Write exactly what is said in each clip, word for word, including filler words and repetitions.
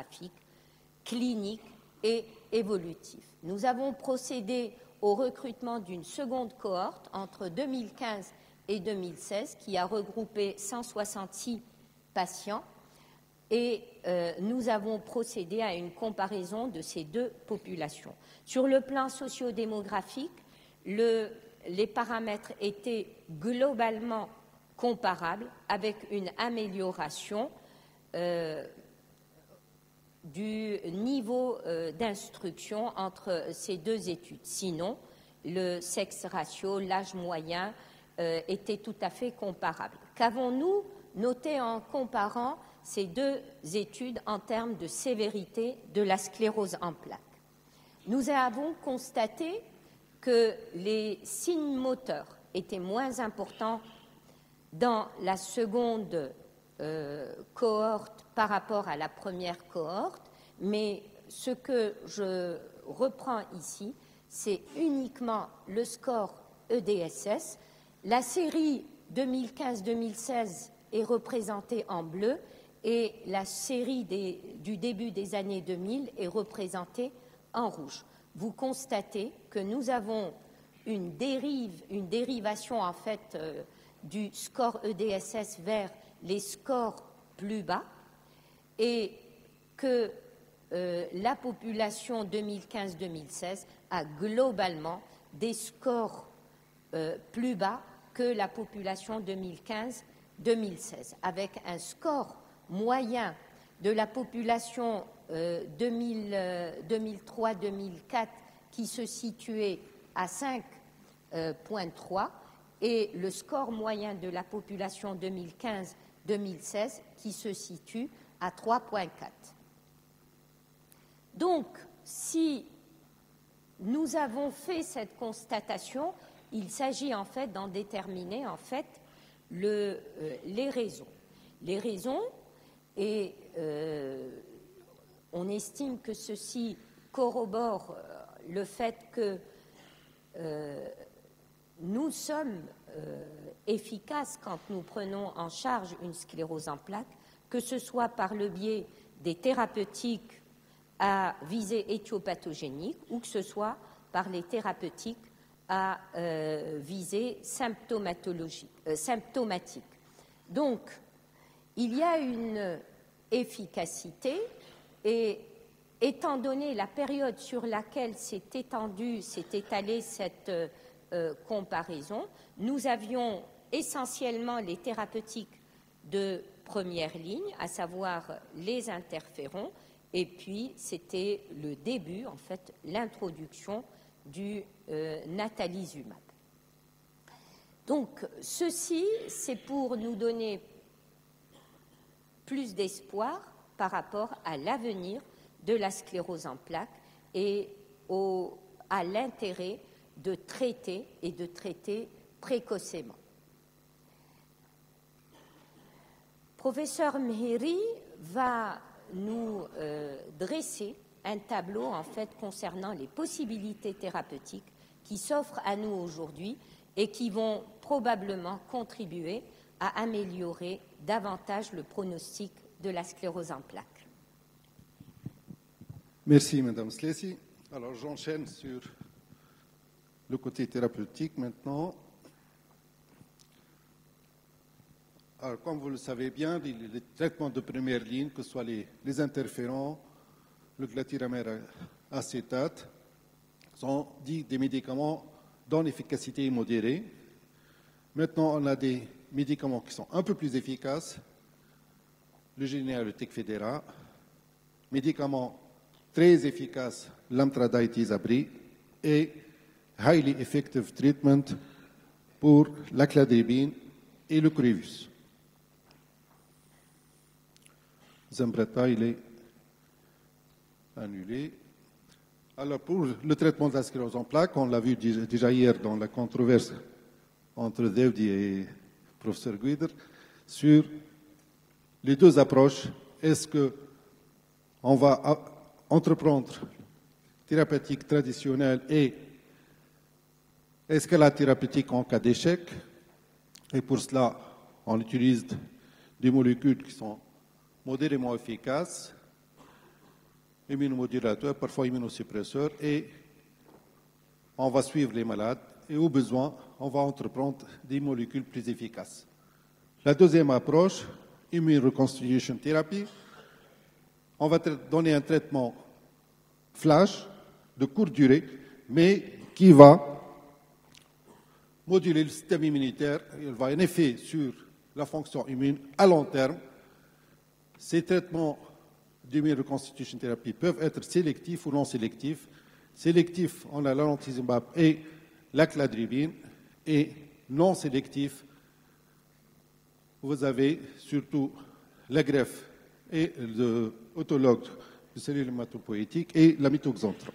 cliniques et évolutifs. Nous avons procédé au recrutement d'une seconde cohorte entre deux mille quinze et deux mille seize qui a regroupé cent soixante-six patients et euh, nous avons procédé à une comparaison de ces deux populations. Sur le plan socio-démographique, le, les paramètres étaient globalement comparables avec une amélioration euh, du niveau euh, d'instruction entre ces deux études. Sinon, le sexe ratio, l'âge moyen euh, étaient tout à fait comparables. Qu'avons-nous noté en comparant ces deux études en termes de sévérité de la sclérose en plaques? Nous avons constaté que les signes moteurs étaient moins importants dans la seconde euh, cohorte par rapport à la première cohorte, mais ce que je reprends ici, c'est uniquement le score E D S S. La série deux mille quinze deux mille seize est représentée en bleu et la série des, du début des années deux mille est représentée en rouge. Vous constatez que nous avons une dérive, une dérivation en fait euh, du score E D S S vers les scores plus bas et que euh, la population deux mille quinze deux mille seize a globalement des scores euh, plus bas que la population deux mille quinze deux mille seize, avec un score moyen de la population euh, deux mille, euh, deux mille trois deux mille quatre qui se situait à cinq virgule trois euh, et le score moyen de la population deux mille quinze deux mille seize qui se situe à trois virgule quatre. Donc, si nous avons fait cette constatation, il s'agit en fait d'en déterminer en fait le, euh, les raisons. Les raisons, et euh, on estime que ceci corrobore euh, le fait que euh, nous sommes euh, efficaces quand nous prenons en charge une sclérose en plaques, que ce soit par le biais des thérapeutiques à visée éthiopathogénique ou que ce soit par les thérapeutiques à euh, visée symptomatologique, euh, symptomatique. Donc, il y a une efficacité et étant donné la période sur laquelle s'est étendue, s'est étalée cette euh, comparaison, nous avions essentiellement les thérapeutiques de première ligne, à savoir les interférons, et puis c'était le début, en fait, l'introduction du euh, natalizumab. Donc, ceci, c'est pour nous donner plus d'espoir par rapport à l'avenir de la sclérose en plaques et au, à l'intérêt de traiter et de traiter précocement. Professeur Mehri va nous euh, dresser un tableau en fait concernant les possibilités thérapeutiques qui s'offrent à nous aujourd'hui et qui vont probablement contribuer à améliorer davantage le pronostic de la sclérose en plaques. Merci, Madame Slesi. Alors, j'enchaîne sur le côté thérapeutique maintenant. Alors, comme vous le savez bien, les, les traitements de première ligne, que ce soit les, les interférons, le glatiramer acétate, sont dits des médicaments dont l'efficacité est modérée. Maintenant, on a des médicaments qui sont un peu plus efficaces, le Général, le Tecfidera, médicaments très efficaces, l'Amtradine Tizabri, et highly effective treatment pour la cladribine et le Crevus. Zimbretta, il est annulé. Alors, pour le traitement de la sclérose en plaques, on l'a vu déjà hier dans la controverse entre Devdi et le professeur Guider, sur les deux approches. Est-ce qu'on va entreprendre thérapeutique traditionnelle et est-ce que la thérapeutique en cas d'échec? Et pour cela, on utilise des molécules qui sont modérément efficaces. immunomodulateurs, parfois immunosuppresseurs, et on va suivre les malades et au besoin, on va entreprendre des molécules plus efficaces. La deuxième approche, Immune Reconstitution Therapy, on va donner un traitement flash de courte durée, mais qui va moduler le système immunitaire. Il va avoir un effet sur la fonction immune à long terme. Ces traitements d'immune reconstitution thérapie peuvent être sélectifs ou non sélectifs. Sélectifs, on a l'alantizumab et la cladribine, et non sélectifs, vous avez surtout la greffe et l'autologue de cellules hématopoïétiques et la mitoxantrone.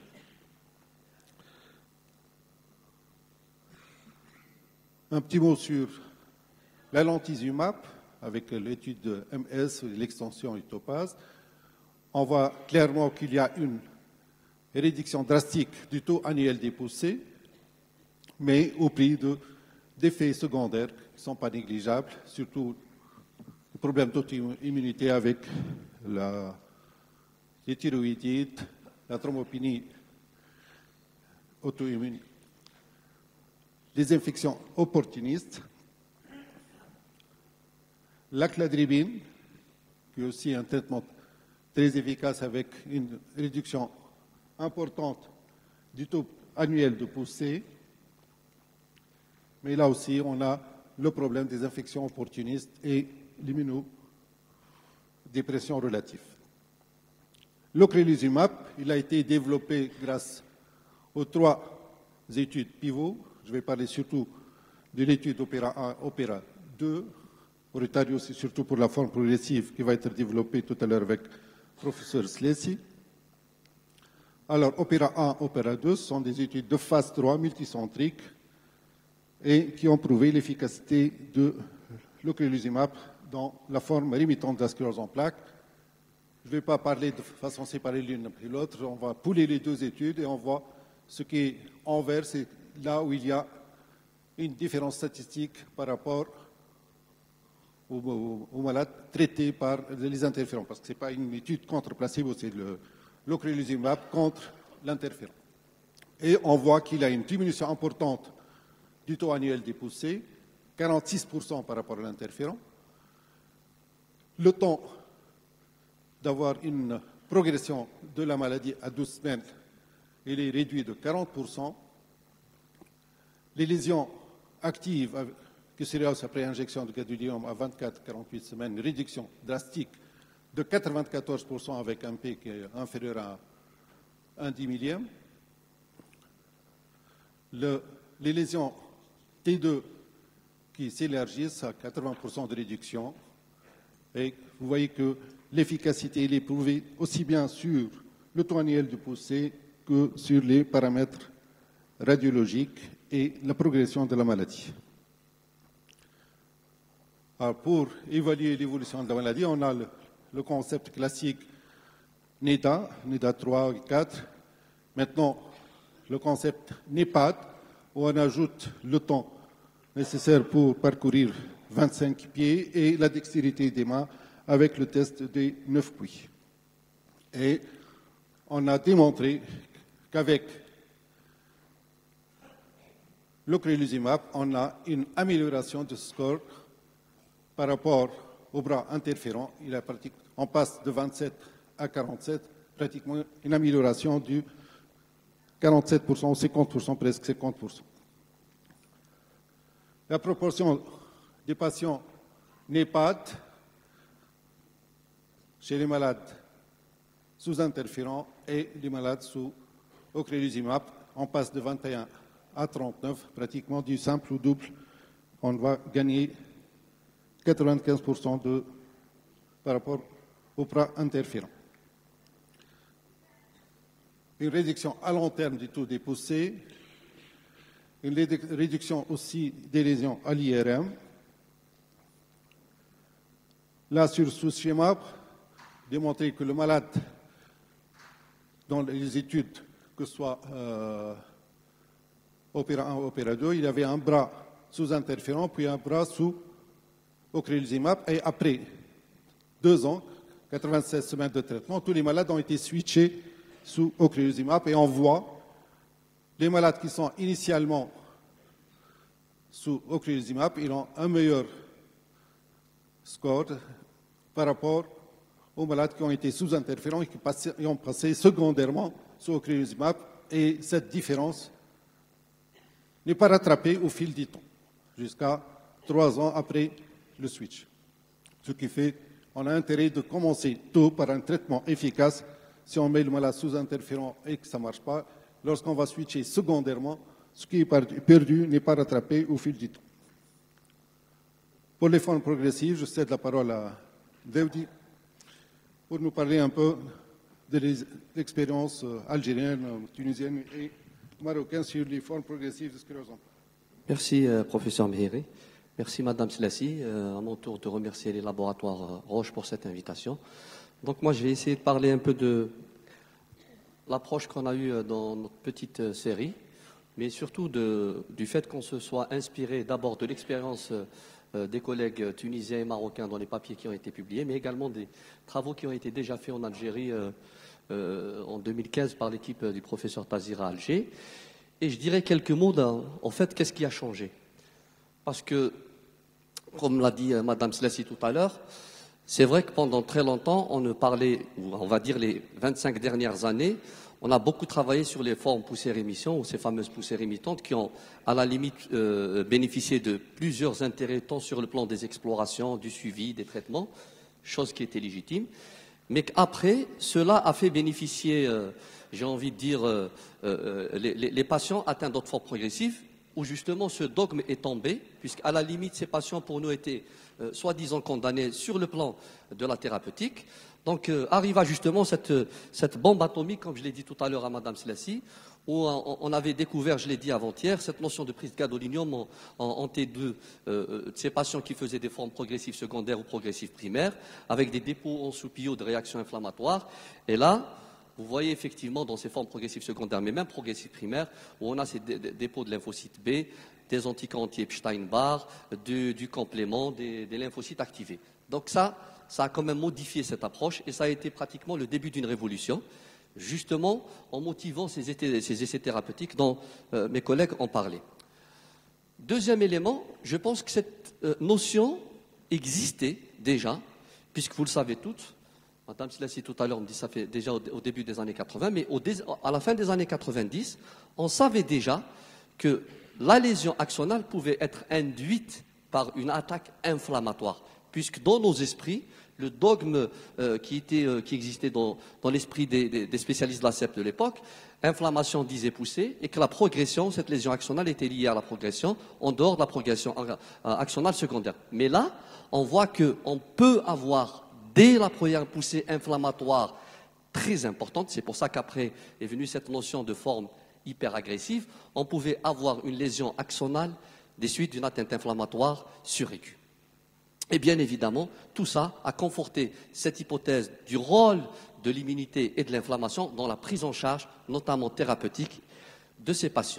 Un petit mot sur l'alantizumab, avec l'étude de M S, l'extension Topaz. On voit clairement qu'il y a une réduction drastique du taux annuel des poussées, mais au prix d'effets secondaires qui ne sont pas négligeables, surtout le problème d'auto-immunité avec la, les thyroïdites, la thrombopénie auto-immune, les infections opportunistes, la cladribine, qui est aussi un traitement très efficace avec une réduction importante du taux annuel de poussée. Mais là aussi, on a le problème des infections opportunistes et l'immunodépression relative. L'ocrelizumab, il a été développé grâce aux trois études pivots. Je vais parler surtout de l'étude Opéra un, Opéra deux. Oritario, c'est surtout pour la forme progressive qui va être développée tout à l'heure avec le professeur Slessy. Alors, Opéra un, Opéra deux sont des études de phase trois multicentriques et qui ont prouvé l'efficacité de l'ocrelizumab dans la forme rémitante de la sclérose en plaques. Je ne vais pas parler de façon séparée l'une après l'autre, on va pouler les deux études et on voit ce qui est en vert, c'est là où il y a une différence statistique par rapport aux, aux, aux malades traités par les interférons, parce que ce n'est pas une étude contre placebo, c'est l'ocrelizumab contre l'interféron. Et on voit qu'il y a une diminution importante du taux annuel des poussées, quarante-six pour cent par rapport à l'interféron. Le temps d'avoir une progression de la maladie à douze semaines, il est réduit de quarante pour cent. Les lésions actives qui se réalisent après injection de gadolinium à vingt-quatre à quarante-huit semaines, une réduction drastique de quatre-vingt-quatorze pour cent avec un P qui est inférieur à un dix millième. Le, les lésions T deux qui s'élargissent à quatre-vingts pour cent de réduction. Et vous voyez que l'efficacité est prouvée aussi bien sur le taux annuel de poussée que sur les paramètres radiologiques et la progression de la maladie. Alors, pour évaluer l'évolution de la maladie, on a le, le concept classique NEDA, NEDA trois et quatre. Maintenant, le concept NEPAD, où on ajoute le temps nécessaire pour parcourir vingt-cinq pieds et la dextérité des mains avec le test des neuf puits. Et on a démontré qu'avec l'ocrelizumab, on a une amélioration de score par rapport au bras interférent. Il a on passe de vingt-sept à quarante-sept, pratiquement une amélioration du quarante-sept pour cent ou cinquante pour cent, presque cinquante pour cent. La proportion des patients NEPAD chez les malades sous interférent et les malades sous ocrelizumab, on passe de vingt et un à trente-neuf, pratiquement du simple au double. On va gagner quatre-vingt-quinze pour cent de, par rapport au bras interférent. Une réduction à long terme du taux des poussées, une réduction aussi des lésions à l'I R M. Là, sur ce schéma, démontrer que le malade, dans les études, que ce soit euh, Opéra un ou Opéra deux, il y avait un bras sous interférent, puis un bras sous ocrelizumab, et après deux ans, quatre-vingt-seize semaines de traitement, tous les malades ont été switchés sous ocrelizumab et on voit les malades qui sont initialement sous ocrelizumab, ils ont un meilleur score par rapport aux malades qui ont été sous interférents et qui passé, et ont passé secondairement sous ocrelizumab, et cette différence n'est pas rattrapée au fil du temps, jusqu'à trois ans après le switch. Ce qui fait qu'on a intérêt de commencer tôt par un traitement efficace. Si on met le malade sous interférent et que ça ne marche pas, lorsqu'on va switcher secondairement, ce qui est perdu n'est pas rattrapé au fil du temps. Pour les formes progressives, je cède la parole à Daoudi pour nous parler un peu de l'expérience algérienne, tunisienne et marocaine sur les formes progressives de sclérose en plaques. Merci, euh, professeur Mehiri. Merci, Madame Slassi. Euh, à mon tour de remercier les laboratoires euh, Roche pour cette invitation. Donc, moi, je vais essayer de parler un peu de l'approche qu'on a eue dans notre petite euh, série, mais surtout de, du fait qu'on se soit inspiré d'abord de l'expérience euh, des collègues tunisiens et marocains dans les papiers qui ont été publiés, mais également des travaux qui ont été déjà faits en Algérie euh, euh, en deux mille quinze par l'équipe du professeur Tazira Alger. Et je dirais quelques mots d'un, en fait, qu'est-ce qui a changé? Parce que, comme l'a dit euh, Madame Slassi tout à l'heure, c'est vrai que pendant très longtemps, on ne parlait, ou on va dire les vingt-cinq dernières années, on a beaucoup travaillé sur les formes poussées-rémission, ou ces fameuses poussées-rémittantes, qui ont à la limite euh, bénéficié de plusieurs intérêts, tant sur le plan des explorations, du suivi, des traitements, chose qui était légitime, mais qu'après, cela a fait bénéficier, euh, j'ai envie de dire, euh, euh, les, les patients atteints d'autres formes progressives, où justement ce dogme est tombé, puisqu'à la limite, ces patients pour nous étaient euh, soi-disant condamnés sur le plan de la thérapeutique. Donc euh, arriva justement cette, cette bombe atomique, comme je l'ai dit tout à l'heure à Madame Slassi, où on, on avait découvert, je l'ai dit avant-hier, cette notion de prise de gadolinium en, en, en T deux euh, de ces patients qui faisaient des formes progressives secondaires ou progressives primaires, avec des dépôts en sous-pillot de réactions inflammatoires. Et là, vous voyez effectivement dans ces formes progressives secondaires, mais même progressives primaires, où on a ces dépôts de lymphocytes B, des anticorps anti-Epstein-Barr, du, du complément, des, des lymphocytes activés. Donc ça, ça a quand même modifié cette approche et ça a été pratiquement le début d'une révolution, justement en motivant ces, essais, ces essais thérapeutiques dont euh, mes collègues ont parlé. Deuxième élément, je pense que cette euh, notion existait déjà, puisque vous le savez toutes, Madame Slassi tout à l'heure me dit ça fait déjà au, au début des années quatre-vingts, mais au, à la fin des années quatre-vingt-dix, on savait déjà que la lésion axonale pouvait être induite par une attaque inflammatoire, puisque dans nos esprits, le dogme euh, qui, était, euh, qui existait dans, dans l'esprit des, des, des spécialistes de la C E P de l'époque, inflammation disait poussée, et que la progression, cette lésion axonale était liée à la progression, en dehors de la progression axonale secondaire. Mais là, on voit qu'on peut avoir dès la première poussée inflammatoire très importante, c'est pour ça qu'après est venue cette notion de forme hyperagressive, on pouvait avoir une lésion axonale des suites d'une atteinte inflammatoire suraiguë. Et bien évidemment, tout ça a conforté cette hypothèse du rôle de l'immunité et de l'inflammation dans la prise en charge, notamment thérapeutique, de ces patients.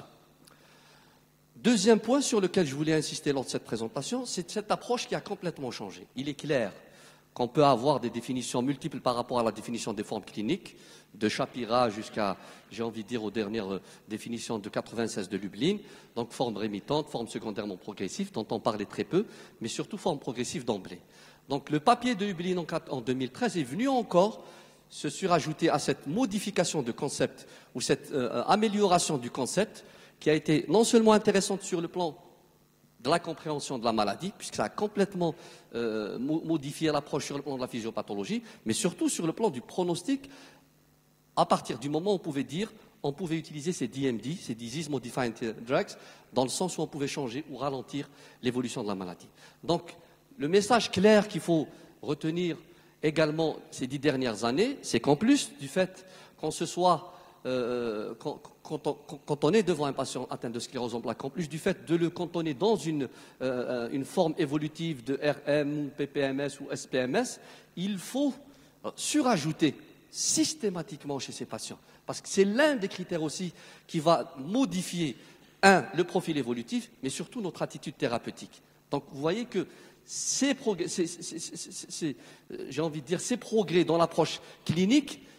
Deuxième point sur lequel je voulais insister lors de cette présentation, c'est cette approche qui a complètement changé. Il est clair qu'on peut avoir des définitions multiples par rapport à la définition des formes cliniques, de Shapira jusqu'à, j'ai envie de dire, aux dernières définitions de quatre-vingt-seize de Lublin, donc forme rémitante, forme secondairement progressive, dont on parlait très peu, mais surtout forme progressive d'emblée. Donc le papier de Lublin en deux mille treize est venu encore se surajouter à cette modification de concept, ou cette euh, amélioration du concept, qui a été non seulement intéressante sur le plan de la compréhension de la maladie, puisque ça a complètement euh, modifié l'approche sur le plan de la physiopathologie, mais surtout sur le plan du pronostic, à partir du moment où on pouvait dire, on pouvait utiliser ces D M D, ces Disease Modifying Drugs, dans le sens où on pouvait changer ou ralentir l'évolution de la maladie. Donc, le message clair qu'il faut retenir également ces dix dernières années, c'est qu'en plus du fait qu'on se soit Euh, quand, quand, on, quand on est devant un patient atteint de sclérose en plaques, en plus du fait de le cantonner dans une, euh, une forme évolutive de R M, P P M S ou S P M S, il faut surajouter systématiquement chez ces patients. Parce que c'est l'un des critères aussi qui va modifier, un, le profil évolutif, mais surtout notre attitude thérapeutique. Donc vous voyez que ces progrès, ces, ces, ces, ces, j'ai envie de dire, ces progrès dans l'approche clinique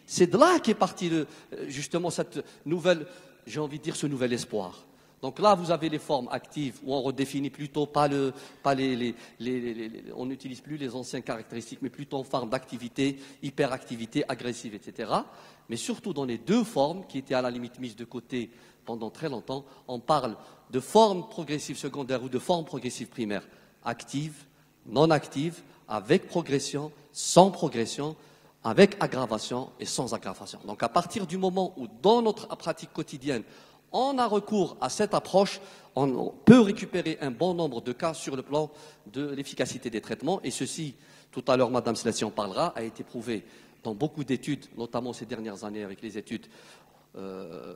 c'est de là qu'est parti le, justement cette nouvelle, j'ai envie de dire ce nouvel espoir. Donc là, vous avez les formes actives où on redéfinit plutôt pas le, pas les, les, les, les, les on n'utilise plus les anciennes caractéristiques, mais plutôt en forme d'activité, hyperactivité, agressive, et cetera. Mais surtout dans les deux formes qui étaient à la limite mises de côté pendant très longtemps, on parle de forme progressive secondaire ou de forme progressive primaire, active, non active, avec progression, sans progression, avec aggravation et sans aggravation. Donc à partir du moment où dans notre pratique quotidienne, on a recours à cette approche, on peut récupérer un bon nombre de cas sur le plan de l'efficacité des traitements. Et ceci, tout à l'heure, Madame Selassie en parlera, a été prouvé dans beaucoup d'études, notamment ces dernières années avec les études euh,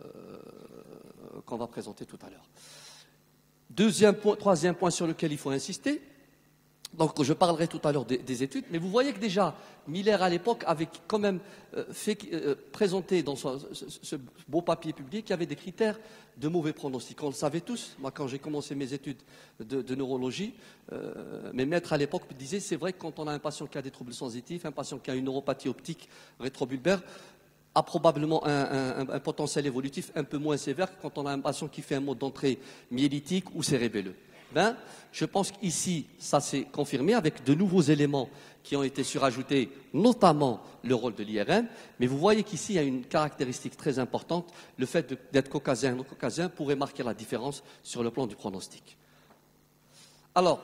qu'on va présenter tout à l'heure. Deuxième point, troisième point sur lequel il faut insister. Donc, je parlerai tout à l'heure des, des études, mais vous voyez que déjà, Miller, à l'époque, avait quand même euh, fait, euh, présenté dans ce, ce, ce beau papier public qu'il y avait des critères de mauvais pronostic. On le savait tous. Moi, quand j'ai commencé mes études de, de neurologie, euh, mes maîtres à l'époque me disaient, c'est vrai que quand on a un patient qui a des troubles sensitifs, un patient qui a une neuropathie optique rétrobulbaire, a probablement un, un, un potentiel évolutif un peu moins sévère que quand on a un patient qui fait un mode d'entrée myélitique ou cérébelleux. Ben, je pense qu'ici, ça s'est confirmé avec de nouveaux éléments qui ont été surajoutés, notamment le rôle de l'I R M. Mais vous voyez qu'ici, il y a une caractéristique très importante. Le fait d'être caucasien ou non caucasien pourrait marquer la différence sur le plan du pronostic. Alors,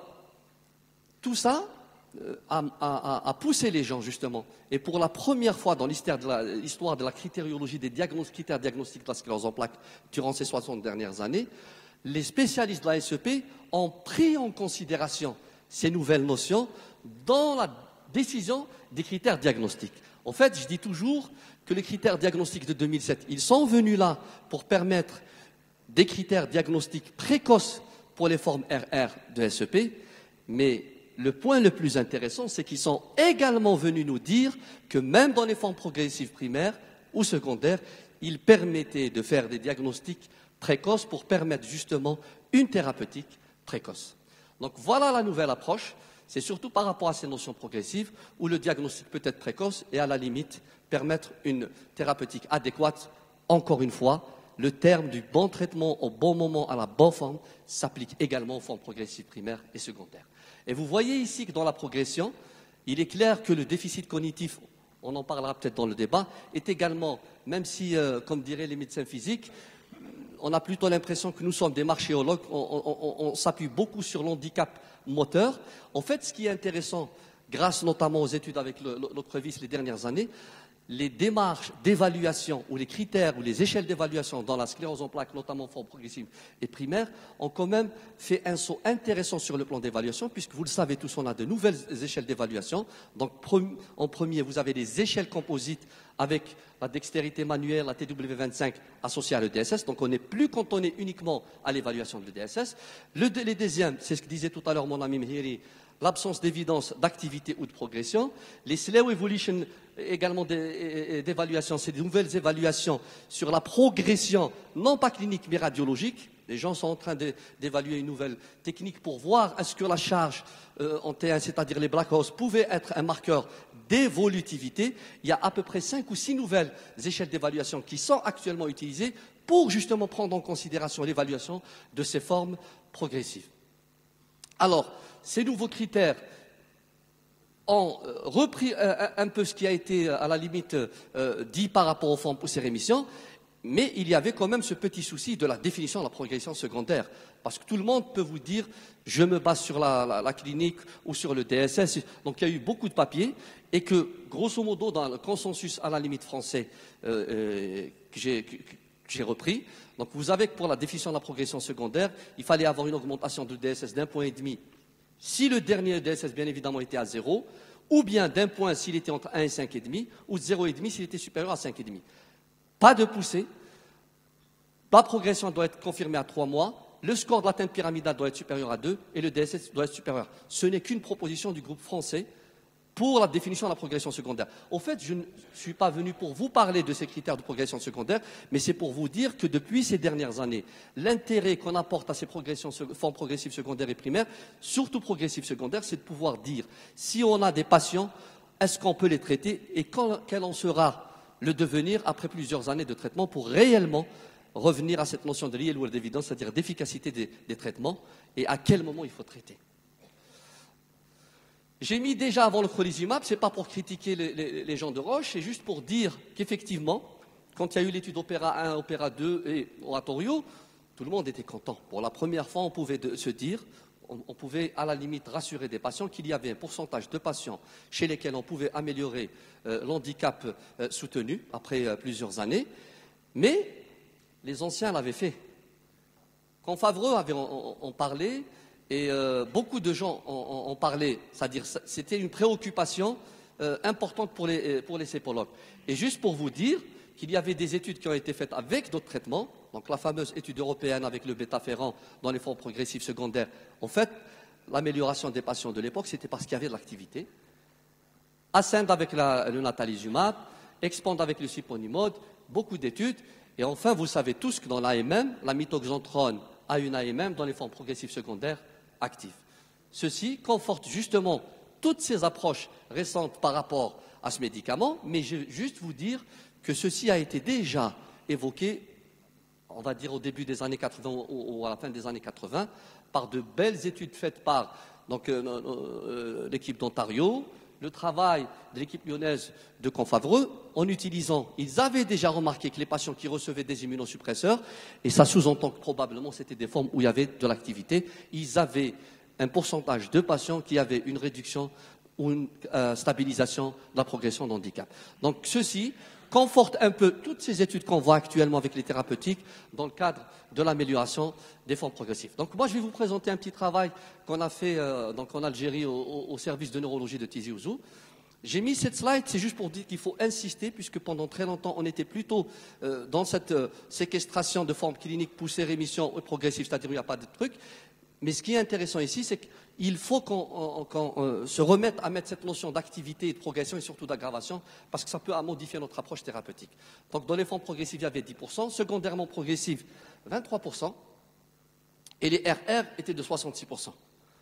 tout ça euh, a, a, a poussé les gens, justement. Et pour la première fois dans l'histoire de la, l'histoire de la critériologie des diagnostics, critères diagnostiques de la sclérose en plaques durant ces soixante dernières années, les spécialistes de la S E P ont pris en considération ces nouvelles notions dans la décision des critères diagnostiques. En fait, je dis toujours que les critères diagnostiques de deux mille sept, ils sont venus là pour permettre des critères diagnostiques précoces pour les formes R R de S E P, mais le point le plus intéressant, c'est qu'ils sont également venus nous dire que même dans les formes progressives primaires ou secondaires, ils permettaient de faire des diagnostics précoce pour permettre justement une thérapeutique précoce. Donc voilà la nouvelle approche, c'est surtout par rapport à ces notions progressives où le diagnostic peut être précoce et à la limite permettre une thérapeutique adéquate. Encore une fois, le terme du bon traitement au bon moment à la bonne forme s'applique également aux formes progressives primaires et secondaires. Et vous voyez ici que dans la progression, il est clair que le déficit cognitif, on en parlera peut-être dans le débat, est également, même si, euh, comme diraient les médecins physiques, on a plutôt l'impression que nous sommes des marchéologues, on, on, on, on s'appuie beaucoup sur l'handicap moteur. En fait, ce qui est intéressant, grâce notamment aux études avec l'Ocrevus les dernières années, les démarches d'évaluation ou les critères ou les échelles d'évaluation dans la sclérose en plaques, notamment en forme progressive et primaire, ont quand même fait un saut intéressant sur le plan d'évaluation, puisque vous le savez tous, on a de nouvelles échelles d'évaluation. Donc, en premier, vous avez les échelles composites avec la dextérité manuelle, la T W vingt-cinq associée à l'E D S S. Donc, on n'est plus cantonné uniquement à l'évaluation de l'E D S S. Le, les deuxièmes, c'est ce que disait tout à l'heure mon ami Mhiri, l'absence d'évidence d'activité ou de progression. Les slow evolution, également d'évaluation, c'est de nouvelles évaluations sur la progression, non pas clinique mais radiologique. Les gens sont en train d'évaluer une nouvelle technique pour voir est-ce que la charge euh, en T un, c'est-à-dire les black holes, pouvait être un marqueur d'évolutivité. Il y a à peu près cinq ou six nouvelles échelles d'évaluation qui sont actuellement utilisées pour justement prendre en considération l'évaluation de ces formes progressives. Alors, ces nouveaux critères ont repris un, un peu ce qui a été à la limite euh, dit par rapport aux formes poussées-rémission, mais il y avait quand même ce petit souci de la définition de la progression secondaire. Parce que tout le monde peut vous dire, je me base sur la, la, la clinique ou sur le D S S. Donc il y a eu beaucoup de papiers et que, grosso modo, dans le consensus à la limite français euh, euh, que j'ai que, que j'ai repris, donc vous avez que pour la définition de la progression secondaire, il fallait avoir une augmentation de D S S d'un point et demi si le dernier D S S, bien évidemment, était à zéro, ou bien d'un point s'il était entre un et cinq virgule cinq, ou de zéro virgule cinq s'il était supérieur à cinq virgule cinq. Pas de poussée. La progression doit être confirmée à trois mois. Le score de l'atteinte pyramidale doit être supérieur à deux et le D S S doit être supérieur. Ce n'est qu'une proposition du groupe français pour la définition de la progression secondaire. En fait, je ne suis pas venu pour vous parler de ces critères de progression secondaire, mais c'est pour vous dire que depuis ces dernières années, l'intérêt qu'on apporte à ces progressions, formes progressives secondaires et primaires, surtout progressives secondaires, c'est de pouvoir dire si on a des patients, est-ce qu'on peut les traiter et quand, quelle en sera le devenir après plusieurs années de traitement pour réellement revenir à cette notion de real world evidence, c'est-à-dire d'efficacité des, des traitements et à quel moment il faut traiter. J'ai mis déjà avant le crolizumab, ce n'est pas pour critiquer les, les, les gens de Roche, c'est juste pour dire qu'effectivement, quand il y a eu l'étude Opéra un, Opéra deux et Oratorio, tout le monde était content. Pour la première fois, on pouvait de, se dire, on, on pouvait à la limite rassurer des patients qu'il y avait un pourcentage de patients chez lesquels on pouvait améliorer euh, l'handicap euh, soutenu après euh, plusieurs années, mais les anciens l'avaient fait. Quand Favreux avait en, en, en parlé, et euh, beaucoup de gens en, en, en parlaient, c'est-à-dire c'était une préoccupation euh, importante pour les, pour les sépologues. Et juste pour vous dire qu'il y avait des études qui ont été faites avec d'autres traitements, donc la fameuse étude européenne avec le bêta-ferrant dans les formes progressives secondaires. En fait, l'amélioration des patients de l'époque, c'était parce qu'il y avait de l'activité. Ascend avec la, le natalizumab, Expand avec le siponimod, beaucoup d'études. Et enfin, vous savez tous que dans l'A M M, la mitoxantrone a une A M M dans les formes progressives secondaires actives. Ceci conforte justement toutes ces approches récentes par rapport à ce médicament, mais je vais juste vous dire que ceci a été déjà évoqué, on va dire au début des années quatre-vingts ou à la fin des années quatre-vingts, par de belles études faites par donc, euh, euh, l'équipe d'Ontario, le travail de l'équipe lyonnaise de Confavreux, en utilisant, ils avaient déjà remarqué que les patients qui recevaient des immunosuppresseurs, et ça sous-entend que probablement c'était des formes où il y avait de l'activité, ils avaient un pourcentage de patients qui avaient une réduction ou une euh, stabilisation de la progression d'handicap. Donc ceci conforte un peu toutes ces études qu'on voit actuellement avec les thérapeutiques dans le cadre de l'amélioration des formes progressives. Donc moi, je vais vous présenter un petit travail qu'on a fait euh, donc en Algérie au, au, au service de neurologie de Tizi Ouzou. J'ai mis cette slide, c'est juste pour dire qu'il faut insister, puisque pendant très longtemps, on était plutôt euh, dans cette euh, séquestration de formes cliniques poussées, rémission ou progressive, c'est-à-dire où il n'y a pas de truc. Mais ce qui est intéressant ici, c'est qu'il faut qu'on qu'on, euh, se remette à mettre cette notion d'activité et de progression et surtout d'aggravation, parce que ça peut modifier notre approche thérapeutique. Donc dans les formes progressives, il y avait dix pour cent, secondairement progressives, vingt-trois pour cent, et les R R étaient de soixante-six pour cent.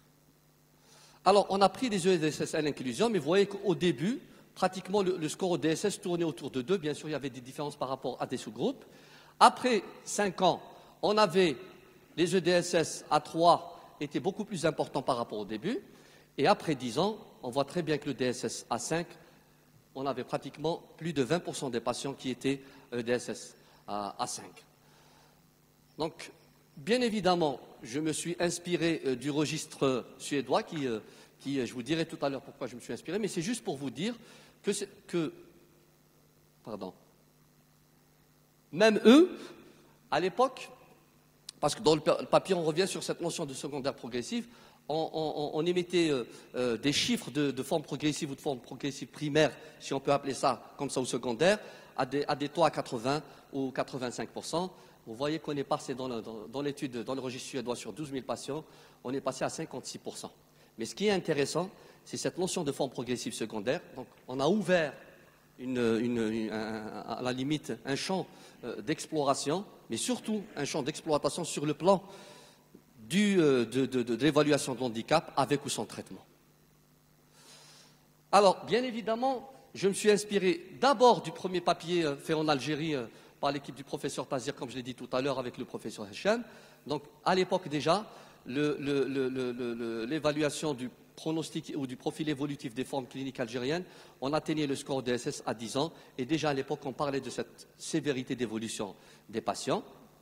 Alors, on a pris des E D S S à l'inclusion, mais vous voyez qu'au début, pratiquement le, le score au D S S tournait autour de deux. Bien sûr, il y avait des différences par rapport à des sous-groupes. Après cinq ans, on avait les E D S S à trois étaient beaucoup plus importants par rapport au début. Et après dix ans, on voit très bien que le D S S à cinq, on avait pratiquement plus de vingt pour cent des patients qui étaient E D S S à cinq. Donc, bien évidemment, je me suis inspiré euh, du registre suédois qui, euh, qui, je vous dirai tout à l'heure pourquoi je me suis inspiré, mais c'est juste pour vous dire que, que pardon, même eux, à l'époque, parce que dans le papier, on revient sur cette notion de secondaire progressive, on, on, on émettait euh, euh, des chiffres de, de forme progressive ou de forme progressive primaire, si on peut appeler ça comme ça, ou secondaire, à des, à des taux à quatre-vingts ou quatre-vingt-cinq pour cent. Vous voyez qu'on est passé dans, le, dans, dans l'étude, dans le registre suédois sur douze mille patients, on est passé à cinquante-six pour cent. Mais ce qui est intéressant, c'est cette notion de forme progressive secondaire. Donc, on a ouvert, une, une, une, un, à la limite, un champ euh, d'exploration, mais surtout un champ d'exploitation sur le plan du, euh, de, de, de, de l'évaluation de l'handicap avec ou sans traitement. Alors, bien évidemment, je me suis inspiré d'abord du premier papier euh, fait en Algérie euh, par l'équipe du professeur Tazir, comme je l'ai dit tout à l'heure, avec le professeur Hachem. Donc, à l'époque déjà, le, le, le, le, l'évaluation du pronostic ou du profil évolutif des formes cliniques algériennes, on atteignait le score D S S à dix ans, et déjà à l'époque, on parlait de cette sévérité d'évolution des patients.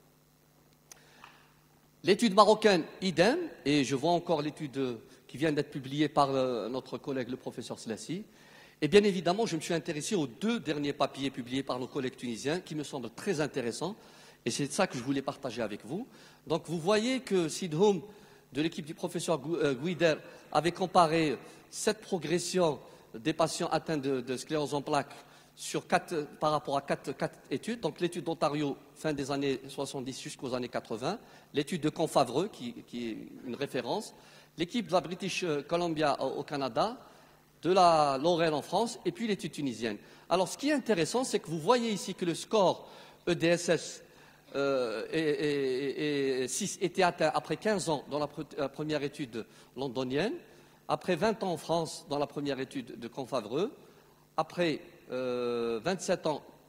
L'étude marocaine, idem, et je vois encore l'étude qui vient d'être publiée par notre collègue, le professeur Slassi. Et bien évidemment, je me suis intéressé aux deux derniers papiers publiés par nos collègues tunisiens qui me semblent très intéressants. Et c'est ça que je voulais partager avec vous. Donc vous voyez que Sidhoum, de l'équipe du professeur Guider, avait comparé cette progression des patients atteints de, de sclérose en plaques sur quatre, par rapport à quatre, quatre études. Donc l'étude d'Ontario, fin des années soixante-dix jusqu'aux années quatre-vingts. L'étude de Confavreux, qui, qui est une référence. L'équipe de la British Columbia au, au Canada. De la Lorraine en France, et puis l'étude tunisienne. Alors, ce qui est intéressant, c'est que vous voyez ici que le score E D S S euh, et, et, et six était atteint après quinze ans dans la, pre la première étude londonienne, après vingt ans en France dans la première étude de Confavreux, après euh, vingt-sept ans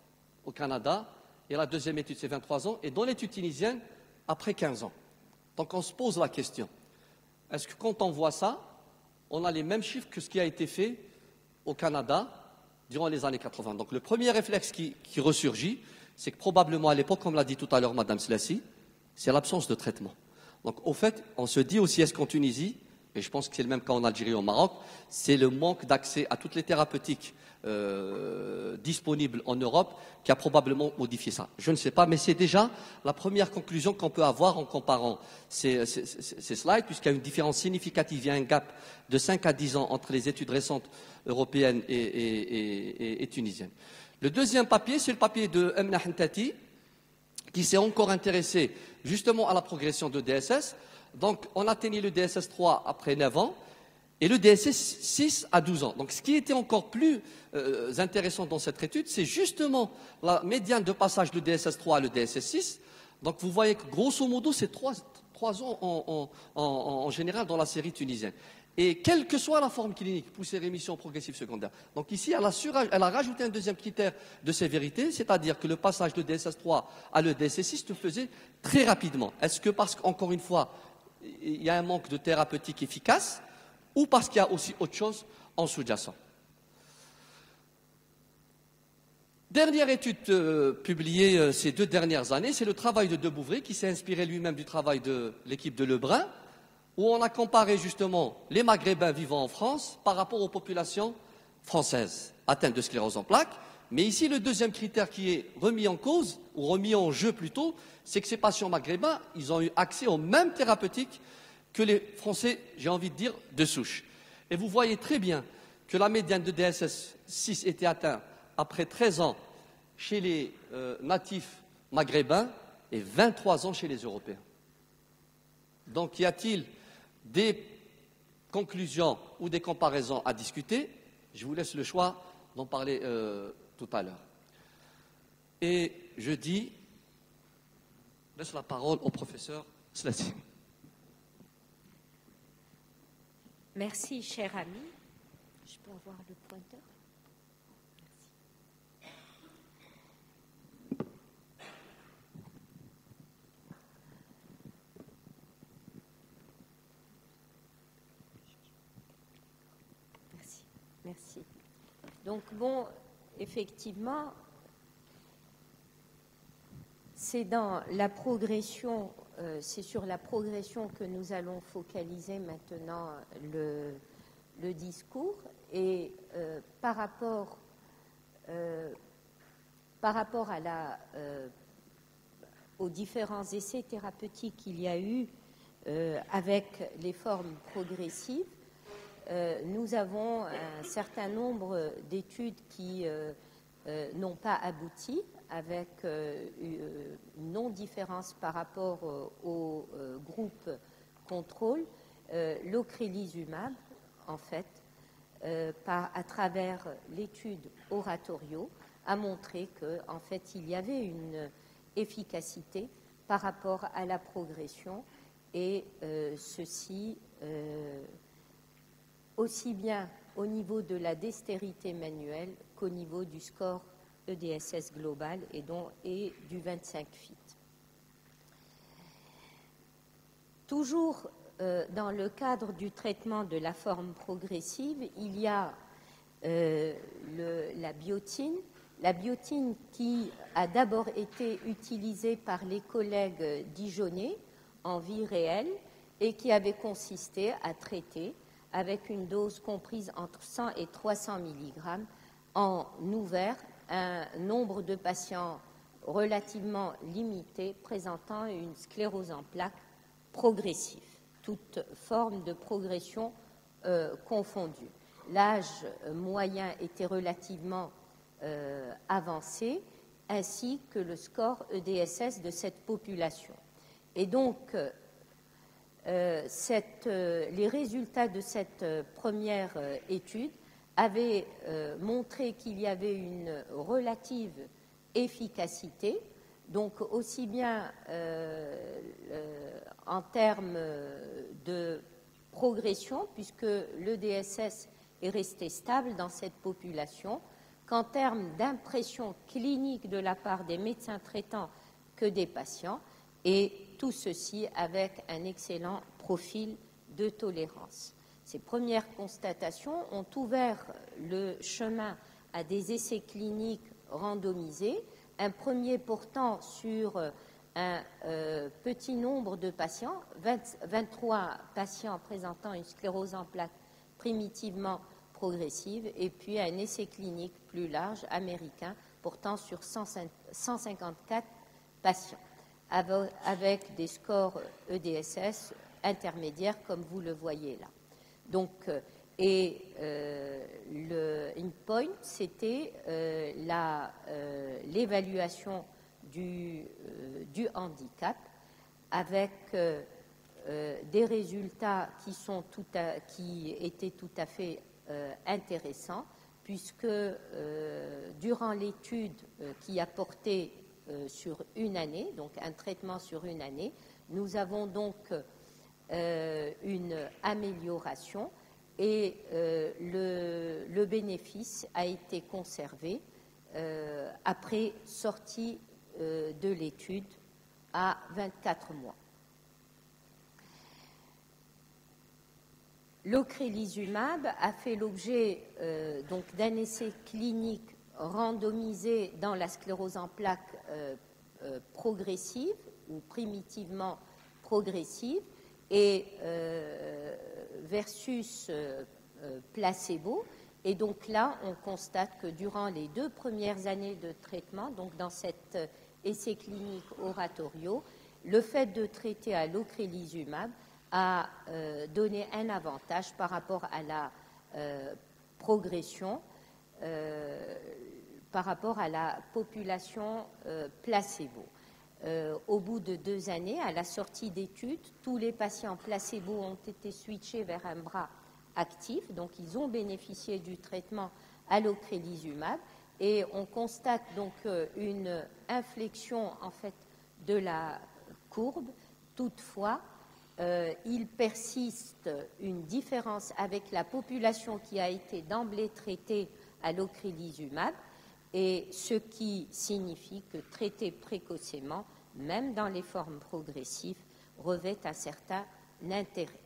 au Canada, et la deuxième étude, c'est vingt-trois ans, et dans l'étude tunisienne, après quinze ans. Donc on se pose la question, est-ce que quand on voit ça, on a les mêmes chiffres que ce qui a été fait au Canada durant les années quatre-vingts? Donc le premier réflexe qui, qui ressurgit, c'est que probablement à l'époque, comme l'a dit tout à l'heure Madame Slassi, c'est l'absence de traitement. Donc au fait, on se dit aussi, est-ce qu'en Tunisie, et je pense que c'est le même cas en Algérie et au Maroc, c'est le manque d'accès à toutes les thérapeutiques euh, disponibles en Europe qui a probablement modifié ça. Je ne sais pas, mais c'est déjà la première conclusion qu'on peut avoir en comparant ces, ces, ces slides, puisqu'il y a une différence significative, il y a un gap de cinq à dix ans entre les études récentes européennes et, et, et, et, et tunisiennes. Le deuxième papier, c'est le papier de Emna Hentati, qui s'est encore intéressé justement à la progression de D S S. Donc, on atteignait le D S S trois après neuf ans et le D S S six à douze ans. Donc, ce qui était encore plus euh, intéressant dans cette étude, c'est justement la médiane de passage du D S S trois à le D S S six. Donc, vous voyez que grosso modo, c'est trois, trois ans en, en, en, en général dans la série tunisienne. Et quelle que soit la forme clinique, poussée, rémission, progressive, secondaire. Donc ici, elle a, suraj... elle a rajouté un deuxième critère de sévérité, c'est-à-dire que le passage de D S S trois à le D S S six se faisait très rapidement. Est-ce que parce qu'encore une fois, il y a un manque de thérapeutique efficace, ou parce qu'il y a aussi autre chose en sous-jacent? Dernière étude euh, publiée euh, ces deux dernières années, c'est le travail de Debouvry, qui s'est inspiré lui-même du travail de l'équipe de Lebrun, où on a comparé justement les Maghrébins vivant en France par rapport aux populations françaises atteintes de sclérose en plaques. Mais ici, le deuxième critère qui est remis en cause, ou remis en jeu plutôt, c'est que ces patients maghrébins, ils ont eu accès aux mêmes thérapeutiques que les Français, j'ai envie de dire, de souche. Et vous voyez très bien que la médiane de D S S six était atteinte après treize ans chez les euh, natifs maghrébins et vingt-trois ans chez les Européens. Donc, y a-t-il des conclusions ou des comparaisons à discuter? Je vous laisse le choix d'en parler euh, tout à l'heure. Et je dis, laisse la parole au professeur Slassi. Merci, cher ami. Je peux avoir le pointeur? Merci. Merci. Donc, bon, effectivement, c'est dans la progression, euh, c'est sur la progression que nous allons focaliser maintenant le, le discours. Et euh, par rapport, euh, par rapport à la, euh, aux différents essais thérapeutiques qu'il y a eu euh, avec les formes progressives, Euh, nous avons un certain nombre d'études qui euh, euh, n'ont pas abouti, avec euh, une non-différence par rapport euh, au euh, groupe contrôle. Euh, L'ocrelizumab, en fait, euh, par, à travers l'étude Oratorio, a montré qu'en fait, il y avait une efficacité par rapport à la progression, et euh, ceci euh, aussi bien au niveau de la dextérité manuelle qu'au niveau du score E D S S global et, donc, et du vingt-cinq fit. Toujours euh, dans le cadre du traitement de la forme progressive, il y a euh, le, la biotine. La biotine qui a d'abord été utilisée par les collègues dijonnais en vie réelle et qui avait consisté à traiter avec une dose comprise entre cent et trois cents milligrammes en ouvert un nombre de patients relativement limité présentant une sclérose en plaques progressive, toute forme de progression euh, confondue. L'âge moyen était relativement euh, avancé, ainsi que le score E D S S de cette population. Et donc, Euh, cette, euh, les résultats de cette euh, première euh, étude avaient euh, montré qu'il y avait une relative efficacité, donc aussi bien euh, euh, en termes de progression, puisque le D S S est resté stable dans cette population, qu'en termes d'impression clinique de la part des médecins traitants que des patients, et tout ceci avec un excellent profil de tolérance. Ces premières constatations ont ouvert le chemin à des essais cliniques randomisés, un premier portant sur un euh, petit nombre de patients, vingt, vingt-trois patients présentant une sclérose en plaques primitivement progressive, et puis un essai clinique plus large américain portant sur cent cinquante-quatre patients, avec des scores E D S S intermédiaires, comme vous le voyez là. Donc, et euh, le endpoint, c'était euh, la, euh, l'évaluation du, euh, du handicap avec euh, euh, des résultats qui, sont tout à, qui étaient tout à fait euh, intéressants, puisque euh, durant l'étude euh, qui a porté euh, sur une année, donc un traitement sur une année, nous avons donc euh, une amélioration et euh, le, le bénéfice a été conservé euh, après sortie euh, de l'étude à vingt-quatre mois. L'ocrelizumab a fait l'objet euh, donc d'un essai clinique randomisé dans la sclérose en plaques euh, euh, progressive ou primitivement progressive et euh, versus euh, euh, placebo. Et donc là, on constate que durant les deux premières années de traitement, donc dans cet euh, essai clinique oratorio, le fait de traiter à l'ocrelizumab a euh, donné un avantage par rapport à la euh, progression, euh, par rapport à la population euh, placebo. Euh, au bout de deux années, à la sortie d'études, tous les patients placebo ont été switchés vers un bras actif, donc ils ont bénéficié du traitement à l'ocrelizumab, et on constate donc euh, une inflexion en fait de la courbe. Toutefois, euh, il persiste une différence avec la population qui a été d'emblée traitée à l'ocrelizumab, et ce qui signifie que traiter précocement, même dans les formes progressives, revêt un certain intérêt.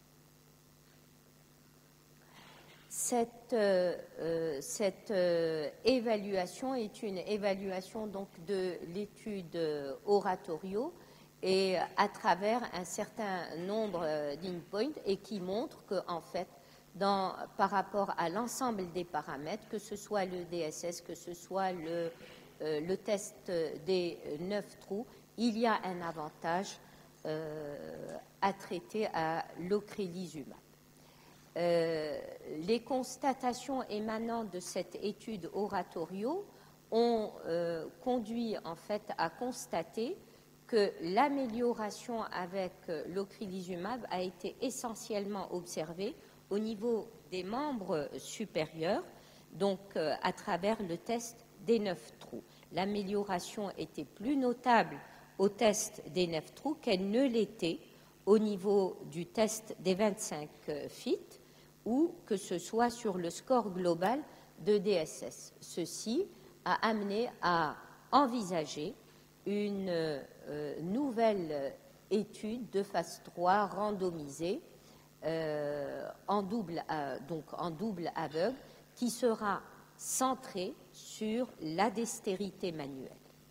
Cette, euh, cette euh, évaluation est une évaluation donc de l'étude euh, oratorio et à travers un certain nombre euh, d'endpoints et qui montre que en fait, dans, par rapport à l'ensemble des paramètres, que ce soit le D S S, que ce soit le, euh, le test des neuf trous, il y a un avantage euh, à traiter à l'ocrelizumab. Euh, les constatations émanant de cette étude oratorio ont euh, conduit en fait à constater que l'amélioration avec l'ocrelizumab a été essentiellement observée au niveau des membres supérieurs, donc euh, à travers le test des neuf trous. L'amélioration était plus notable au test des neuf trous qu'elle ne l'était au niveau du test des vingt-cinq euh, fit, ou que ce soit sur le score global de D S S. Ceci a amené à envisager une euh, nouvelle étude de phase trois randomisée euh, en, double, euh, donc en double aveugle qui sera centrée sur la dextérité manuelle.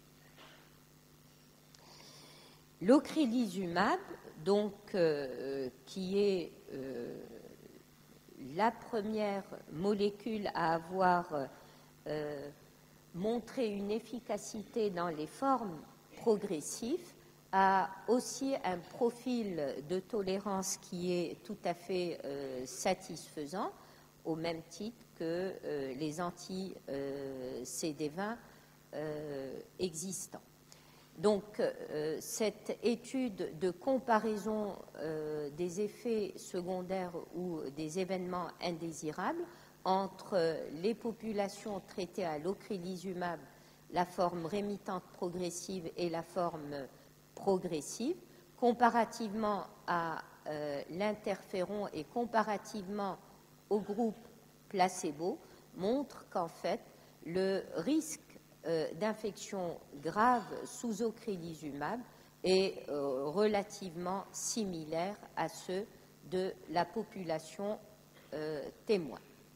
L'ocrelizumab, donc, euh, qui est euh, la première molécule à avoir euh, montré une efficacité dans les formes progressives, a aussi un profil de tolérance qui est tout à fait euh, satisfaisant, au même titre que euh, les anti-C D vingt euh, existants. Donc, euh, cette étude de comparaison euh, des effets secondaires ou des événements indésirables entre les populations traitées à l'ocrelizumab, la forme rémitante progressive et la forme progressive, comparativement à euh, l'interféron et comparativement au groupe placebo, montre qu'en fait, le risque euh, d'infection grave sous ocrelizumab est euh, relativement similaire à ceux de la population euh, témoin.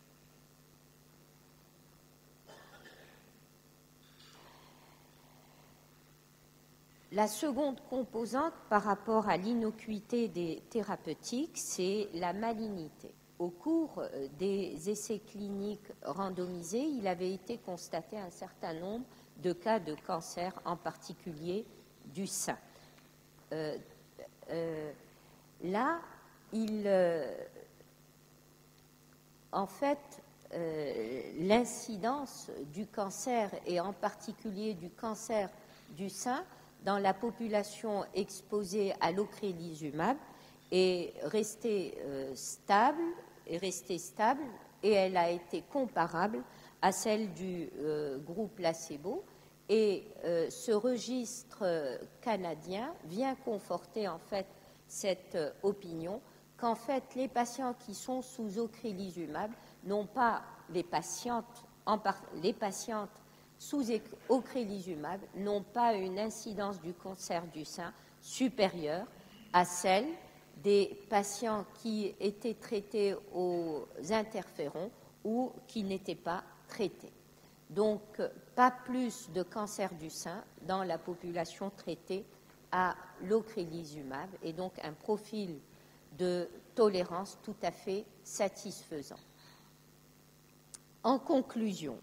La seconde composante par rapport à l'innocuité des thérapeutiques, c'est la malignité. Au cours des essais cliniques randomisés, il avait été constaté un certain nombre de cas de cancer, en particulier du sein. Euh, euh, là, il, euh, en fait, euh, l'incidence du cancer, et en particulier du cancer du sein, dans la population exposée à l'ocrelizumab est restée euh, stable, est restée stable et elle a été comparable à celle du euh, groupe placebo. Et euh, ce registre euh, canadien vient conforter en fait cette euh, opinion qu'en fait les patients qui sont sous ocrelizumab n'ont pas les patientes, en par, les patientes sous ocrelizumab n'ont pas une incidence du cancer du sein supérieure à celle des patients qui étaient traités aux interférons ou qui n'étaient pas traités. Donc, pas plus de cancer du sein dans la population traitée à l'ocrelizumab et donc un profil de tolérance tout à fait satisfaisant. En conclusion,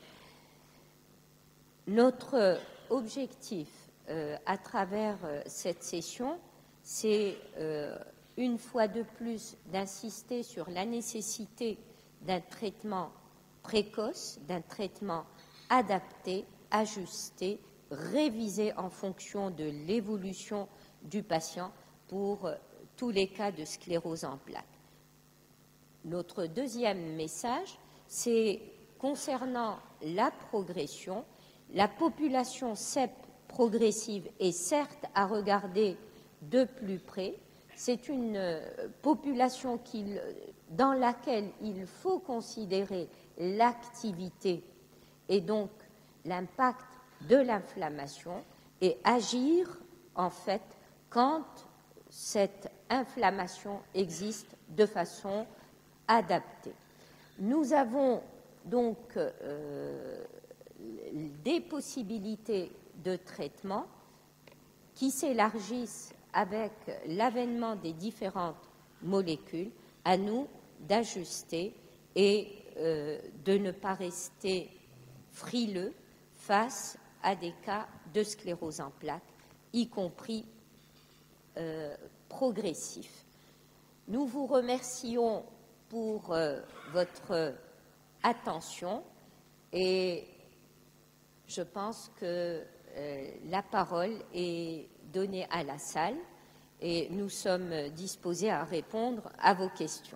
notre objectif euh, à travers euh, cette session, c'est euh, une fois de plus d'insister sur la nécessité d'un traitement précoce, d'un traitement adapté, ajusté, révisé en fonction de l'évolution du patient pour euh, tous les cas de sclérose en plaques. Notre deuxième message, c'est concernant la progression. La population C E P progressive est certes à regarder de plus près. C'est une population qui, dans laquelle il faut considérer l'activité et donc l'impact de l'inflammation et agir en fait quand cette inflammation existe de façon adaptée. Nous avons donc euh, des possibilités de traitement qui s'élargissent avec l'avènement des différentes molécules, à nous d'ajuster et euh, de ne pas rester frileux face à des cas de sclérose en plaques, y compris euh, progressifs. Nous vous remercions pour euh, votre attention et je pense que euh, la parole est donnée à la salle et nous sommes disposés à répondre à vos questions.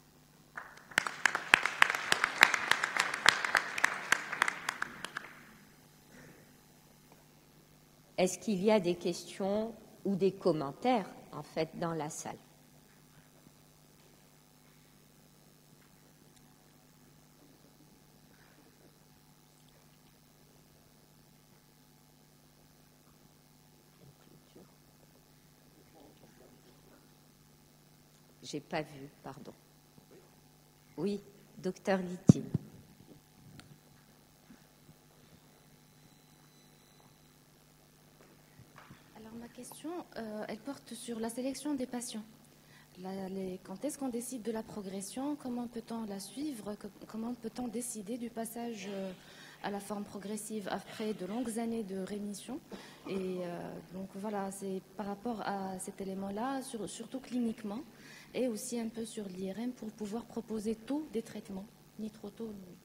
Est-ce qu'il y a des questions ou des commentaires, en fait, dans la salle ? J'ai pas vu, pardon. Oui, docteur Litine. Alors ma question, euh, elle porte sur la sélection des patients. La, les, quand est-ce qu'on décide de la progression? Comment peut-on la suivre? que, Comment peut-on décider du passage euh, à la forme progressive après de longues années de rémission? Et euh, donc voilà, c'est par rapport à cet élément-là, sur, surtout cliniquement, et aussi un peu sur l'I R M pour pouvoir proposer tôt des traitements, ni trop tôt. Ni...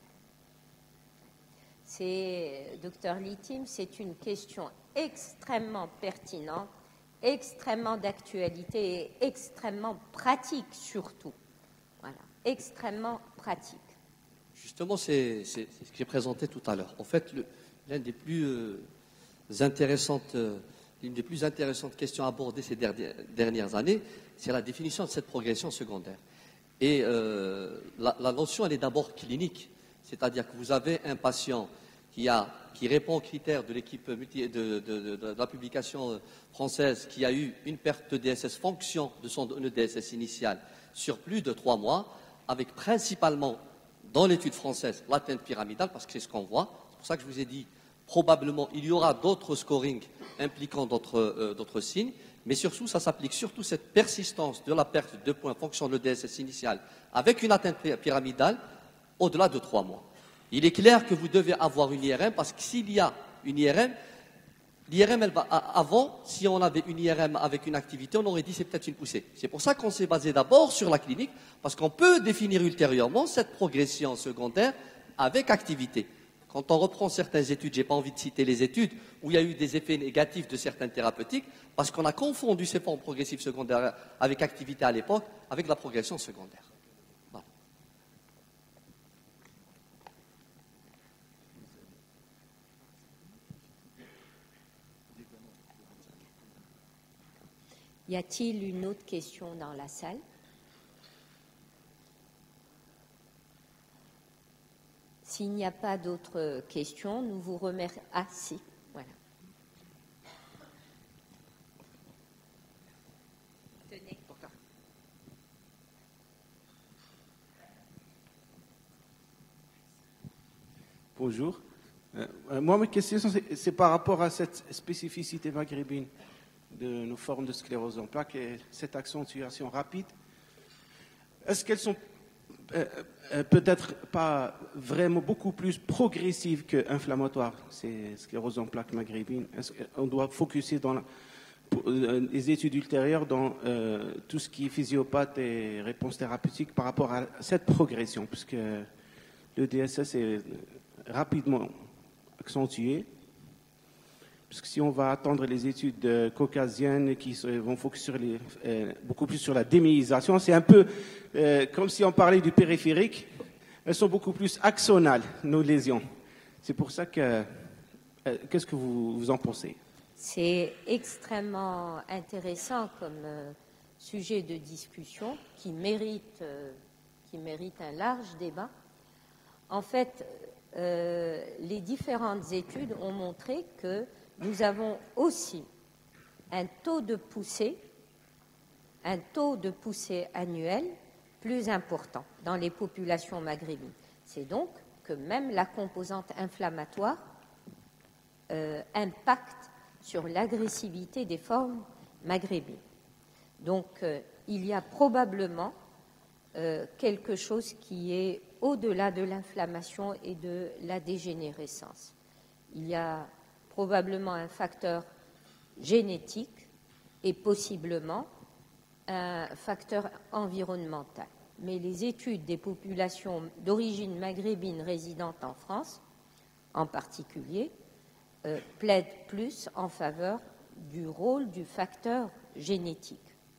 C'est, docteur Litime, c'est une question extrêmement pertinente, extrêmement d'actualité et extrêmement pratique surtout. Voilà, extrêmement pratique. Justement, c'est, c'est, c'est ce que j'ai présenté tout à l'heure. En fait, le, l'un des plus euh, intéressantes, euh, l'une des plus intéressantes questions abordées ces dernières, dernières années, c'est la définition de cette progression secondaire. Et euh, la, la notion, elle est d'abord clinique. C'est-à-dire que vous avez un patient qui, a, qui répond aux critères de l'équipe de, de, de, de, de la publication française, qui a eu une perte de D S S fonction de son E D S S initial sur plus de trois mois, avec principalement, dans l'étude française, l'atteinte pyramidale, parce que c'est ce qu'on voit. C'est pour ça que je vous ai dit, probablement, il y aura d'autres scorings impliquant d'autres euh, d'autres signes, mais surtout, ça s'applique surtout cette persistance de la perte de points fonction de l'E D S S initial avec une atteinte pyramidale au-delà de trois mois. Il est clair que vous devez avoir une I R M, parce que s'il y a une I R M, l'I R M, elle va, avant, si on avait une I R M avec une activité, on aurait dit c'est peut-être une poussée. C'est pour ça qu'on s'est basé d'abord sur la clinique, parce qu'on peut définir ultérieurement cette progression secondaire avec activité. Quand on reprend certaines études, je n'ai pas envie de citer les études, où il y a eu des effets négatifs de certaines thérapeutiques, parce qu'on a confondu ces formes progressives secondaires avec activité à l'époque, avec la progression secondaire. Voilà. Y a-t-il une autre question dans la salle? S'il n'y a pas d'autres questions, nous vous remercions. Ah, si, voilà. Tenez. Bonjour. Euh, moi, ma question, c'est par rapport à cette spécificité maghrébine de nos formes de sclérose en plaques et cette accentuation rapide. Est-ce qu'elles sont euh, euh, peut-être pas vraiment beaucoup plus progressives qu'inflammatoires, ces scléroses en plaques maghrébines? Est-ce qu'on doit focuser dans la, pour, euh, les études ultérieures dans euh, tout ce qui est physiopathe et réponse thérapeutique par rapport à cette progression, puisque le D S S est rapidement accentué? Parce que si on va attendre les études euh, caucasiennes qui se, vont focuser sur les, euh, beaucoup plus sur la démyélisation, c'est un peu euh, comme si on parlait du périphérique. Elles sont beaucoup plus axonales, nos lésions. C'est pour ça que... Euh, qu'est-ce que vous, vous en pensez? C'est extrêmement intéressant comme euh, sujet de discussion qui mérite, euh, qui mérite un large débat. En fait, euh, les différentes études ont montré que nous avons aussi un taux de poussée, un taux de poussée annuel plus important dans les populations maghrébines. C'est donc que même la composante inflammatoire euh, impacte sur l'agressivité des formes maghrébines. Donc, euh, il y a probablement euh, quelque chose qui est au-delà de l'inflammation et de la dégénérescence. Il y a probablement un facteur génétique et possiblement un facteur environnemental. Mais les études des populations d'origine maghrébine résidentes en France, en particulier, euh, plaident plus en faveur du rôle du facteur génétique.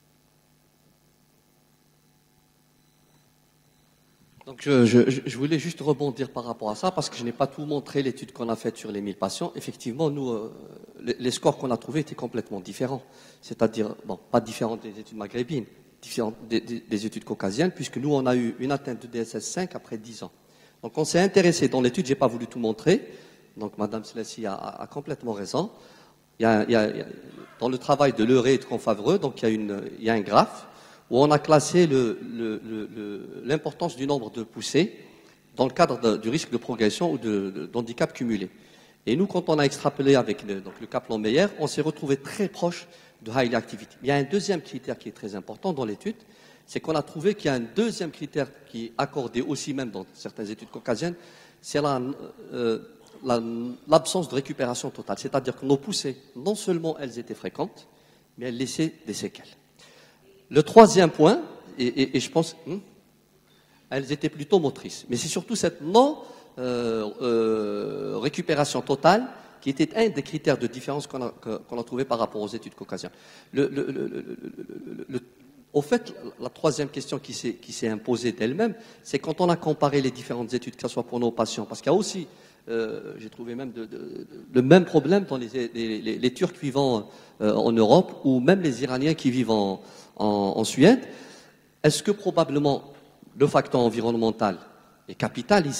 Donc je, je, je voulais juste rebondir par rapport à ça, parce que je n'ai pas tout montré l'étude qu'on a faite sur les mille patients. Effectivement, nous, euh, les, les scores qu'on a trouvés étaient complètement différents. C'est-à-dire, bon, pas différents des études maghrébines, différents des, des, des études caucasiennes, puisque nous, on a eu une atteinte de D S S cinq après dix ans. Donc on s'est intéressé dans l'étude, je n'ai pas voulu tout montrer, donc Madame Selassie a, a, a complètement raison. Il y a, il y a, il y a, dans le travail de Leray et de Confavreux, donc il y a, une, il y a un graphe où on a classé l'importance le, le, le, du nombre de poussées dans le cadre de, du risque de progression ou de, de, d'handicap cumulé. Et nous, quand on a extrapolé avec le, donc le Kaplan-Meier, on s'est retrouvé très proche de high activity. Il y a un deuxième critère qui est très important dans l'étude, c'est qu'on a trouvé qu'il y a un deuxième critère qui est accordé aussi même dans certaines études caucasiennes, c'est la, euh, la, l'absence de récupération totale. C'est-à-dire que nos poussées, non seulement elles étaient fréquentes, mais elles laissaient des séquelles. Le troisième point, et, et, et je pense, hmm, elles étaient plutôt motrices, mais c'est surtout cette non euh, euh, récupération totale qui était un des critères de différence qu'on a, qu'on a trouvé par rapport aux études caucasiennes. Le, le, le, le, le, le, au fait, la troisième question qui s'est, qui s'est imposée d'elle-même, c'est quand on a comparé les différentes études, que ce soit pour nos patients, parce qu'il y a aussi, euh, j'ai trouvé même de, de, de, le même problème dans les, les, les, les Turcs vivant euh, en Europe ou même les Iraniens qui vivent en En, en Suède. Est-ce que probablement le facteur environnemental est capital ici?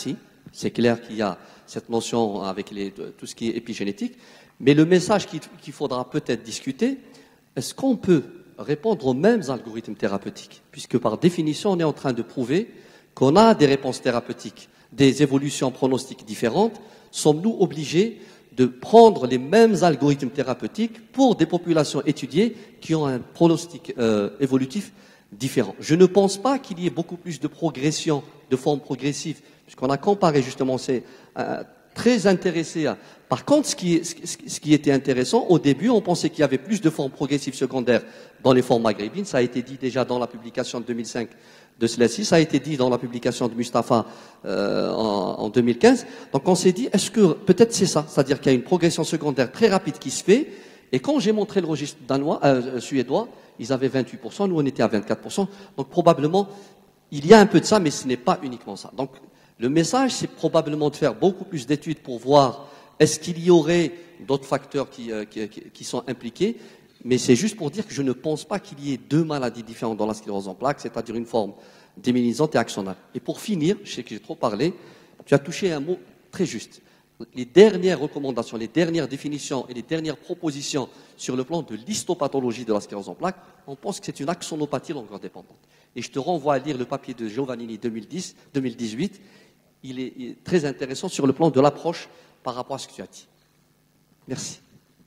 C'est clair qu'il y a cette notion avec les, tout ce qui est épigénétique. Mais le message qu'il, qu'il faudra peut-être discuter, est-ce qu'on peut répondre aux mêmes algorithmes thérapeutiques? Puisque par définition, on est en train de prouver qu'on a des réponses thérapeutiques, des évolutions pronostiques différentes. Sommes-nous obligés de prendre les mêmes algorithmes thérapeutiques pour des populations étudiées qui ont un pronostic euh, évolutif différent? Je ne pense pas qu'il y ait beaucoup plus de progression, de forme progressive, puisqu'on a comparé justement, c'est euh, très intéressé à... Par contre, ce qui, ce qui était intéressant, au début, on pensait qu'il y avait plus de formes progressives secondaires dans les formes maghrébines. Ça a été dit déjà dans la publication de deux mille cinq de Selassie, ça a été dit dans la publication de Mustapha euh, en, en deux mille quinze. Donc on s'est dit, est-ce que peut-être c'est ça, c'est-à-dire qu'il y a une progression secondaire très rapide qui se fait. Et quand j'ai montré le registre danois, euh, suédois, ils avaient vingt-huit pour cent, nous on était à vingt-quatre pour cent. Donc probablement, il y a un peu de ça, mais ce n'est pas uniquement ça. Donc le message, c'est probablement de faire beaucoup plus d'études pour voir est-ce qu'il y aurait d'autres facteurs qui, euh, qui, qui sont impliqués. Mais c'est juste pour dire que je ne pense pas qu'il y ait deux maladies différentes dans la sclérose en plaques, c'est-à-dire une forme démyélisante et axonale. Et pour finir, je sais que j'ai trop parlé, tu as touché un mot très juste. Les dernières recommandations, les dernières définitions et les dernières propositions sur le plan de l'histopathologie de la sclérose en plaques, on pense que c'est une axonopathie longueur dépendante. Et je te renvoie à lire le papier de Giovannini deux mille dix, deux mille dix-huit. Il est, il est très intéressant sur le plan de l'approche par rapport à ce que tu as dit. Merci.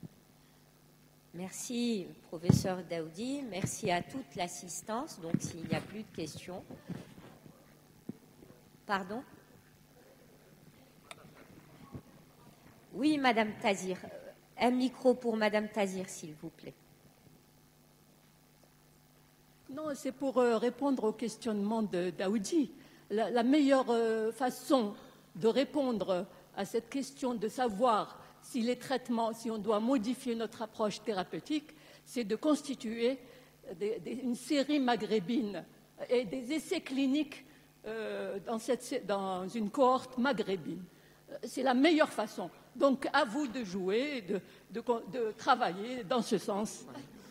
Merci, professeur Daoudi. Merci à toute l'assistance. Donc, s'il n'y a plus de questions. Pardon? Oui, Madame Tazir. Un micro pour Madame Tazir, s'il vous plaît. Non, c'est pour euh, répondre au questionnement de Daoudi. La, la meilleure euh, façon de répondre à cette question de savoir si les traitements, si on doit modifier notre approche thérapeutique, c'est de constituer des, des, une série maghrébine et des essais cliniques euh, dans, cette, dans une cohorte maghrébine. C'est la meilleure façon. Donc, à vous de jouer, de, de, de travailler dans ce sens.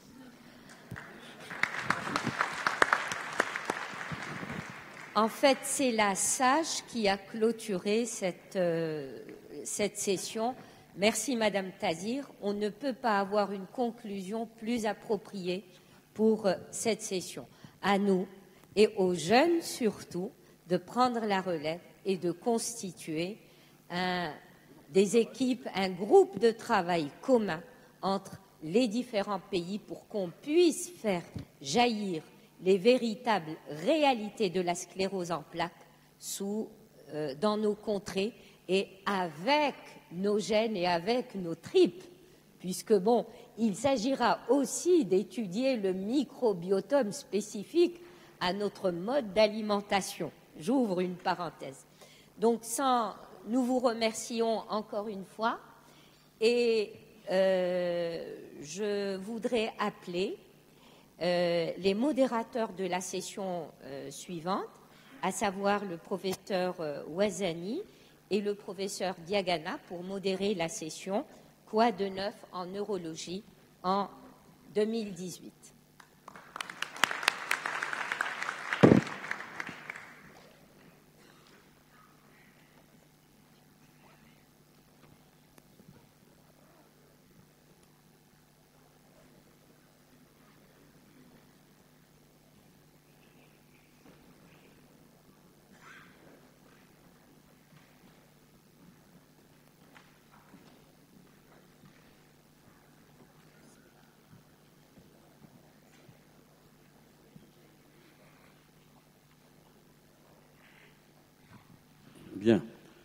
En fait, c'est la SAGE qui a clôturé cette, euh, cette session. Merci, Madame Tazir. On ne peut pas avoir une conclusion plus appropriée pour euh, cette session. À nous et aux jeunes surtout de prendre la relève et de constituer un, des équipes, un groupe de travail commun entre les différents pays pour qu'on puisse faire jaillir les véritables réalités de la sclérose en plaques sous, euh, dans nos contrées et avec nos gènes et avec nos tripes, puisque bon, il s'agira aussi d'étudier le microbiotome spécifique à notre mode d'alimentation. J'ouvre une parenthèse. Donc, sans, nous vous remercions encore une fois et euh, je voudrais appeler euh, les modérateurs de la session euh, suivante, à savoir le professeur euh, Ouazani et le professeur Diagana pour modérer la session « Quoi de neuf en neurologie » en deux mille dix-huit. Bien.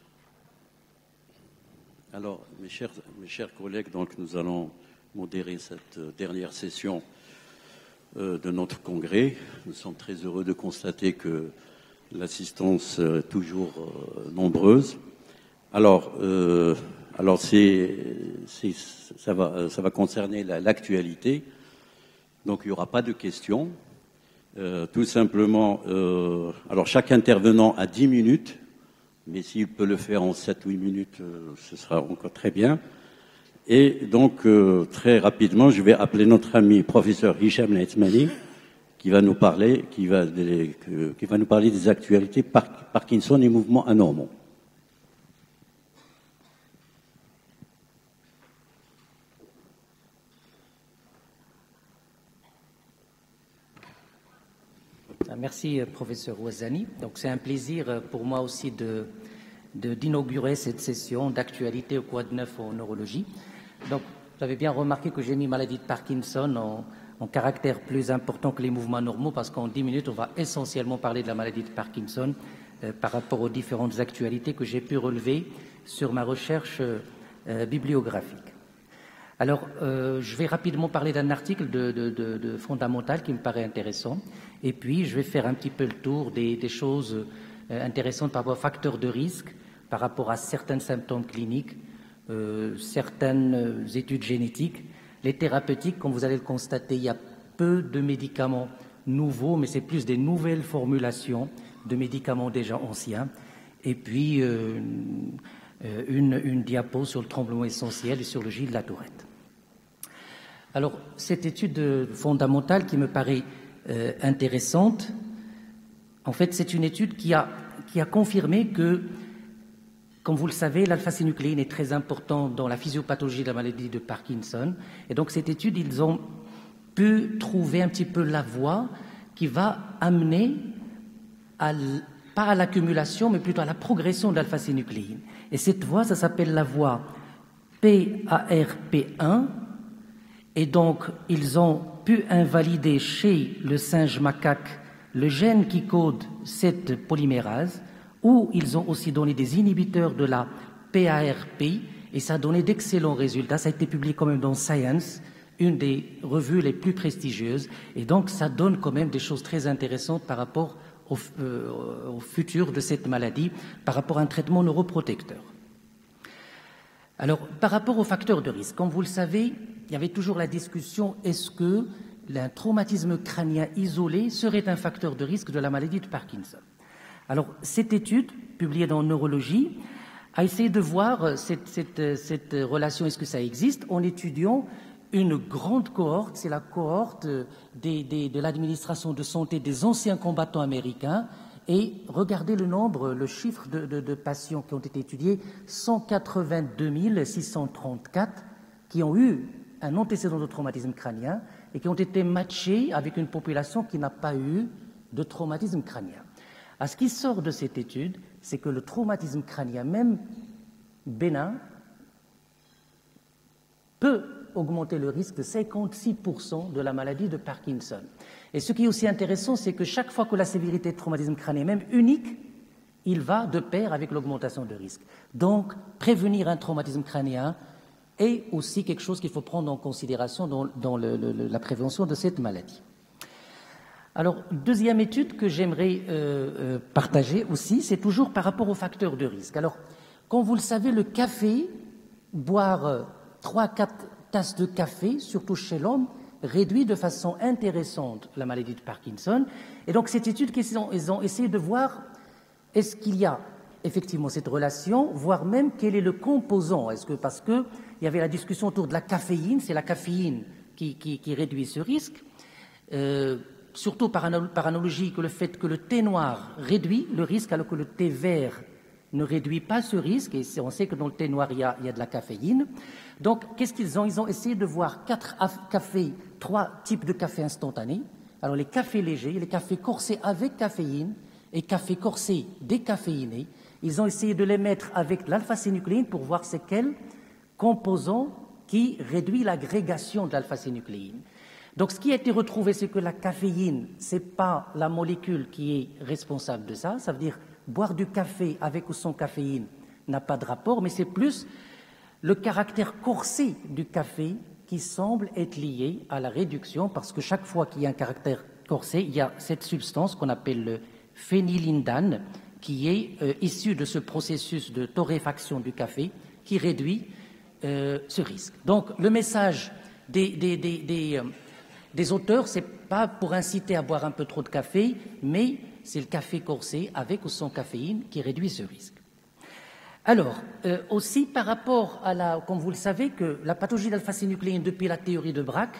Alors, mes chers, mes chers collègues, donc nous allons modérer cette dernière session euh, de notre congrès. Nous sommes très heureux de constater que l'assistance est toujours euh, nombreuse. Alors, euh, alors c'est, c'est, ça, va, ça va concerner la, l'actualité. Donc, il n'y aura pas de questions. Euh, tout simplement, euh, alors chaque intervenant a dix minutes. Mais s'il peut le faire en sept ou huit minutes, euh, ce sera encore très bien. Et donc, euh, très rapidement, je vais appeler notre ami professeur Hicham Laïtmani, qui va nous parler, qui va, des, que, qui va nous parler des actualités par, Parkinson et mouvements anormaux. Merci, professeur Ouazzani. Donc, c'est un plaisir pour moi aussi de, de, d'inaugurer cette session d'actualité au Quad neuf en neurologie. Donc, vous avez bien remarqué que j'ai mis maladie de Parkinson en, en caractère plus important que les mouvements normaux, parce qu'en dix minutes, on va essentiellement parler de la maladie de Parkinson euh, par rapport aux différentes actualités que j'ai pu relever sur ma recherche euh, bibliographique. Alors, euh, je vais rapidement parler d'un article de, de, de, de fondamental qui me paraît intéressant, et puis je vais faire un petit peu le tour des, des choses euh, intéressantes par rapport aux facteurs de risque, par rapport à certains symptômes cliniques, euh, certaines études génétiques, les thérapeutiques. Comme vous allez le constater, il y a peu de médicaments nouveaux, mais c'est plus des nouvelles formulations de médicaments déjà anciens, et puis euh, une, une diapo sur le tremblement essentiel et sur le J de la Tourette. Alors, cette étude fondamentale qui me paraît euh, intéressante, en fait, c'est une étude qui a, qui a confirmé que, comme vous le savez, l'alpha-synucléine est très important dans la physiopathologie de la maladie de Parkinson. Et donc, cette étude, ils ont pu trouver un petit peu la voie qui va amener, à, pas à l'accumulation, mais plutôt à la progression de l'alpha-synucléine. Et cette voie, ça s'appelle la voie P A R P un. Et donc, ils ont pu invalider chez le singe macaque le gène qui code cette polymérase, ou ils ont aussi donné des inhibiteurs de la P A R P, et ça a donné d'excellents résultats. Ça a été publié quand même dans Science, une des revues les plus prestigieuses, et donc ça donne quand même des choses très intéressantes par rapport au, euh, au futur de cette maladie, par rapport à un traitement neuroprotecteur. Alors, par rapport aux facteurs de risque, comme vous le savez, il y avait toujours la discussion, est-ce que un traumatisme crânien isolé serait un facteur de risque de la maladie de Parkinson? Alors, cette étude, publiée dans Neurologie, a essayé de voir cette, cette, cette relation, est-ce que ça existe, en étudiant une grande cohorte, c'est la cohorte des, des, de l'administration de santé des anciens combattants américains, et regardez le nombre, le chiffre de, de, de patients qui ont été étudiés, cent quatre-vingt-deux mille six cent trente-quatre qui ont eu un antécédent de traumatisme crânien et qui ont été matchés avec une population qui n'a pas eu de traumatisme crânien. À ce qui sort de cette étude, c'est que le traumatisme crânien, même bénin, peut augmenter le risque de cinquante-six pour cent de la maladie de Parkinson. Et ce qui est aussi intéressant, c'est que chaque fois que la sévérité de traumatisme crânien, même unique, il va de pair avec l'augmentation de risque. Donc, prévenir un traumatisme crânien est aussi quelque chose qu'il faut prendre en considération dans, dans le, le, la prévention de cette maladie. Alors, deuxième étude que j'aimerais euh, euh, partager aussi, c'est toujours par rapport aux facteurs de risque. Alors, comme vous le savez, le café, boire trois à quatre tasses de café, surtout chez l'homme, réduit de façon intéressante la maladie de Parkinson. Et donc, cette étude, ils ont, ils ont essayé de voir est-ce qu'il y a effectivement cette relation, voire même quel est le composant. Est-ce que, parce qu'il y avait la discussion autour de la caféine, c'est la caféine qui, qui, qui réduit ce risque, euh, surtout par, par analogie que le fait que le thé noir réduit le risque alors que le thé vert ne réduit pas ce risque, et on sait que dans le thé noir, il y a, il y a de la caféine. Donc, qu'est-ce qu'ils ont? Ils ont essayé de voir quatre cafés, trois types de café instantanés. Alors, les cafés légers, les cafés corsés avec caféine et cafés corsés décaféinés. Ils ont essayé de les mettre avec l'alpha-synucléine pour voir c'est quel composant qui réduit l'agrégation de l'alpha-synucléine. Donc, ce qui a été retrouvé, c'est que la caféine, ce n'est pas la molécule qui est responsable de ça. Ça veut dire boire du café avec ou sans caféine n'a pas de rapport, mais c'est plus le caractère corsé du café qui semble être lié à la réduction, parce que chaque fois qu'il y a un caractère corsé, il y a cette substance qu'on appelle le phénylindane, qui est euh, issue de ce processus de torréfaction du café, qui réduit euh, ce risque. Donc, le message des, des, des, des, euh, des auteurs, ce n'est pas pour inciter à boire un peu trop de café, mais c'est le café corsé, avec ou sans caféine, qui réduit ce risque. Alors, euh, aussi par rapport à la, comme vous le savez, que la pathologie d'alpha-synucléine, depuis la théorie de Braak,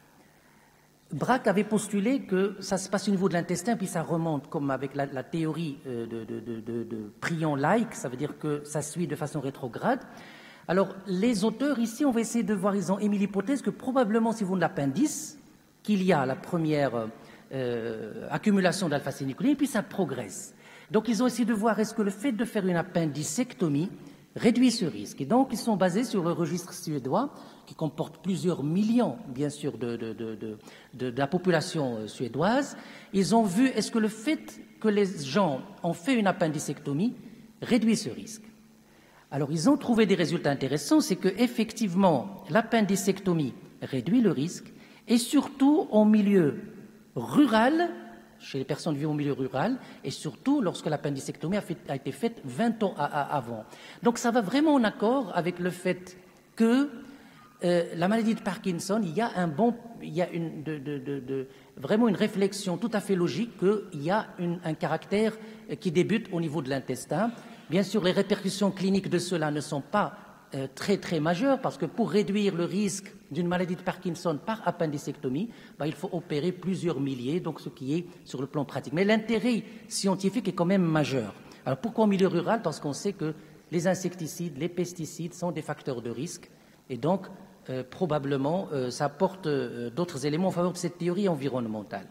Braak avait postulé que ça se passe au niveau de l'intestin, puis ça remonte, comme avec la, la théorie euh, de, de, de, de, de Prion-like, ça veut dire que ça suit de façon rétrograde. Alors, les auteurs ici, on va essayer de voir, ils ont émis l'hypothèse que probablement, si vous de l'appendice, qu'il y a la première euh, accumulation d'alpha-synucléine, puis ça progresse. Donc ils ont essayé de voir est-ce que le fait de faire une appendicectomie réduit ce risque. Et donc ils sont basés sur le registre suédois qui comporte plusieurs millions, bien sûr, de, de, de, de, de, de la population suédoise. Ils ont vu est-ce que le fait que les gens ont fait une appendicectomie réduit ce risque. Alors ils ont trouvé des résultats intéressants, c'est qu'effectivement l'appendicectomie réduit le risque, et surtout en milieu rural, chez les personnes vivant au milieu rural, et surtout lorsque l'appendicectomie a, fait, a été faite vingt ans à, à, avant. Donc ça va vraiment en accord avec le fait que euh, la maladie de Parkinson, il y a, un bon, il y a une, de, de, de, de, vraiment une réflexion tout à fait logique qu'il y a une, un caractère qui débute au niveau de l'intestin. Bien sûr, les répercussions cliniques de cela ne sont pas euh, très, très majeures, parce que pour réduire le risque d'une maladie de Parkinson par appendicectomie, bah, il faut opérer plusieurs milliers, donc ce qui est sur le plan pratique. Mais l'intérêt scientifique est quand même majeur. Alors pourquoi en milieu rural? Parce qu'on sait que les insecticides, les pesticides sont des facteurs de risque, et donc euh, probablement euh, ça apporte euh, d'autres éléments en faveur de cette théorie environnementale.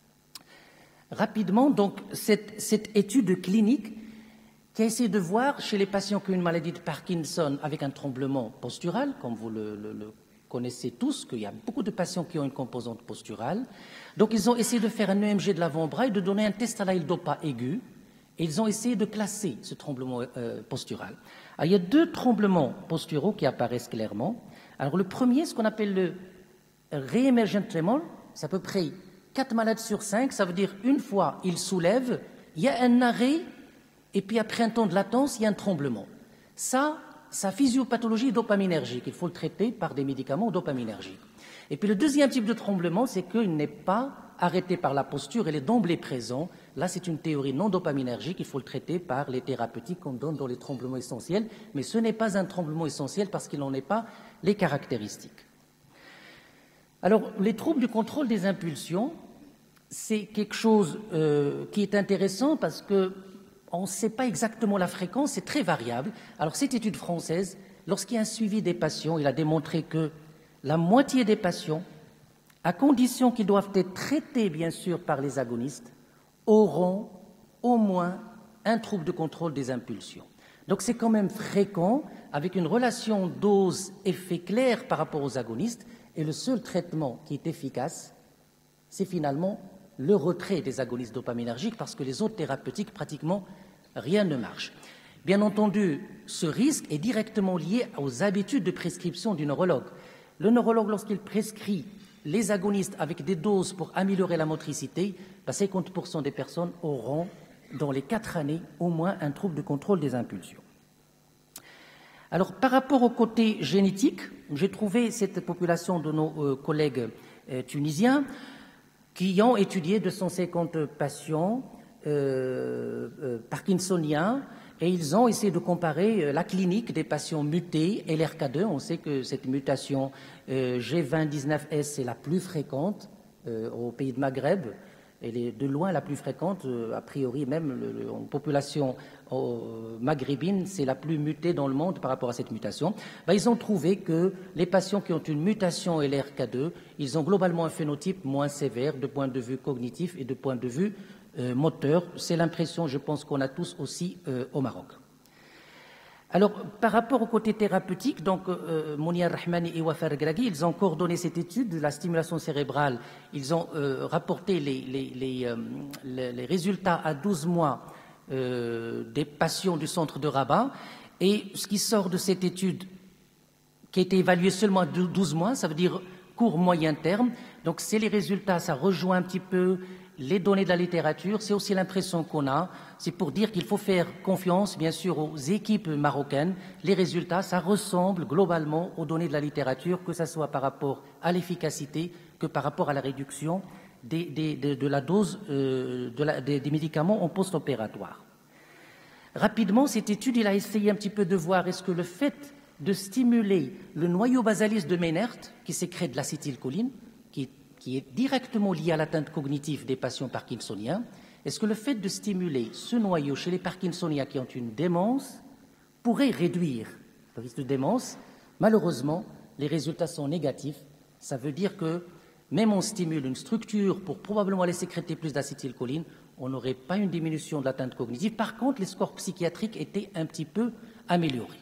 Rapidement, donc, cette, cette étude clinique qui a essayé de voir chez les patients qui ont une maladie de Parkinson avec un tremblement postural, comme vous le, le, le connaissez tous, qu'il y a beaucoup de patients qui ont une composante posturale. Donc, ils ont essayé de faire un E M G de l'avant-bras et de donner un test à la L-dopa aigu. Et ils ont essayé de classer ce tremblement euh, postural. Alors, il y a deux tremblements posturaux qui apparaissent clairement. Alors, le premier, ce qu'on appelle le re-emergent tremor, c'est à peu près quatre malades sur cinq. Ça veut dire une fois, ils soulèvent, il y a un arrêt, et puis après un temps de latence, il y a un tremblement. Ça, sa physiopathologie est dopaminergique. Il faut le traiter par des médicaments dopaminergiques. Et puis le deuxième type de tremblement, c'est qu'il n'est pas arrêté par la posture, il est d'emblée présent. Là, c'est une théorie non dopaminergique. Il faut le traiter par les thérapeutiques qu'on donne dans les tremblements essentiels. Mais ce n'est pas un tremblement essentiel parce qu'il n'en est pas les caractéristiques. Alors, les troubles du contrôle des impulsions, c'est quelque chose euh, qui est intéressant parce que on ne sait pas exactement la fréquence, c'est très variable. Alors, cette étude française, lorsqu'il y a un suivi des patients, il a démontré que la moitié des patients, à condition qu'ils doivent être traités, bien sûr, par les agonistes, auront au moins un trouble de contrôle des impulsions. Donc, c'est quand même fréquent, avec une relation dose-effet claire par rapport aux agonistes, et le seul traitement qui est efficace, c'est finalement le retrait des agonistes dopaminergiques, parce que les autres thérapeutiques, pratiquement, rien ne marche. Bien entendu, ce risque est directement lié aux habitudes de prescription du neurologue. Le neurologue, lorsqu'il prescrit les agonistes avec des doses pour améliorer la motricité, ben cinquante pour cent des personnes auront, dans les quatre années, au moins un trouble de contrôle des impulsions. Alors, par rapport au côté génétique, j'ai trouvé cette population de nos euh, collègues euh, tunisiens qui ont étudié deux cent cinquante patients euh, euh, parkinsoniens, et ils ont essayé de comparer euh, la clinique des patients mutés et L R K deux. On sait que cette mutation euh, G vingt dix-neuf S est la plus fréquente euh, au pays de Maghreb. Elle est de loin la plus fréquente, euh, a priori même le, le, en population euh, maghrébine, c'est la plus mutée dans le monde par rapport à cette mutation. Ben, ils ont trouvé que les patients qui ont une mutation L R K deux, ils ont globalement un phénotype moins sévère de point de vue cognitif et de point de vue euh, moteur. C'est l'impression, je pense, qu'on a tous aussi euh, au Maroc. Alors, par rapport au côté thérapeutique, donc euh, Mounia Rahmani et Wafa Regragui, ils ont coordonné cette étude de la stimulation cérébrale. Ils ont euh, rapporté les, les, les, euh, les, les résultats à douze mois euh, des patients du centre de Rabat. Et ce qui sort de cette étude, qui a été évaluée seulement à douze mois, ça veut dire court moyen terme. Donc, c'est les résultats, ça rejoint un petit peu les données de la littérature, c'est aussi l'impression qu'on a. C'est pour dire qu'il faut faire confiance, bien sûr, aux équipes marocaines. Les résultats, ça ressemble globalement aux données de la littérature, que ce soit par rapport à l'efficacité que par rapport à la réduction des, des, de, de la dose euh, de la, des, des médicaments en post-opératoire. Rapidement, cette étude, il a essayé un petit peu de voir est-ce que le fait de stimuler le noyau basaliste de Meynert, qui sécrète de l'acétylcholine, qui est qui est directement lié à l'atteinte cognitive des patients parkinsoniens, est-ce que le fait de stimuler ce noyau chez les parkinsoniens qui ont une démence pourrait réduire le risque de démence? Malheureusement, les résultats sont négatifs. Ça veut dire que même on stimule une structure pour probablement aller sécréter plus d'acétylcholine, on n'aurait pas une diminution de l'atteinte cognitive. Par contre, les scores psychiatriques étaient un petit peu améliorés.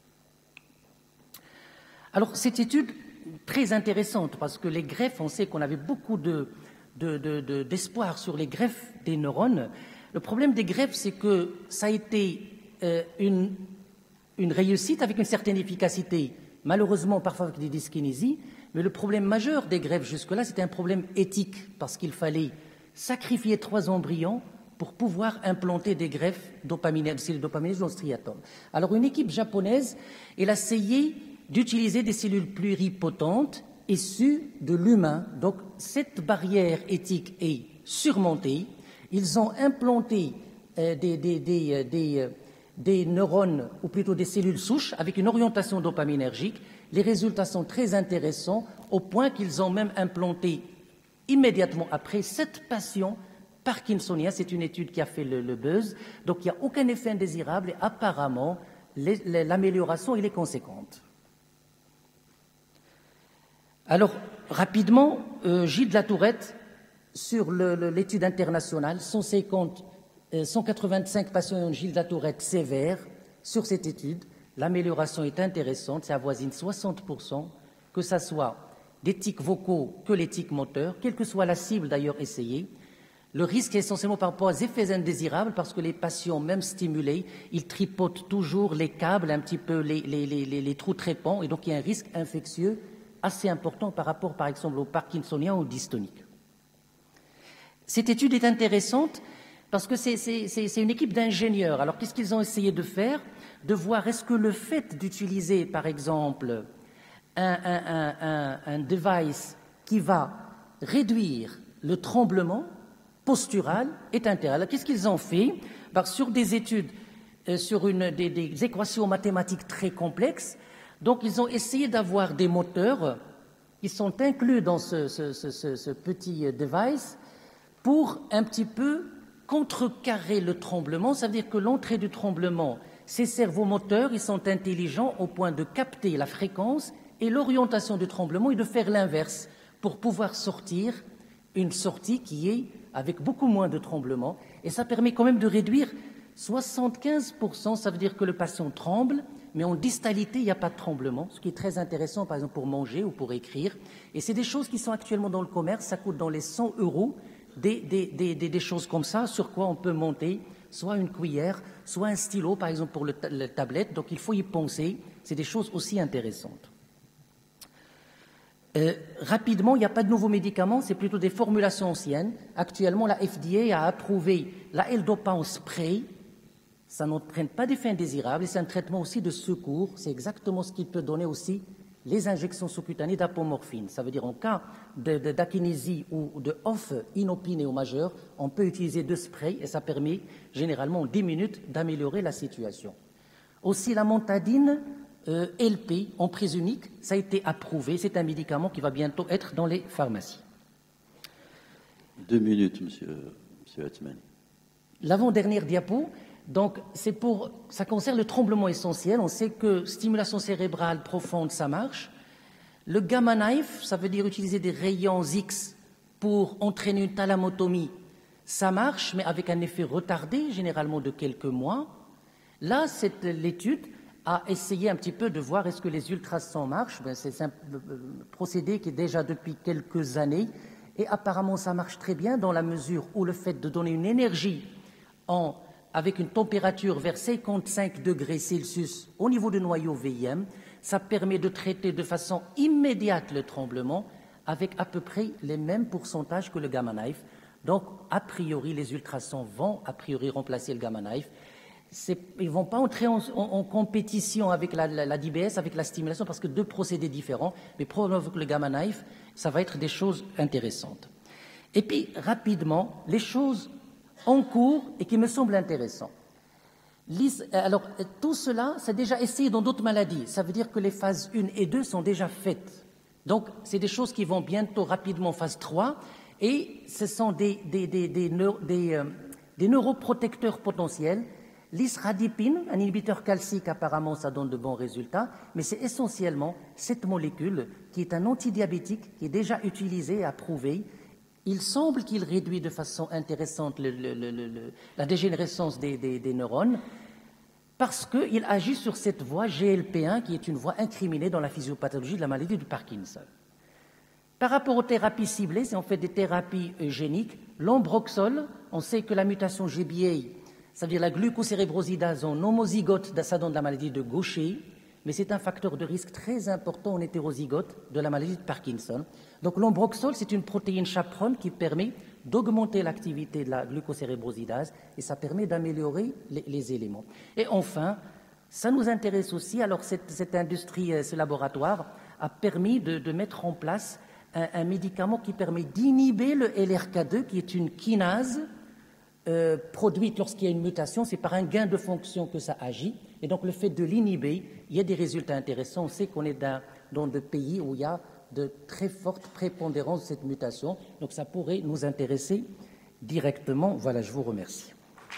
Alors, cette étude très intéressante, parce que les greffes, on sait qu'on avait beaucoup de, de, de, de, d'espoir sur les greffes des neurones. Le problème des greffes, c'est que ça a été euh, une, une réussite avec une certaine efficacité, malheureusement parfois avec des dyskinésies, mais le problème majeur des greffes jusque-là, c'était un problème éthique, parce qu'il fallait sacrifier trois embryons pour pouvoir implanter des greffes dopaminergiques, de cellules dopaminergiques dans le striatum. Alors, une équipe japonaise, elle a essayé d'utiliser des cellules pluripotentes issues de l'humain. Donc, cette barrière éthique est surmontée. Ils ont implanté euh, des, des, des, euh, des, euh, des neurones, ou plutôt des cellules souches, avec une orientation dopaminergique. Les résultats sont très intéressants, au point qu'ils ont même implanté immédiatement après sept patients parkinsoniens. C'est une étude qui a fait le, le buzz. Donc, il n'y a aucun effet indésirable et apparemment, les, les, l'amélioration elle est conséquente. Alors, rapidement, euh, Gilles de la Tourette, sur le, le, l'étude internationale, cent cinquante, euh, cent quatre-vingt-cinq patients Gilles de la Tourette sévères sur cette étude. L'amélioration est intéressante, ça avoisine soixante pour cent, que ce soit des tics vocaux que les tics moteurs, quelle que soit la cible d'ailleurs essayée. Le risque est essentiellement par rapport aux effets indésirables, parce que les patients, même stimulés, ils tripotent toujours les câbles, un petit peu les, les, les, les, les trous trépants, et donc il y a un risque infectieux assez important par rapport, par exemple, aux parkinsoniens ou aux dystoniques. Cette étude est intéressante parce que c'est, c'est, c'est, c'est une équipe d'ingénieurs. Alors, qu'est-ce qu'ils ont essayé de faire? De voir est-ce que le fait d'utiliser, par exemple, un, un, un, un, un device qui va réduire le tremblement postural est intéressant. Alors, qu'est-ce qu'ils ont fait? Ben, sur des études, euh, sur une, des, des équations mathématiques très complexes, donc ils ont essayé d'avoir des moteurs qui sont inclus dans ce, ce, ce, ce petit device pour un petit peu contrecarrer le tremblement. Ça veut dire que l'entrée du tremblement, ces cerveaux moteurs, ils sont intelligents au point de capter la fréquence et l'orientation du tremblement et de faire l'inverse pour pouvoir sortir une sortie qui est avec beaucoup moins de tremblement. Et ça permet quand même de réduire soixante-quinze pour cent. Ça veut dire que le patient tremble, mais en distalité, il n'y a pas de tremblement, ce qui est très intéressant, par exemple, pour manger ou pour écrire. Et c'est des choses qui sont actuellement dans le commerce, ça coûte dans les cent euros, des, des, des, des, des choses comme ça, sur quoi on peut monter soit une cuillère, soit un stylo, par exemple, pour le, ta- le tablette. Donc, il faut y penser. C'est des choses aussi intéressantes. Euh, rapidement, il n'y a pas de nouveaux médicaments, c'est plutôt des formulations anciennes. Actuellement, la F D A a approuvé la L-Dopa en spray. Ça n'entraîne pas d'effet indésirable et c'est un traitement aussi de secours. C'est exactement ce qui peut donner aussi les injections sous-cutanées d'apomorphine. Ça veut dire en cas de, de, d'akinésie ou de off inopiné ou majeur, on peut utiliser deux sprays et ça permet généralement en dix minutes d'améliorer la situation. Aussi la montadine euh, L P en prise unique, ça a été approuvé. C'est un médicament qui va bientôt être dans les pharmacies. Deux minutes, monsieur, monsieur Hetzman. L'avant-dernière diapo. Donc, c'est pour, ça concerne le tremblement essentiel. On sait que stimulation cérébrale profonde, ça marche. Le gamma knife, ça veut dire utiliser des rayons X pour entraîner une thalamotomie. Ça marche, mais avec un effet retardé, généralement de quelques mois. Là, cette, l'étude a essayé un petit peu de voir est-ce que les ultrasons marchent. Ben, c'est un procédé qui est déjà depuis quelques années. Et apparemment, ça marche très bien dans la mesure où le fait de donner une énergie en avec une température vers cinquante-cinq degrés Celsius au niveau du noyau V I M, ça permet de traiter de façon immédiate le tremblement avec à peu près les mêmes pourcentages que le gamma knife. Donc, a priori, les ultrasons vont a priori remplacer le gamma knife. C'est, ils ne vont pas entrer en, en, en compétition avec la, la, la D B S, avec la stimulation, parce que deux procédés différents, mais probablement avec le gamma knife, ça va être des choses intéressantes. Et puis, rapidement, les choses en cours et qui me semble intéressant. Alors, tout cela, c'est déjà essayé dans d'autres maladies. Ça veut dire que les phases un et deux sont déjà faites. Donc, c'est des choses qui vont bientôt rapidement en phase trois et ce sont des, des, des, des, neuro, des, euh, des neuroprotecteurs potentiels. L'isradipine, un inhibiteur calcique, apparemment, ça donne de bons résultats, mais c'est essentiellement cette molécule qui est un antidiabétique, qui est déjà utilisé et approuvé. Il semble qu'il réduit de façon intéressante le, le, le, le, la dégénérescence des, des, des neurones, parce qu'il agit sur cette voie G L P un, qui est une voie incriminée dans la physiopathologie de la maladie du Parkinson. Par rapport aux thérapies ciblées, c'est en fait des thérapies eugéniques. L'Ambroxol, on sait que la mutation G B A, c'est-à-dire la glucocérébrosidase en homozygote, ça donne de la maladie de Gaucher, mais c'est un facteur de risque très important en hétérozygote de la maladie de Parkinson. Donc l'Ambroxol, c'est une protéine chaperone qui permet d'augmenter l'activité de la glucocérébrosidase et ça permet d'améliorer les, les éléments. Et enfin, ça nous intéresse aussi, alors cette, cette industrie, ce laboratoire a permis de, de mettre en place un, un médicament qui permet d'inhiber le L R K deux, qui est une kinase euh, produite lorsqu'il y a une mutation, c'est par un gain de fonction que ça agit. Et donc le fait de l'inhiber, il y a des résultats intéressants. On sait qu'on est dans, dans des pays où il y a de très fortes prépondérances de cette mutation. Donc ça pourrait nous intéresser directement. Voilà, je vous remercie.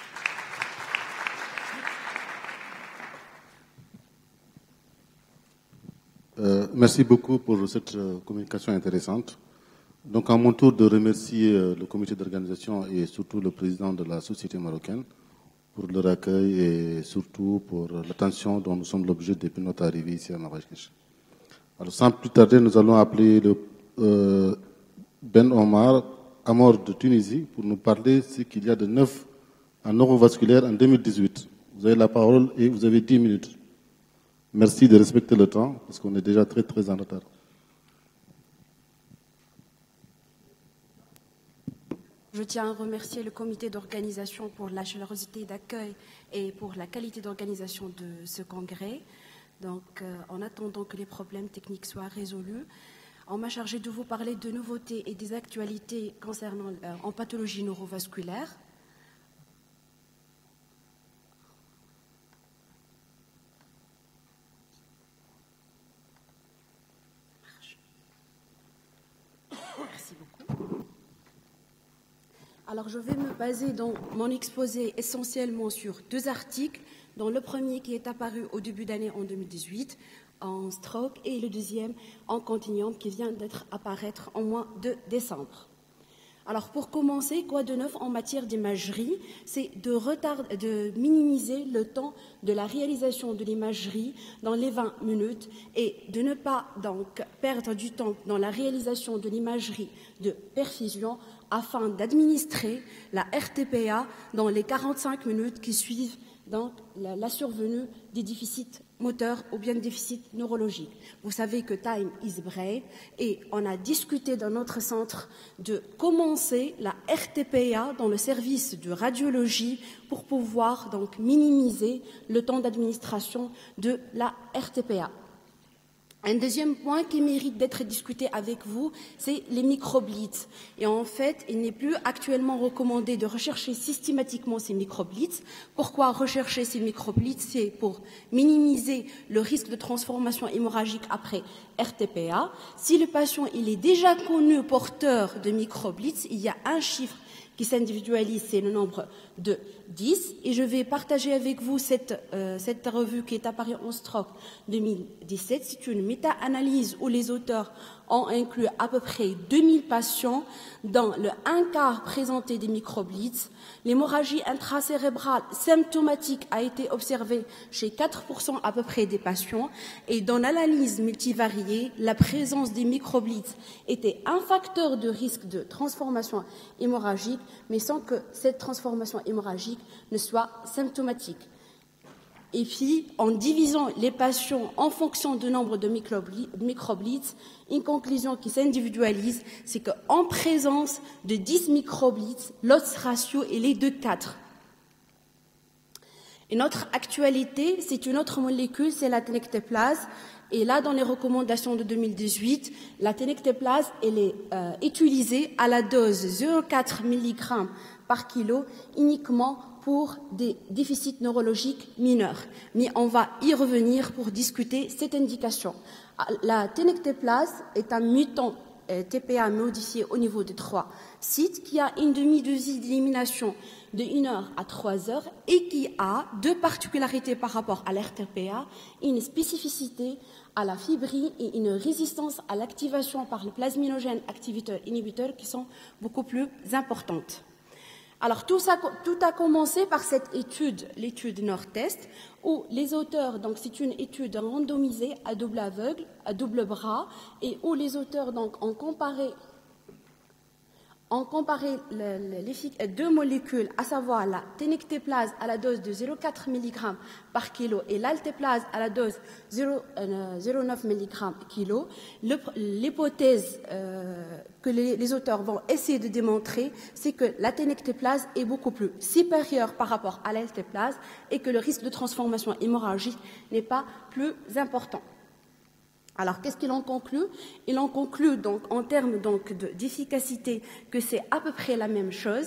Euh, merci beaucoup pour cette euh, communication intéressante. Donc, à mon tour de remercier euh, le comité d'organisation et surtout le président de la société marocaine pour leur accueil et surtout pour l'attention dont nous sommes l'objet depuis notre arrivée ici à Marrakech. Alors, sans plus tarder, nous allons appeler le, euh, Ben Omar, Amor de Tunisie, pour nous parler de ce qu'il y a de neuf en neurovasculaire en deux mille dix-huit. Vous avez la parole et vous avez dix minutes. Merci de respecter le temps, parce qu'on est déjà très, très en retard. Je tiens à remercier le comité d'organisation pour la générosité d'accueil et pour la qualité d'organisation de ce congrès. Donc, euh, en attendant que les problèmes techniques soient résolus, on m'a chargé de vous parler de nouveautés et des actualités concernant euh, en pathologie neurovasculaire. Merci beaucoup. Alors, je vais me baser dans mon exposé essentiellement sur deux articles, dont le premier qui est apparu au début d'année en deux mille dix-huit en stroke et le deuxième en continuum qui vient d'être apparaître en mois de décembre. Alors, pour commencer, quoi de neuf en matière d'imagerie? C'est de, retard, de minimiser le temps de la réalisation de l'imagerie dans les vingt minutes et de ne pas donc perdre du temps dans la réalisation de l'imagerie de perfusion afin d'administrer la R T P A dans les quarante-cinq minutes qui suivent donc la, la survenue des déficits moteurs ou bien déficits neurologiques. Vous savez que time is brain et on a discuté dans notre centre de commencer la R T P A dans le service de radiologie pour pouvoir donc minimiser le temps d'administration de la R T P A. Un deuxième point qui mérite d'être discuté avec vous, c'est les microblitz. Et en fait, il n'est plus actuellement recommandé de rechercher systématiquement ces microblitz. Pourquoi rechercher ces microblitz? C'est pour minimiser le risque de transformation hémorragique après R T P A. Si le patient il est déjà connu porteur de microblitz, il y a un chiffre qui s'individualise, c'est le nombre de dix. Et je vais partager avec vous cette, euh, cette revue qui est apparue en stroke deux mille dix-sept. C'est une méta-analyse où les auteurs ont inclus à peu près deux mille patients dans le un quart présenté des microblitz. L'hémorragie intracérébrale symptomatique a été observée chez quatre pour cent à peu près des patients. Et dans l'analyse multivariée, la présence des microblitz était un facteur de risque de transformation hémorragique, mais sans que cette transformation hémorragique ne soit symptomatique. Et puis, en divisant les patients en fonction du nombre de microblitz, une conclusion qui s'individualise, c'est qu'en présence de dix microblitz, l'odds ratio est de quatre. Une autre actualité, c'est une autre molécule, c'est la tenecteplase. Et là, dans les recommandations de deux mille dix-huit, la tenecteplase, elle est euh, utilisée à la dose zéro virgule quatre milligrammes par kilo uniquement pour des déficits neurologiques mineurs. Mais on va y revenir pour discuter cette indication. La tenecteplase est un mutant T P A modifié au niveau de trois sites, qui a une demi-dose d'élimination de une heure à trois heures et qui a deux particularités par rapport à l'R T P A, une spécificité à la fibrine et une résistance à l'activation par le plasminogène activateur-inhibiteur qui sont beaucoup plus importantes. Alors tout, ça, tout a commencé par cette étude, l'étude Nord-Est, où les auteurs, donc c'est une étude randomisée à double aveugle, à double bras, et où les auteurs donc ont comparé, ont comparé le, le, deux molécules, à savoir la tenectéplase à la dose de zéro virgule quatre milligrammes par kilo et l'altéplase à la dose zéro virgule neuf milligrammes par kilo. L'hypothèse euh, que les, les auteurs vont essayer de démontrer, c'est que la tenectéplase est beaucoup plus supérieure par rapport à l'altéplase et que le risque de transformation hémorragique n'est pas plus important. Alors, qu'est-ce qu'ils en concluent? Ils en concluent donc en termes donc d'efficacité que c'est à peu près la même chose,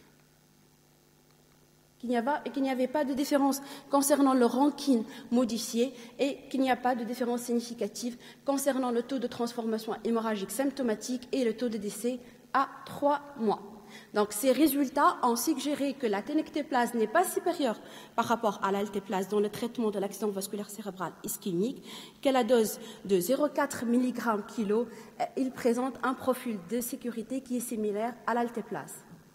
qu'il n'y avait, avait pas de différence concernant le ranking modifié et qu'il n'y a pas de différence significative concernant le taux de transformation hémorragique symptomatique et le taux de décès à trois mois. Donc, ces résultats ont suggéré que la tenectéplase n'est pas supérieure par rapport à l'altéplase dans le traitement de l'accident vasculaire cérébral ischémique, qu'à la dose de zéro virgule quatre milligrammes par kilo, il présente un profil de sécurité qui est similaire à l'altéplase.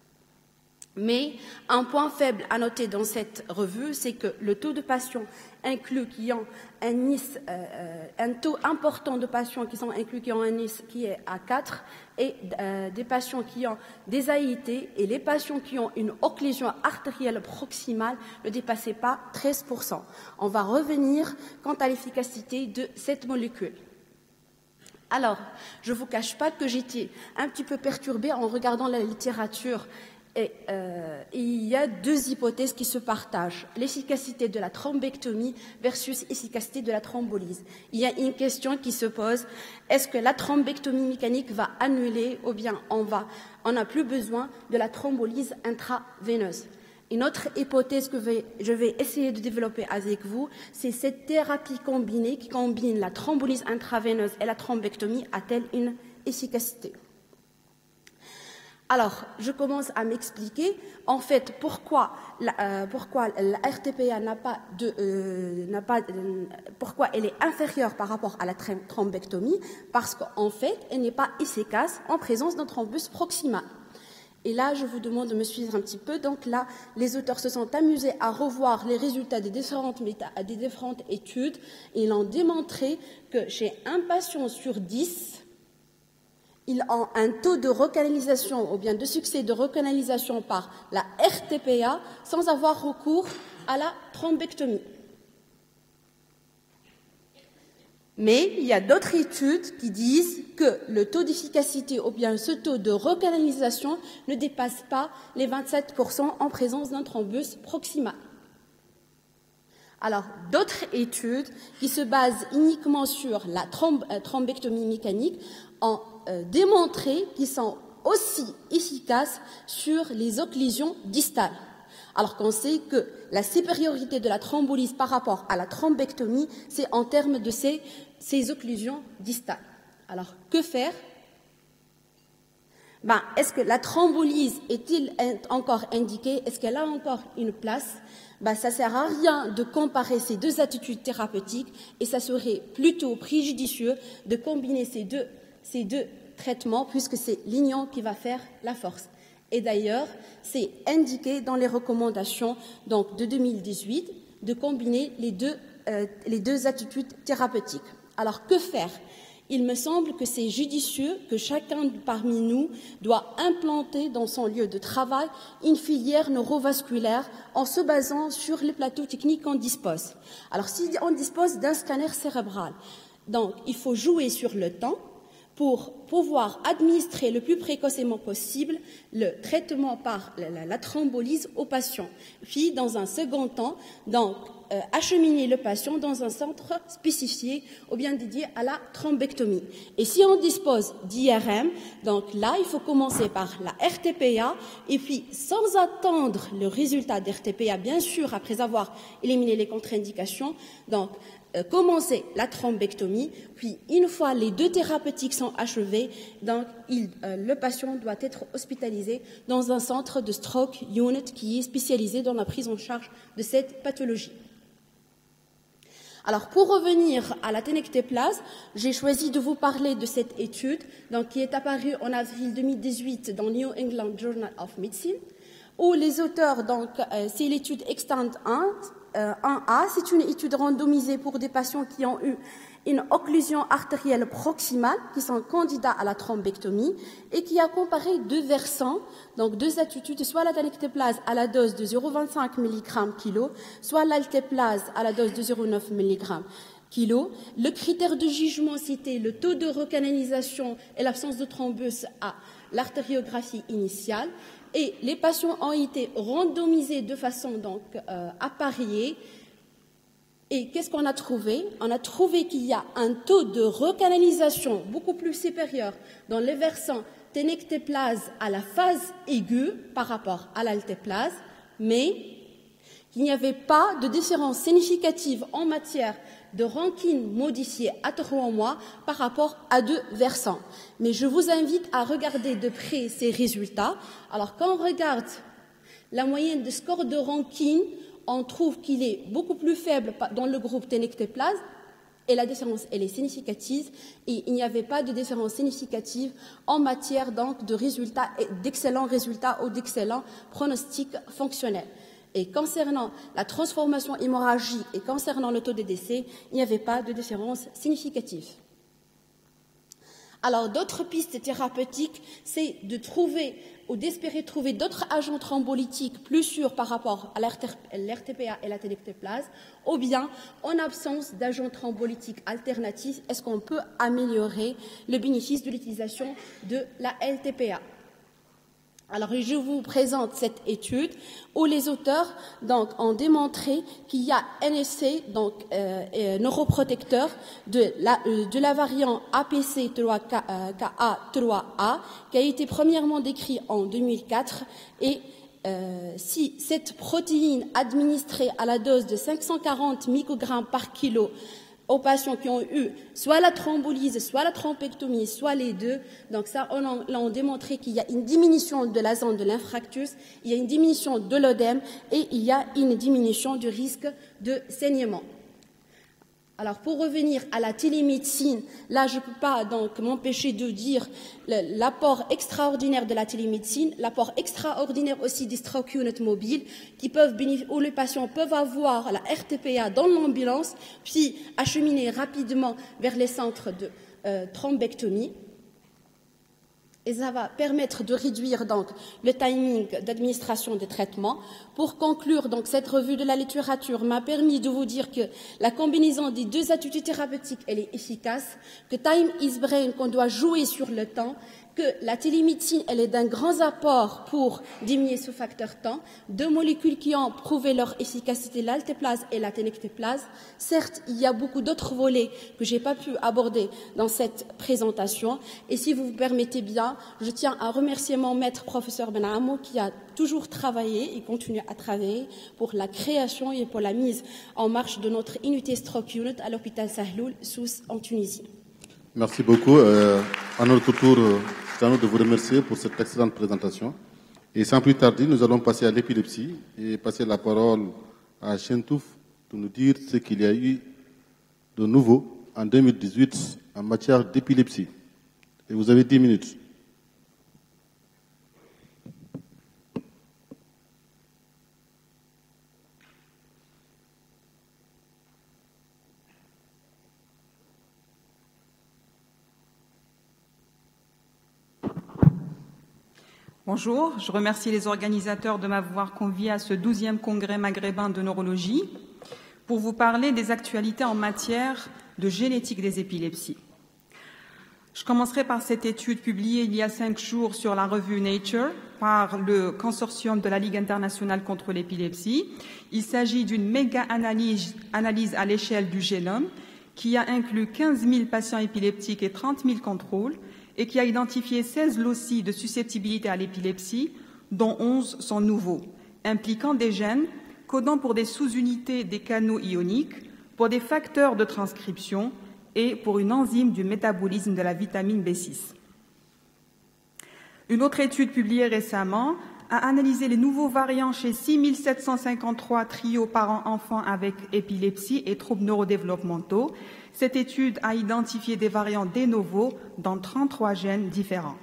Mais un point faible à noter dans cette revue, c'est que le taux de patients inclus qui ont un N I S, euh, un taux important de patients qui sont inclus qui ont un N I S qui est à quatre, et euh, des patients qui ont des A I T et les patients qui ont une occlusion artérielle proximale ne dépassaient pas treize pour cent. On va revenir quant à l'efficacité de cette molécule. Alors, je ne vous cache pas que j'étais un petit peu perturbée en regardant la littérature. Et, euh, il y a deux hypothèses qui se partagent, l'efficacité de la thrombectomie versus l'efficacité de la thrombolyse. Il y a une question qui se pose, est-ce que la thrombectomie mécanique va annuler ou bien on va, on n'a plus besoin de la thrombolyse intraveineuse? Une autre hypothèse que je vais essayer de développer avec vous, c'est cette thérapie combinée qui combine la thrombolyse intraveineuse et la thrombectomie a-t-elle une efficacité? Alors, je commence à m'expliquer, en fait, pourquoi la, euh, pourquoi la R T P A n'a pas de, euh, n'a pas, euh, pourquoi elle est inférieure par rapport à la thrombectomie, parce qu'en fait, elle n'est pas efficace en présence d'un thrombus proximal. Et là, je vous demande de me suivre un petit peu. Donc là, les auteurs se sont amusés à revoir les résultats des différentes, méta, des différentes études, et ils ont démontré que chez un patient sur dix, ils ont un taux de recanalisation ou bien de succès de recanalisation par la R T P A sans avoir recours à la thrombectomie. Mais il y a d'autres études qui disent que le taux d'efficacité ou bien ce taux de recanalisation ne dépasse pas les vingt-sept pour cent en présence d'un thrombus proximal. Alors, d'autres études qui se basent uniquement sur la throm- euh, thrombectomie mécanique ont euh, démontré qu'ils sont aussi efficaces sur les occlusions distales. Alors qu'on sait que la supériorité de la thrombolyse par rapport à la thrombectomie, c'est en termes de ces, ces occlusions distales. Alors, que faire? Ben, est-ce que la thrombolyse est-il encore indiquée? Est-ce qu'elle a encore une place? Ben, ça ne sert à rien de comparer ces deux attitudes thérapeutiques et ça serait plutôt préjudicieux de combiner ces deux, ces deux traitements puisque c'est l'union qui va faire la force. Et d'ailleurs, c'est indiqué dans les recommandations donc, de deux mille dix-huit de combiner les deux, euh, les deux attitudes thérapeutiques. Alors, que faire? Il me semble que c'est judicieux que chacun parmi nous doit implanter dans son lieu de travail une filière neurovasculaire en se basant sur les plateaux techniques qu'on dispose. Alors, si on dispose d'un scanner cérébral, donc il faut jouer sur le temps pour pouvoir administrer le plus précocement possible le traitement par la, la thrombolyse au patient. Puis, dans un second temps, donc, euh, acheminer le patient dans un centre spécifié ou bien dédié à la thrombectomie. Et si on dispose d'I R M, donc là, il faut commencer par la R T P A et puis, sans attendre le résultat d'R T P A, bien sûr, après avoir éliminé les contre-indications, donc, euh, commencer la thrombectomie, puis une fois les deux thérapeutiques sont achevées, donc il, euh, le patient doit être hospitalisé dans un centre de stroke unit qui est spécialisé dans la prise en charge de cette pathologie. Alors, pour revenir à la tenectéplase, j'ai choisi de vous parler de cette étude donc, qui est apparue en avril deux mille dix-huit dans New England Journal of Medicine, où les auteurs, donc, euh, c'est l'étude Extend un, euh, un A, c'est une étude randomisée pour des patients qui ont eu une occlusion artérielle proximale, qui sont candidats à la thrombectomie, et qui a comparé deux versants, donc deux attitudes, soit la tenectéplase à la dose de zéro virgule vingt-cinq milligrammes kilo, soit l'altéplase à la dose de zéro virgule neuf milligrammes kilo. Le critère de jugement, c'était le taux de recanalisation et l'absence de thrombus à l'artériographie initiale, et les patients ont été randomisés de façon donc euh, appariée. Et qu'est-ce qu'on a trouvé? On a trouvé qu'il y a un taux de recanalisation beaucoup plus supérieur dans les versants tenectéplase à la phase aiguë par rapport à l'altéplase, mais qu'il n'y avait pas de différence significative en matière de rankine modifiée à trois mois par rapport à deux versants. Mais je vous invite à regarder de près ces résultats. Alors, quand on regarde la moyenne de score de rankine, on trouve qu'il est beaucoup plus faible dans le groupe tenectéplase et la différence elle est significative et il n'y avait pas de différence significative en matière donc de résultats, d'excellents résultats ou d'excellents pronostics fonctionnels. Et concernant la transformation hémorragique et concernant le taux de décès, il n'y avait pas de différence significative. Alors, d'autres pistes thérapeutiques, c'est de trouver ou d'espérer trouver d'autres agents thrombolytiques plus sûrs par rapport à l'R T P A et la tenectéplase, ou bien, en absence d'agents thrombolytiques alternatifs, est-ce qu'on peut améliorer le bénéfice de l'utilisation de la L T P A? Alors, je vous présente cette étude où les auteurs donc, ont démontré qu'il y a un essai donc, euh, euh, neuroprotecteur de la, euh, de la variante A P C trois K A trois A qui a été premièrement décrit en deux mille quatre et euh, si cette protéine administrée à la dose de cinq cent quarante microgrammes par kilo aux patients qui ont eu soit la thrombolyse, soit la thrombectomie, soit les deux. Donc ça, on a, on a démontré qu'il y a une diminution de la zone de l'infractus, il y a une diminution de l'œdème et il y a une diminution du risque de saignement. Alors, pour revenir à la télémédecine, là, je ne peux pas donc m'empêcher de dire l'apport extraordinaire de la télémédecine, l'apport extraordinaire aussi des stroke units mobiles, qui peuvent où les patients peuvent avoir la R T P A dans l'ambulance, puis acheminer rapidement vers les centres de euh, thrombectomie. Et ça va permettre de réduire donc le timing d'administration des traitements. Pour conclure, donc cette revue de la littérature m'a permis de vous dire que la combinaison des deux attitudes thérapeutiques elle est efficace, que time is brain qu'on doit jouer sur le temps, que la télémédecine elle est d'un grand apport pour diminuer ce facteur temps, deux molécules qui ont prouvé leur efficacité, l'altéplase et la tenectéplase. Certes, il y a beaucoup d'autres volets que j'ai pas pu aborder dans cette présentation. Et si vous vous permettez bien, je tiens à remercier mon maître professeur Ben Amo qui a toujours travaillé et continue à travailler pour la création et pour la mise en marche de notre unité Stroke Unit à l'hôpital Sahloul, Sousse, en Tunisie. Merci beaucoup. Euh, à notre tour, euh, c'est à nous de vous remercier pour cette excellente présentation. Et sans plus tarder, nous allons passer à l'épilepsie et passer la parole à Chentouf pour nous dire ce qu'il y a eu de nouveau en deux mille dix-huit en matière d'épilepsie. Et vous avez dix minutes. Bonjour, je remercie les organisateurs de m'avoir convié à ce douzième congrès maghrébin de neurologie pour vous parler des actualités en matière de génétique des épilepsies. Je commencerai par cette étude publiée il y a cinq jours sur la revue Nature par le consortium de la Ligue internationale contre l'épilepsie. Il s'agit d'une méga-analyse analyse à l'échelle du génome qui a inclus quinze mille patients épileptiques et trente mille contrôles et qui a identifié seize loci de susceptibilité à l'épilepsie, dont onze sont nouveaux, impliquant des gènes codant pour des sous-unités des canaux ioniques, pour des facteurs de transcription et pour une enzyme du métabolisme de la vitamine B six. Une autre étude publiée récemment a analysé les nouveaux variants chez six mille sept cent cinquante-trois trios parents-enfants avec épilepsie et troubles neurodéveloppementaux. Cette étude a identifié des variants de novo dans trente-trois gènes différents.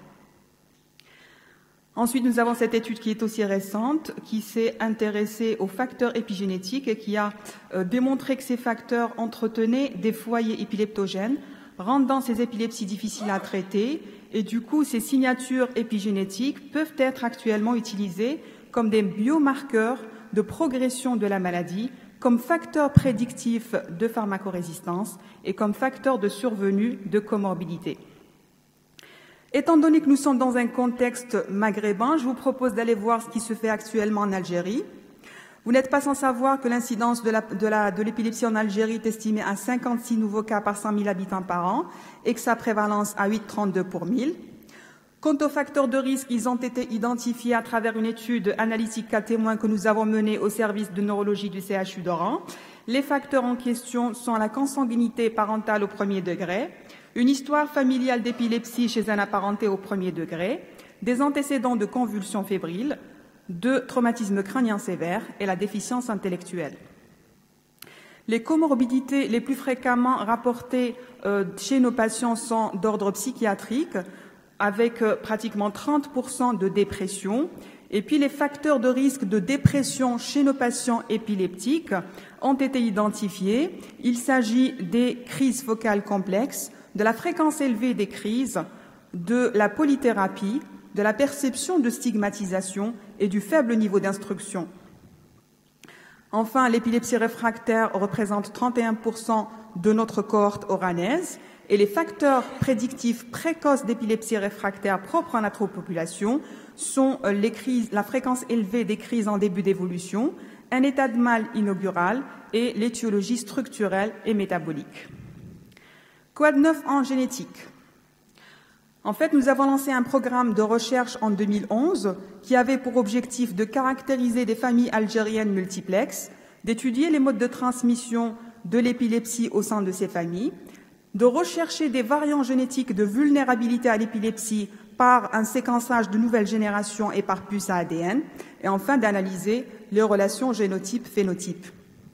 Ensuite, nous avons cette étude qui est aussi récente, qui s'est intéressée aux facteurs épigénétiques et qui a euh, démontré que ces facteurs entretenaient des foyers épileptogènes, rendant ces épilepsies difficiles à traiter. Et du coup, ces signatures épigénétiques peuvent être actuellement utilisées comme des biomarqueurs de progression de la maladie, comme facteurs prédictifs de pharmacorésistance et comme facteurs de survenue de comorbidité. Étant donné que nous sommes dans un contexte maghrébin, je vous propose d'aller voir ce qui se fait actuellement en Algérie. Vous n'êtes pas sans savoir que l'incidence de, la, de, la, de l'épilepsie en Algérie est estimée à cinquante-six nouveaux cas par cent mille habitants par an et que sa prévalence à huit virgule trente-deux pour mille. Quant aux facteurs de risque, ils ont été identifiés à travers une étude analytique à témoins que nous avons menée au service de neurologie du C H U d'Oran. Les facteurs en question sont la consanguinité parentale au premier degré, une histoire familiale d'épilepsie chez un apparenté au premier degré, des antécédents de convulsions fébriles, de traumatisme crânien sévère et la déficience intellectuelle. Les comorbidités les plus fréquemment rapportées euh, chez nos patients sont d'ordre psychiatrique, avec euh, pratiquement trente pour cent de dépression. Et puis les facteurs de risque de dépression chez nos patients épileptiques ont été identifiés. Il s'agit des crises focales complexes, de la fréquence élevée des crises, de la polythérapie, de la perception de stigmatisation et du faible niveau d'instruction. Enfin, l'épilepsie réfractaire représente trente et un pour cent de notre cohorte oranaise et les facteurs prédictifs précoces d'épilepsie réfractaire propres à notre population sont les crises, la fréquence élevée des crises en début d'évolution, un état de mal inaugural et l'étiologie structurelle et métabolique. Quoi de neuf en génétique? En fait, nous avons lancé un programme de recherche en deux mille onze qui avait pour objectif de caractériser des familles algériennes multiplexes, d'étudier les modes de transmission de l'épilepsie au sein de ces familles, de rechercher des variants génétiques de vulnérabilité à l'épilepsie par un séquençage de nouvelle génération et par puce à A D N, et enfin d'analyser les relations génotype-phénotype.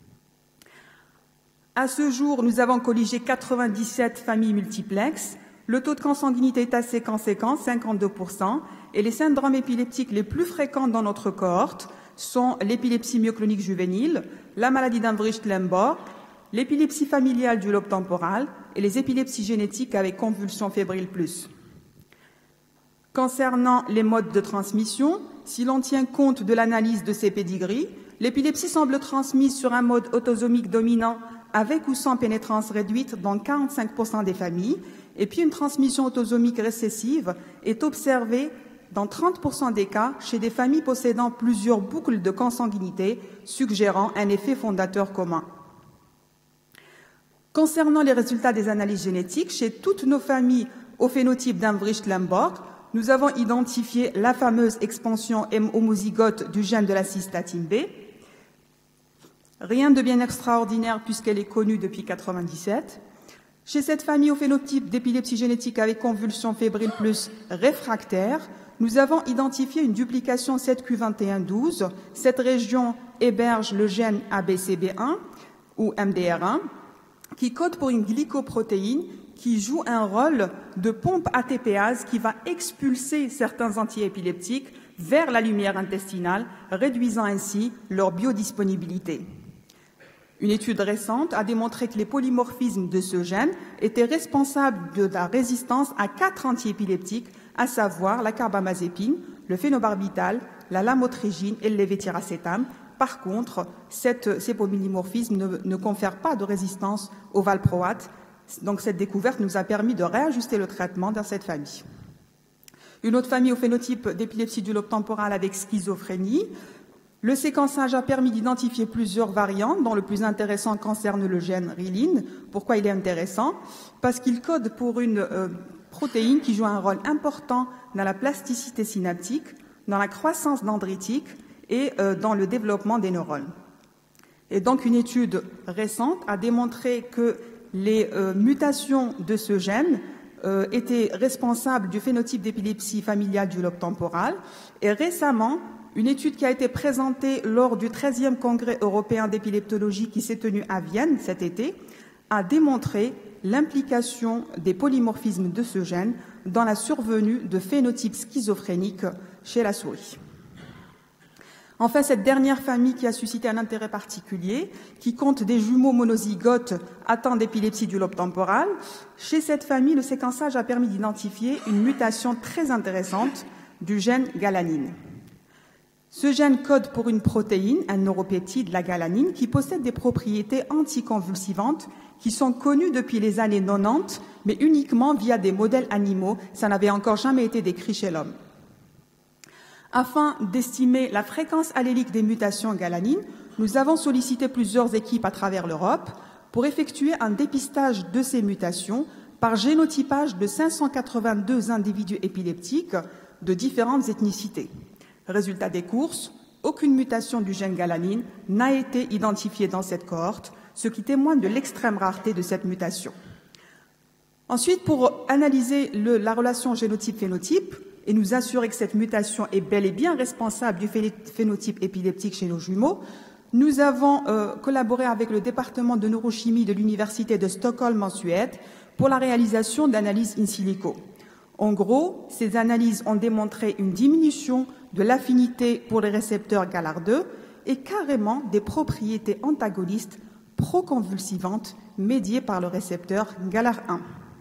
À ce jour, nous avons colligé quatre-vingt-dix-sept familles multiplexes. Le taux de consanguinité est assez conséquent, cinquante-deux pour cent, et les syndromes épileptiques les plus fréquents dans notre cohorte sont l'épilepsie myoclonique juvénile, la maladie d'Ambricht-Lembor, l'épilepsie familiale du lobe temporal et les épilepsies génétiques avec convulsions fébriles plus. Concernant les modes de transmission, si l'on tient compte de l'analyse de ces pédigris, l'épilepsie semble transmise sur un mode autosomique dominant avec ou sans pénétrance réduite dans quarante-cinq pour cent des familles, et puis une transmission autosomique récessive est observée dans trente pour cent des cas chez des familles possédant plusieurs boucles de consanguinité, suggérant un effet fondateur commun. Concernant les résultats des analyses génétiques, chez toutes nos familles au phénotype d'Ambricht-Lembor, nous avons identifié la fameuse expansion homozygote du gène de la cystatine B. Rien de bien extraordinaire puisqu'elle est connue depuis mille neuf cent quatre-vingt-dix-sept. Chez cette famille au phénotype d'épilepsie génétique avec convulsion fébrile plus réfractaire, nous avons identifié une duplication sept q vingt et un douze. Cette région héberge le gène A B C B un ou M D R un qui code pour une glycoprotéine qui joue un rôle de pompe A T Pase qui va expulser certains antiépileptiques vers la lumière intestinale, réduisant ainsi leur biodisponibilité. Une étude récente a démontré que les polymorphismes de ce gène étaient responsables de la résistance à quatre antiépileptiques, à savoir la carbamazépine, le phénobarbital, la lamotrigine et le lévétiracétam. Par contre, cette, ces polymorphismes ne, ne confèrent pas de résistance au valproate. Donc cette découverte nous a permis de réajuster le traitement dans cette famille. Une autre famille au phénotype d'épilepsie du lobe temporal avec schizophrénie. Le séquençage a permis d'identifier plusieurs variantes, dont le plus intéressant concerne le gène Rilin. Pourquoi il est intéressant? Parce qu'il code pour une euh, protéine qui joue un rôle important dans la plasticité synaptique, dans la croissance dendritique et euh, dans le développement des neurones. Et donc, une étude récente a démontré que les euh, mutations de ce gène euh, étaient responsables du phénotype d'épilepsie familiale du lobe temporal. Et récemment, une étude qui a été présentée lors du treizième congrès européen d'épileptologie qui s'est tenu à Vienne cet été a démontré l'implication des polymorphismes de ce gène dans la survenue de phénotypes schizophréniques chez la souris. Enfin, cette dernière famille qui a suscité un intérêt particulier, qui compte des jumeaux monozygotes atteints d'épilepsie du lobe temporal, chez cette famille, le séquençage a permis d'identifier une mutation très intéressante du gène galanine. Ce gène code pour une protéine, un neuropeptide, la galanine, qui possède des propriétés anticonvulsivantes qui sont connues depuis les années quatre-vingt-dix, mais uniquement via des modèles animaux. Ça n'avait encore jamais été décrit chez l'homme. Afin d'estimer la fréquence allélique des mutations galanines, nous avons sollicité plusieurs équipes à travers l'Europe pour effectuer un dépistage de ces mutations par génotypage de cinq cent quatre-vingt-deux individus épileptiques de différentes ethnicités. Résultat des courses, aucune mutation du gène galanine n'a été identifiée dans cette cohorte, ce qui témoigne de l'extrême rareté de cette mutation. Ensuite, pour analyser le, la relation génotype-phénotype et nous assurer que cette mutation est bel et bien responsable du phénotype épileptique chez nos jumeaux, nous avons euh, collaboré avec le département de neurochimie de l'Université de Stockholm en Suède pour la réalisation d'analyses in silico. En gros, ces analyses ont démontré une diminution de l'affinité pour les récepteurs galar deux et carrément des propriétés antagonistes proconvulsivantes médiées par le récepteur galar un.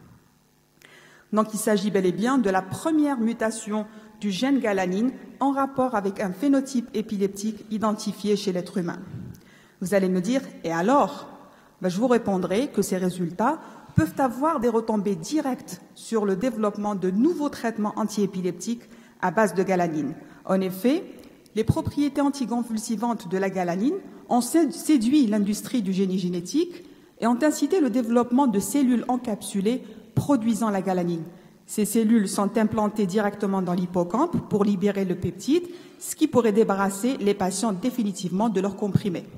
Donc il s'agit bel et bien de la première mutation du gène galanine en rapport avec un phénotype épileptique identifié chez l'être humain. Vous allez me dire, et alors? Ben, je vous répondrai que ces résultats peuvent avoir des retombées directes sur le développement de nouveaux traitements antiépileptiques à base de galanine. En effet, les propriétés anticonvulsivantes de la galanine ont séduit l'industrie du génie génétique et ont incité le développement de cellules encapsulées produisant la galanine. Ces cellules sont implantées directement dans l'hippocampe pour libérer le peptide, ce qui pourrait débarrasser les patients définitivement de leurs comprimés.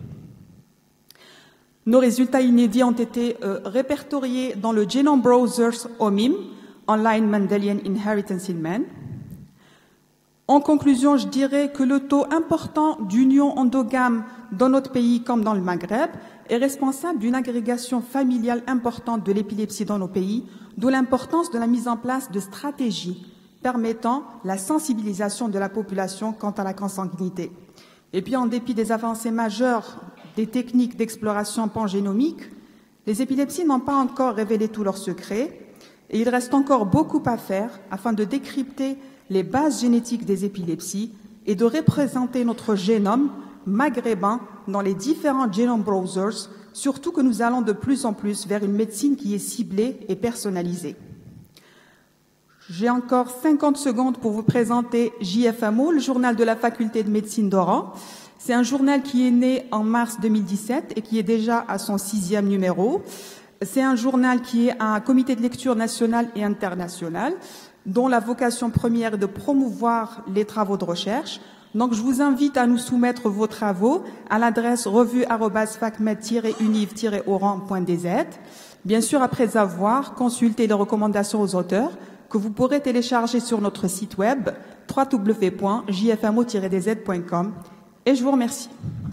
Nos résultats inédits ont été euh, répertoriés dans le Genome Browser's O M I M, Online Mendelian Inheritance in Man. En conclusion, je dirais que le taux important d'union endogame dans notre pays comme dans le Maghreb est responsable d'une agrégation familiale importante de l'épilepsie dans nos pays, d'où l'importance de la mise en place de stratégies permettant la sensibilisation de la population quant à la consanguinité. Et puis, en dépit des avancées majeures des techniques d'exploration pangénomique, les épilepsies n'ont pas encore révélé tous leurs secrets et il reste encore beaucoup à faire afin de décrypter les bases génétiques des épilepsies et de représenter notre génome maghrébin dans les différents genome browsers, surtout que nous allons de plus en plus vers une médecine qui est ciblée et personnalisée. J'ai encore cinquante secondes pour vous présenter J F M O, le journal de la faculté de médecine d'Oran. C'est un journal qui est né en mars deux mille dix-sept et qui est déjà à son sixième numéro. C'est un journal qui est un comité de lecture national et international, dont la vocation première est de promouvoir les travaux de recherche. Donc, je vous invite à nous soumettre vos travaux à l'adresse revue arobase facmed tiret univ tiret oran point d z. Bien sûr, après avoir consulté les recommandations aux auteurs, que vous pourrez télécharger sur notre site web w w w point j f m o tiret d z point com. Et je vous remercie.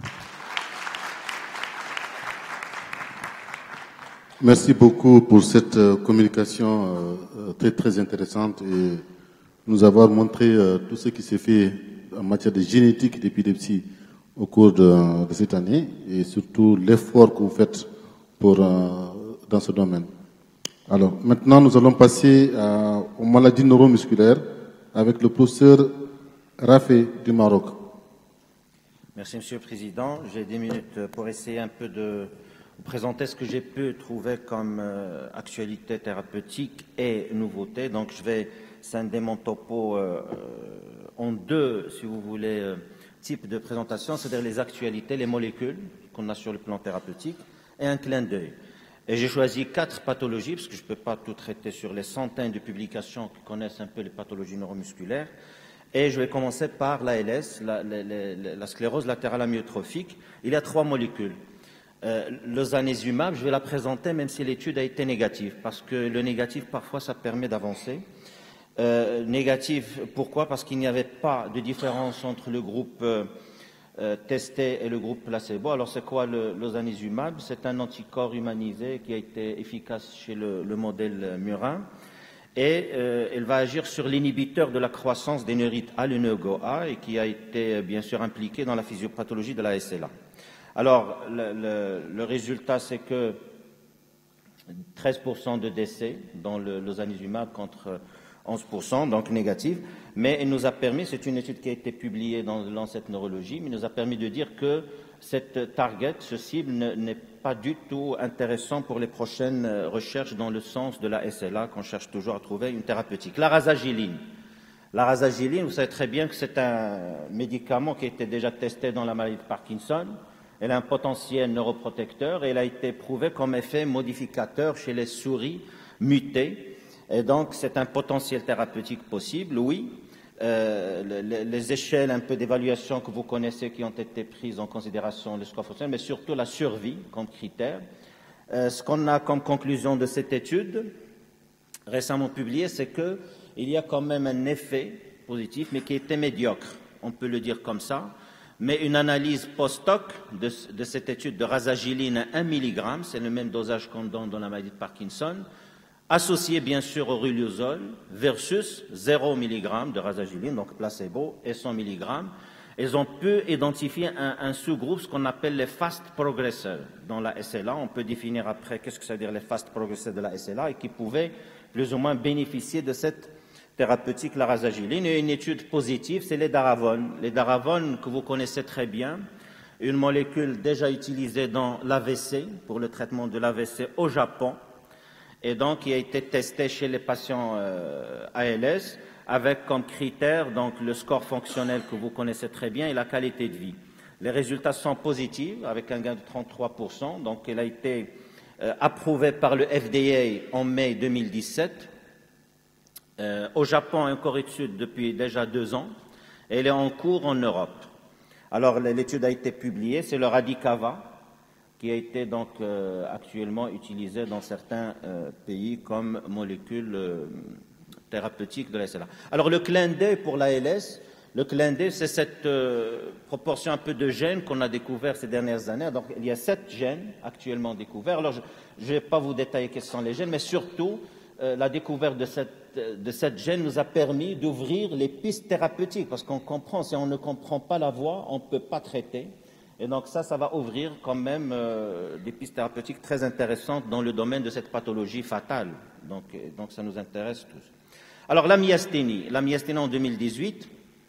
Merci beaucoup pour cette euh, communication euh, très très intéressante et nous avoir montré euh, tout ce qui s'est fait en matière de génétique d'épilepsie au cours de, de cette année et surtout l'effort que vous faites pour, euh, dans ce domaine. Alors maintenant nous allons passer à, aux maladies neuromusculaires avec le professeur Rafé du Maroc. Merci Monsieur le Président. J'ai dix minutes pour essayer un peu de vous présenter ce que j'ai pu trouver comme euh, actualité thérapeutique et nouveauté. Donc je vais scinder mon topo euh, en deux, si vous voulez, euh, types de présentation, c'est-à-dire les actualités, les molécules qu'on a sur le plan thérapeutique et un clin d'œil. Et j'ai choisi quatre pathologies, parce que je ne peux pas tout traiter sur les centaines de publications qui connaissent un peu les pathologies neuromusculaires. Et je vais commencer par l'A L S, la, la, la, la sclérose latérale amyotrophique. Il y a trois molécules. Euh, le zanidatamab, je vais la présenter même si l'étude a été négative, parce que le négatif, parfois, ça permet d'avancer. Euh, négatif, pourquoi? Parce qu'il n'y avait pas de différence entre le groupe euh, euh, testé et le groupe placebo. Alors, c'est quoi le, le zanidatamab? C'est un anticorps humanisé qui a été efficace chez le, le modèle murin. Et euh, elle va agir sur l'inhibiteur de la croissance des neurites A, le NeuGo-A, et qui a été bien sûr impliqué dans la physiopathologie de la S L A. Alors, le, le, le résultat, c'est que treize pour cent de décès dans le, le zanidatamab contre onze pour cent, donc négatif, mais elle nous a permis, c'est une étude qui a été publiée dans Lancet Neurology, mais nous a permis de dire que cette target, ce cible, n'est pas du tout intéressant pour les prochaines recherches dans le sens de la S L A, qu'on cherche toujours à trouver une thérapeutique. La rasagiline. La rasagiline, vous savez très bien que c'est un médicament qui a été déjà testé dans la maladie de Parkinson. Elle a un potentiel neuroprotecteur et elle a été prouvée comme effet modificateur chez les souris mutées. Et donc, c'est un potentiel thérapeutique possible, oui. Euh, les, les échelles un peu d'évaluation que vous connaissez qui ont été prises en considération, le score fonctionnel, mais surtout la survie comme critère. Euh, ce qu'on a comme conclusion de cette étude, récemment publiée, c'est qu'il y a quand même un effet positif, mais qui était médiocre, on peut le dire comme ça. Mais une analyse post-hoc de, de cette étude de rasagiline à un milligramme, c'est le même dosage qu'on donne dans la maladie de Parkinson, associé bien sûr au riluzole versus zéro milligramme de rasagiline, donc placebo, et cent milligrammes. Ils ont pu identifier un, un sous-groupe, ce qu'on appelle les fast progresseurs dans la S L A. On peut définir après qu'est-ce que ça veut dire les fast progresseurs de la S L A et qui pouvaient plus ou moins bénéficier de cette thérapeutique, la rasagiline. Et une étude positive, c'est les daravones. Les daravones que vous connaissez très bien, une molécule déjà utilisée dans l'A V C, pour le traitement de l'A V C au Japon, et donc qui a été testé chez les patients euh, A L S avec comme critère donc le score fonctionnel que vous connaissez très bien et la qualité de vie. Les résultats sont positifs avec un gain de trente-trois pour cent. Donc elle a été euh, approuvée par le F D A en mai deux mille dix-sept. Euh, au Japon et en Corée du Sud depuis déjà deux ans. Et elle est en cours en Europe. Alors l'étude a été publiée, c'est le Radicava, qui a été donc euh, actuellement utilisé dans certains euh, pays comme molécule euh, thérapeutique de la S L A. Alors le clin d'œil pour l'A L S, le clin d'œil, c'est cette euh, proportion un peu de gènes qu'on a découvert ces dernières années. Donc il y a sept gènes actuellement découverts. Alors je ne vais pas vous détailler quels sont les gènes, mais surtout euh, la découverte de cette, de cette gène nous a permis d'ouvrir les pistes thérapeutiques, parce qu'on comprend, si on ne comprend pas la voie, on ne peut pas traiter. Et donc ça, ça va ouvrir quand même euh, des pistes thérapeutiques très intéressantes dans le domaine de cette pathologie fatale. Donc, donc ça nous intéresse tous. Alors la myasthénie, la myasthénie en deux mille dix-huit,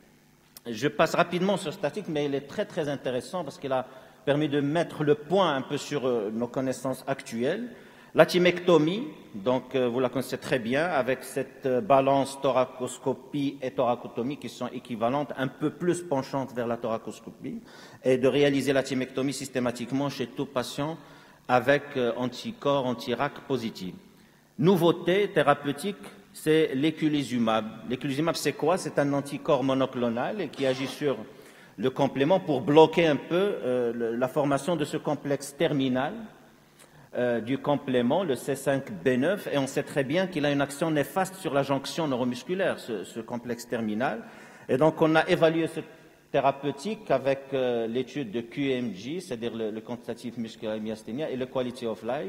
je passe rapidement sur cette article, mais il est très très intéressant parce qu'il a permis de mettre le point un peu sur euh, nos connaissances actuelles. La thymectomie, donc euh, vous la connaissez très bien, avec cette euh, balance thoracoscopie et thoracotomie qui sont équivalentes, un peu plus penchantes vers la thoracoscopie, et de réaliser la thymectomie systématiquement chez tout patient avec euh, anticorps anti-R A C positif. Nouveauté thérapeutique, c'est l'éculizumab. L'éculizumab, c'est quoi? C'est un anticorps monoclonal qui agit sur le complément pour bloquer un peu euh, la formation de ce complexe terminal Euh, du complément, le C cinq B neuf, et on sait très bien qu'il a une action néfaste sur la jonction neuromusculaire, ce, ce complexe terminal. Et donc, on a évalué ce thérapeutique avec euh, l'étude de Q M G, c'est-à-dire le, le quantitative muscular myasthenia, et le quality of life.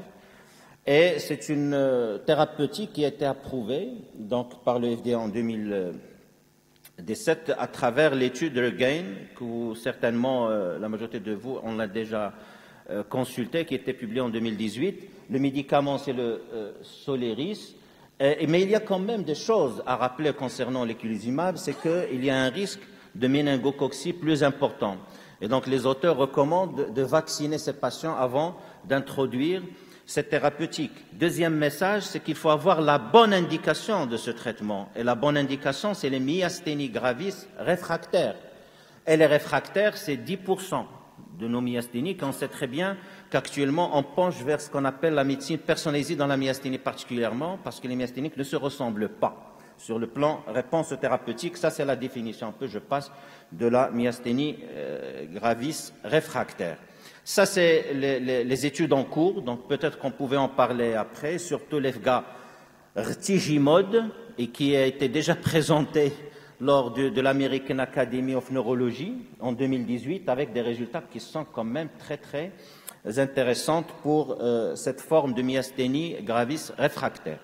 Et c'est une euh, thérapeutique qui a été approuvée donc, par le F D A en deux mille dix-sept à travers l'étude de REGAIN, que vous, certainement, euh, la majorité de vous, on l'a déjà Euh, consulté, qui était publié en deux mille dix-huit. Le médicament, c'est le euh, Soliris. Euh, mais il y a quand même des choses à rappeler concernant l'éculizumab, c'est qu'il y a un risque de méningococcie plus important. Et donc, les auteurs recommandent de, de vacciner ces patients avant d'introduire cette thérapeutique. Deuxième message, c'est qu'il faut avoir la bonne indication de ce traitement. Et la bonne indication, c'est les myasthénies gravis réfractaires. Et les réfractaires, c'est dix pour cent de nos myasthéniques. On sait très bien qu'actuellement, on penche vers ce qu'on appelle la médecine personnalisée dans la myasthénie particulièrement, parce que les myasthéniques ne se ressemblent pas. sur le plan réponse thérapeutique. Ça, c'est la définition un peu, je passe, de la myasthénie euh, gravis réfractaire. Ça, c'est les, les, les études en cours, donc peut-être qu'on pouvait en parler après, surtout l'E F G A Rtigimod, et qui a été déjà présenté lors de, de l'American Academy of Neurology en deux mille dix-huit, avec des résultats qui sont quand même très, très intéressants pour euh, cette forme de myasthénie gravis réfractaire.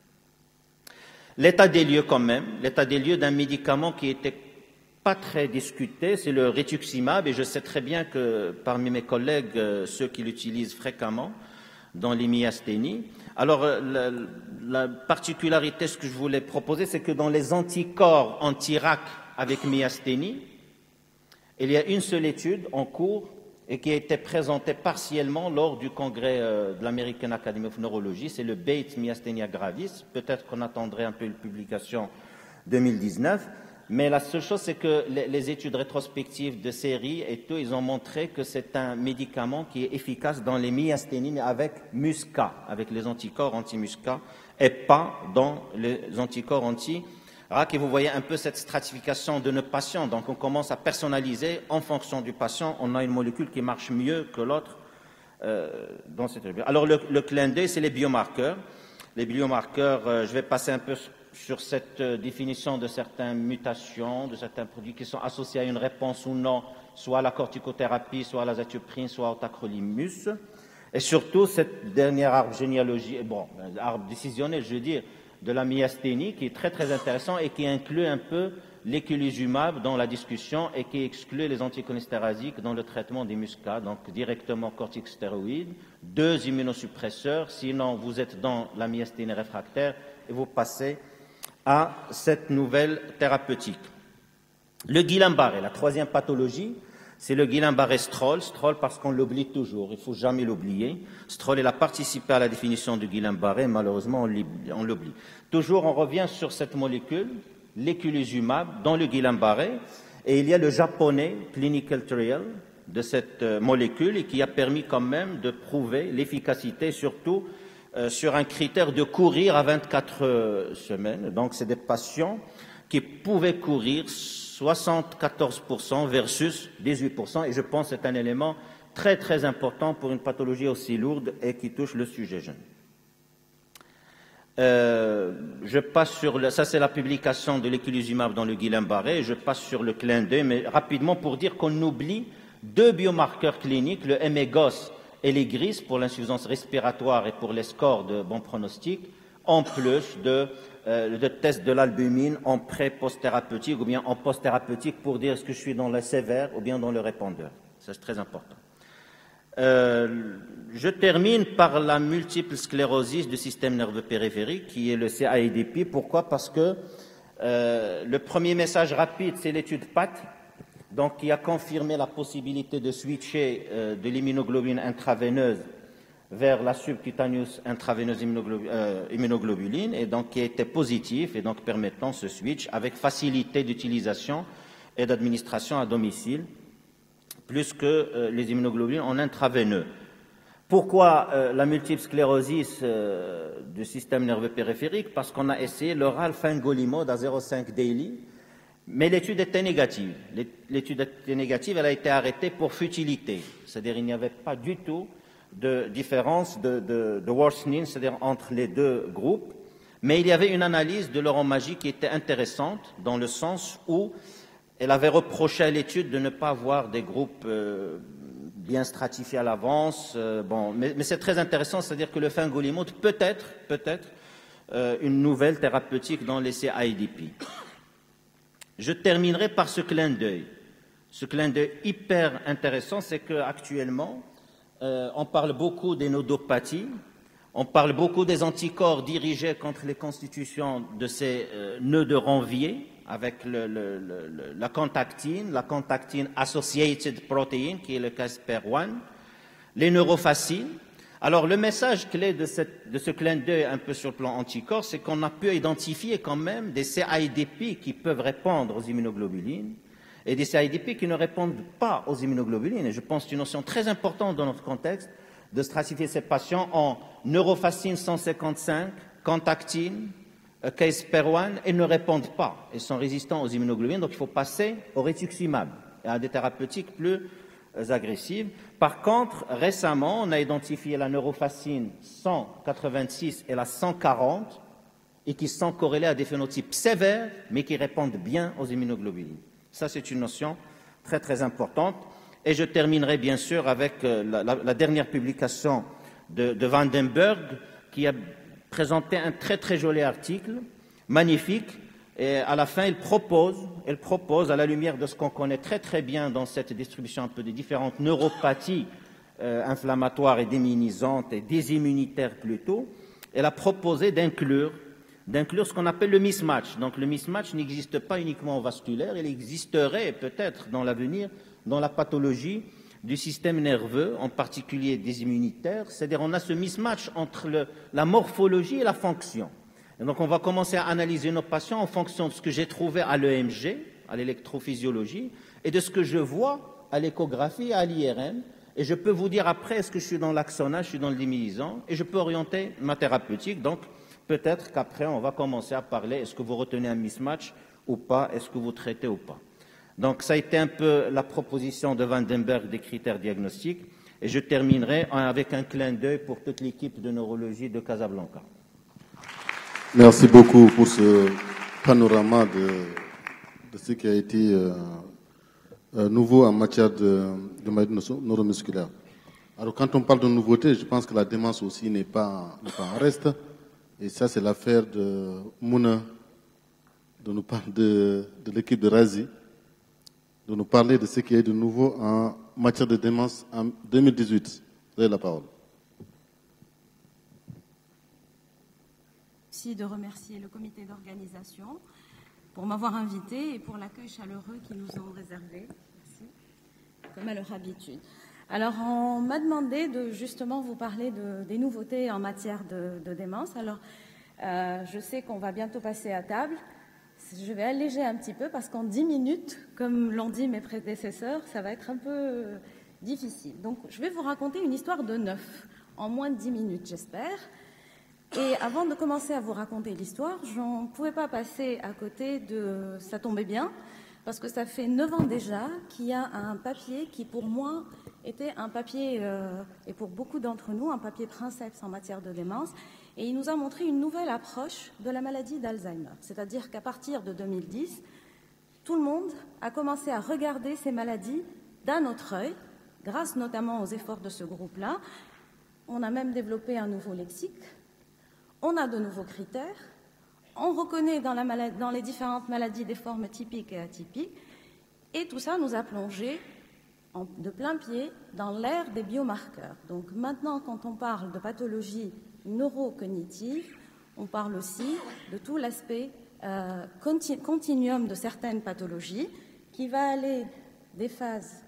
L'état des lieux quand même, l'état des lieux d'un médicament qui était pas très discuté, c'est le rituximab, et je sais très bien que parmi mes collègues, euh, ceux qui l'utilisent fréquemment dans les myasthénies. Alors, euh, la, la particularité, ce que je voulais proposer, c'est que dans les anticorps anti-R A C avec myasthénie, il y a une seule étude en cours et qui a été présentée partiellement lors du congrès euh, de l'American Academy of Neurology, c'est le Bates Myasthenia Gravis. Peut-être qu'on attendrait un peu une publication deux mille dix-neuf. Mais la seule chose, c'est que les, les études rétrospectives de série et tout, ils ont montré que c'est un médicament qui est efficace dans les myasthénies, mais avec musca, avec les anticorps anti-musca, et pas dans les anticorps anti-R A C. Et vous voyez un peu cette stratification de nos patients. Donc, on commence à personnaliser en fonction du patient. On a une molécule qui marche mieux que l'autre euh, dans cette revue. Alors, le, le clin d'œil, c'est les biomarqueurs. Les biomarqueurs, euh, je vais passer un peu sur cette définition de certaines mutations, de certains produits qui sont associés à une réponse ou non, soit à la corticothérapie, soit à l'azathioprine, soit au tacrolimus. Et surtout, cette dernière arbre généalogique, bon, arbre décisionnel, je veux dire, de la myasthénie, qui est très, très intéressant et qui inclut un peu l'éculizumab dans la discussion et qui exclut les anticholéstérasiques dans le traitement des muscas, donc directement corticostéroïdes, deux immunosuppresseurs, sinon vous êtes dans la myasthénie réfractaire et vous passez à cette nouvelle thérapeutique. Le Guillain-Barré, la troisième pathologie, c'est le Guillain-Barré Stroll. Stroll parce qu'on l'oublie toujours, il ne faut jamais l'oublier. Stroll, il a participé à la définition du Guillain-Barré, malheureusement on l'oublie. Toujours, on revient sur cette molécule, l'éculizumab, dans le Guillain-Barré, et il y a le japonais clinical trial de cette molécule et qui a permis quand même de prouver l'efficacité, surtout Euh, sur un critère de courir à vingt-quatre euh, semaines. Donc, c'est des patients qui pouvaient courir soixante-quatorze pour cent versus dix-huit pour cent. Et je pense que c'est un élément très, très important pour une pathologie aussi lourde et qui touche le sujet jeune. Euh, je passe sur le, ça, c'est la publication de l'éculizumab dans le Guillain-Barré. Je passe sur le clin d'œil, mais rapidement pour dire qu'on oublie deux biomarqueurs cliniques, le M E G O S et les G R I S pour l'insuffisance respiratoire et pour les scores de bon pronostic, en plus de, euh, de tests de l'albumine en pré-post-thérapeutique ou bien en post-thérapeutique pour dire est-ce que je suis dans le sévère ou bien dans le répondeur. Ça, c'est très important. Euh, je termine par la multiple sclérosis du système nerveux périphérique, qui est le C A I D P. Pourquoi? Parce que euh, le premier message rapide, c'est l'étude P A T, donc qui a confirmé la possibilité de switcher euh, de l'immunoglobine intraveineuse vers la subcutaneous intraveineuse immunoglobu euh, immunoglobuline, et donc qui a été positif, et donc permettant ce switch avec facilité d'utilisation et d'administration à domicile, plus que euh, les immunoglobulines en intraveineux. Pourquoi euh, la multiple sclérosis euh, du système nerveux périphérique? Parce qu'on a essayé l'oral fingolimod à zéro virgule cinq daily, mais l'étude était négative. L'étude était négative, elle a été arrêtée pour futilité. C'est-à-dire qu'il n'y avait pas du tout de différence de, de, de worsening, c'est-à-dire entre les deux groupes. Mais il y avait une analyse de Laurent Magie qui était intéressante dans le sens où elle avait reproché à l'étude de ne pas avoir des groupes euh, bien stratifiés à l'avance. Euh, bon, mais, mais c'est très intéressant, c'est-à-dire que le fingolimod peut être, peut-être euh, une nouvelle thérapeutique dans les C A I D P. Je terminerai par ce clin d'œil. Ce clin d'œil hyper intéressant, c'est qu'actuellement, euh, on parle beaucoup des nodopathies, on parle beaucoup des anticorps dirigés contre les constitutions de ces euh, nœuds de Ranvier, avec le, le, le, la contactine, la contactine associated protein, qui est le Casper un, les neurofacines. Alors, le message clé de, cette, de ce clin d'œil un peu sur le plan anticorps, c'est qu'on a pu identifier quand même des C A I D P qui peuvent répondre aux immunoglobulines et des C A I D P qui ne répondent pas aux immunoglobulines. Et je pense que c'est une notion très importante dans notre contexte de stratifier ces patients en neurofacine cent cinquante-cinq, contactine, case Perwan, ils ne répondent pas. Ils sont résistants aux immunoglobulines, donc il faut passer au rituximab et à des thérapeutiques plus agressives. Par contre, récemment, on a identifié la neurofacine cent quatre-vingt-six et la cent quarante et qui sont corrélées à des phénotypes sévères, mais qui répondent bien aux immunoglobulines. Ça, c'est une notion très, très importante. Et je terminerai bien sûr avec la, la, la dernière publication de, de Vandenberg, qui a présenté un très, très joli article, magnifique. Et à la fin, il propose, il propose, à la lumière de ce qu'on connaît très, très bien dans cette distribution un peu des différentes neuropathies euh, inflammatoires et déminisantes et désimmunitaires plutôt, elle a proposé d'inclure d'inclure ce qu'on appelle le mismatch. Donc le mismatch n'existe pas uniquement au vasculaire, il existerait peut-être dans l'avenir dans la pathologie du système nerveux, en particulier des immunitaires, c'est-à-dire on a ce mismatch entre le, la morphologie et la fonction. Et donc on va commencer à analyser nos patients en fonction de ce que j'ai trouvé à l'E M G, à l'électrophysiologie, et de ce que je vois à l'échographie, à l'I R M, et je peux vous dire après est-ce que je suis dans l'axonage, je suis dans le déminisant, et je peux orienter ma thérapeutique. Donc peut-être qu'après, on va commencer à parler, est-ce que vous retenez un mismatch ou pas, est-ce que vous traitez ou pas. Donc, ça a été un peu la proposition de Vandenberg des critères diagnostiques. Et je terminerai avec un clin d'œil pour toute l'équipe de neurologie de Casablanca. Merci beaucoup pour ce panorama de, de ce qui a été euh, euh, nouveau en matière de, de maladie neuromusculaire. Alors, quand on parle de nouveauté, je pense que la démence aussi n'est pas, n'est pas en reste. Et ça, c'est l'affaire de Mouna, de nous parler de, de l'équipe de Razi, de nous parler de ce qui est de nouveau en matière de démence en deux mille dix-huit. Vous avez la parole. Merci de remercier le comité d'organisation pour m'avoir invité et pour l'accueil chaleureux qu'ils nous ont réservé. Merci. Comme à leur habitude. Alors, on m'a demandé de justement vous parler de, des nouveautés en matière de, de démence. Alors, euh, je sais qu'on va bientôt passer à table. Je vais alléger un petit peu parce qu'en dix minutes, comme l'ont dit mes prédécesseurs, ça va être un peu euh, difficile. Donc, je vais vous raconter une histoire de neuf, en moins de dix minutes, j'espère. Et avant de commencer à vous raconter l'histoire, je ne pouvais pas passer à côté de... Ça tombait bien, parce que ça fait neuf ans déjà qu'il y a un papier qui, pour moi, était un papier, euh, et pour beaucoup d'entre nous, un papier princeps en matière de démence. Et il nous a montré une nouvelle approche de la maladie d'Alzheimer. C'est-à-dire qu'à partir de deux mille dix, tout le monde a commencé à regarder ces maladies d'un autre œil, grâce notamment aux efforts de ce groupe-là. On a même développé un nouveau lexique. On a de nouveaux critères. On reconnaît dans, la maladie, dans les différentes maladies des formes typiques et atypiques. Et tout ça nous a plongé en, de plein pied dans l'ère des biomarqueurs. Donc maintenant, quand on parle de pathologie neurocognitive, on parle aussi de tout l'aspect euh, conti continuum de certaines pathologies qui va aller des phases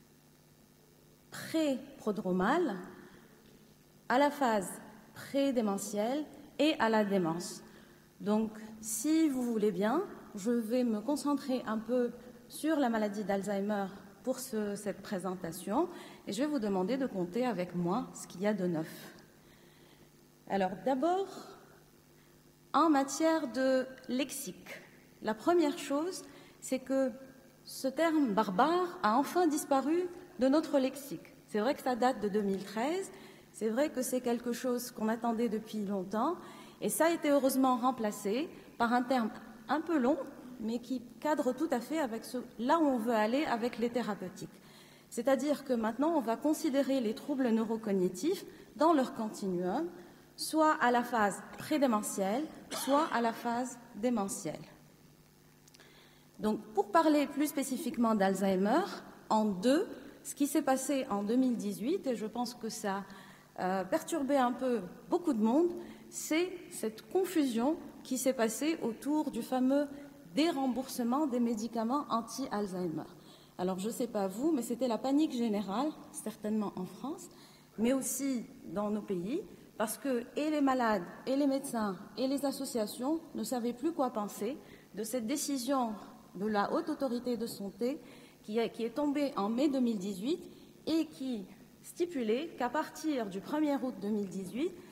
pré-prodromales à la phase pré-démentielle et à la démence. Donc, si vous voulez bien, je vais me concentrer un peu sur la maladie d'Alzheimer pour ce, cette présentation et je vais vous demander de compter avec moi ce qu'il y a de neuf. Alors, d'abord, en matière de lexique, la première chose, c'est que ce terme barbare a enfin disparu de notre lexique. C'est vrai que ça date de deux mille treize, c'est vrai que c'est quelque chose qu'on attendait depuis longtemps, et ça a été heureusement remplacé par un terme un peu long, mais qui cadre tout à fait avec ce, là où on veut aller avec les thérapeutiques. C'est-à-dire que maintenant, on va considérer les troubles neurocognitifs dans leur continuum, soit à la phase prédémentielle, soit à la phase démentielle. Donc, pour parler plus spécifiquement d'Alzheimer, en deux, ce qui s'est passé en deux mille dix-huit, et je pense que ça a euh, perturbé un peu beaucoup de monde, c'est cette confusion qui s'est passée autour du fameux déremboursement des médicaments anti-Alzheimer. Alors, je ne sais pas vous, mais c'était la panique générale, certainement en France, mais aussi dans nos pays, parce que et les malades, et les médecins, et les associations ne savaient plus quoi penser de cette décision de la Haute Autorité de Santé qui est, qui est tombée en mai deux mille dix-huit et qui stipulait qu'à partir du premier août deux mille dix-huit,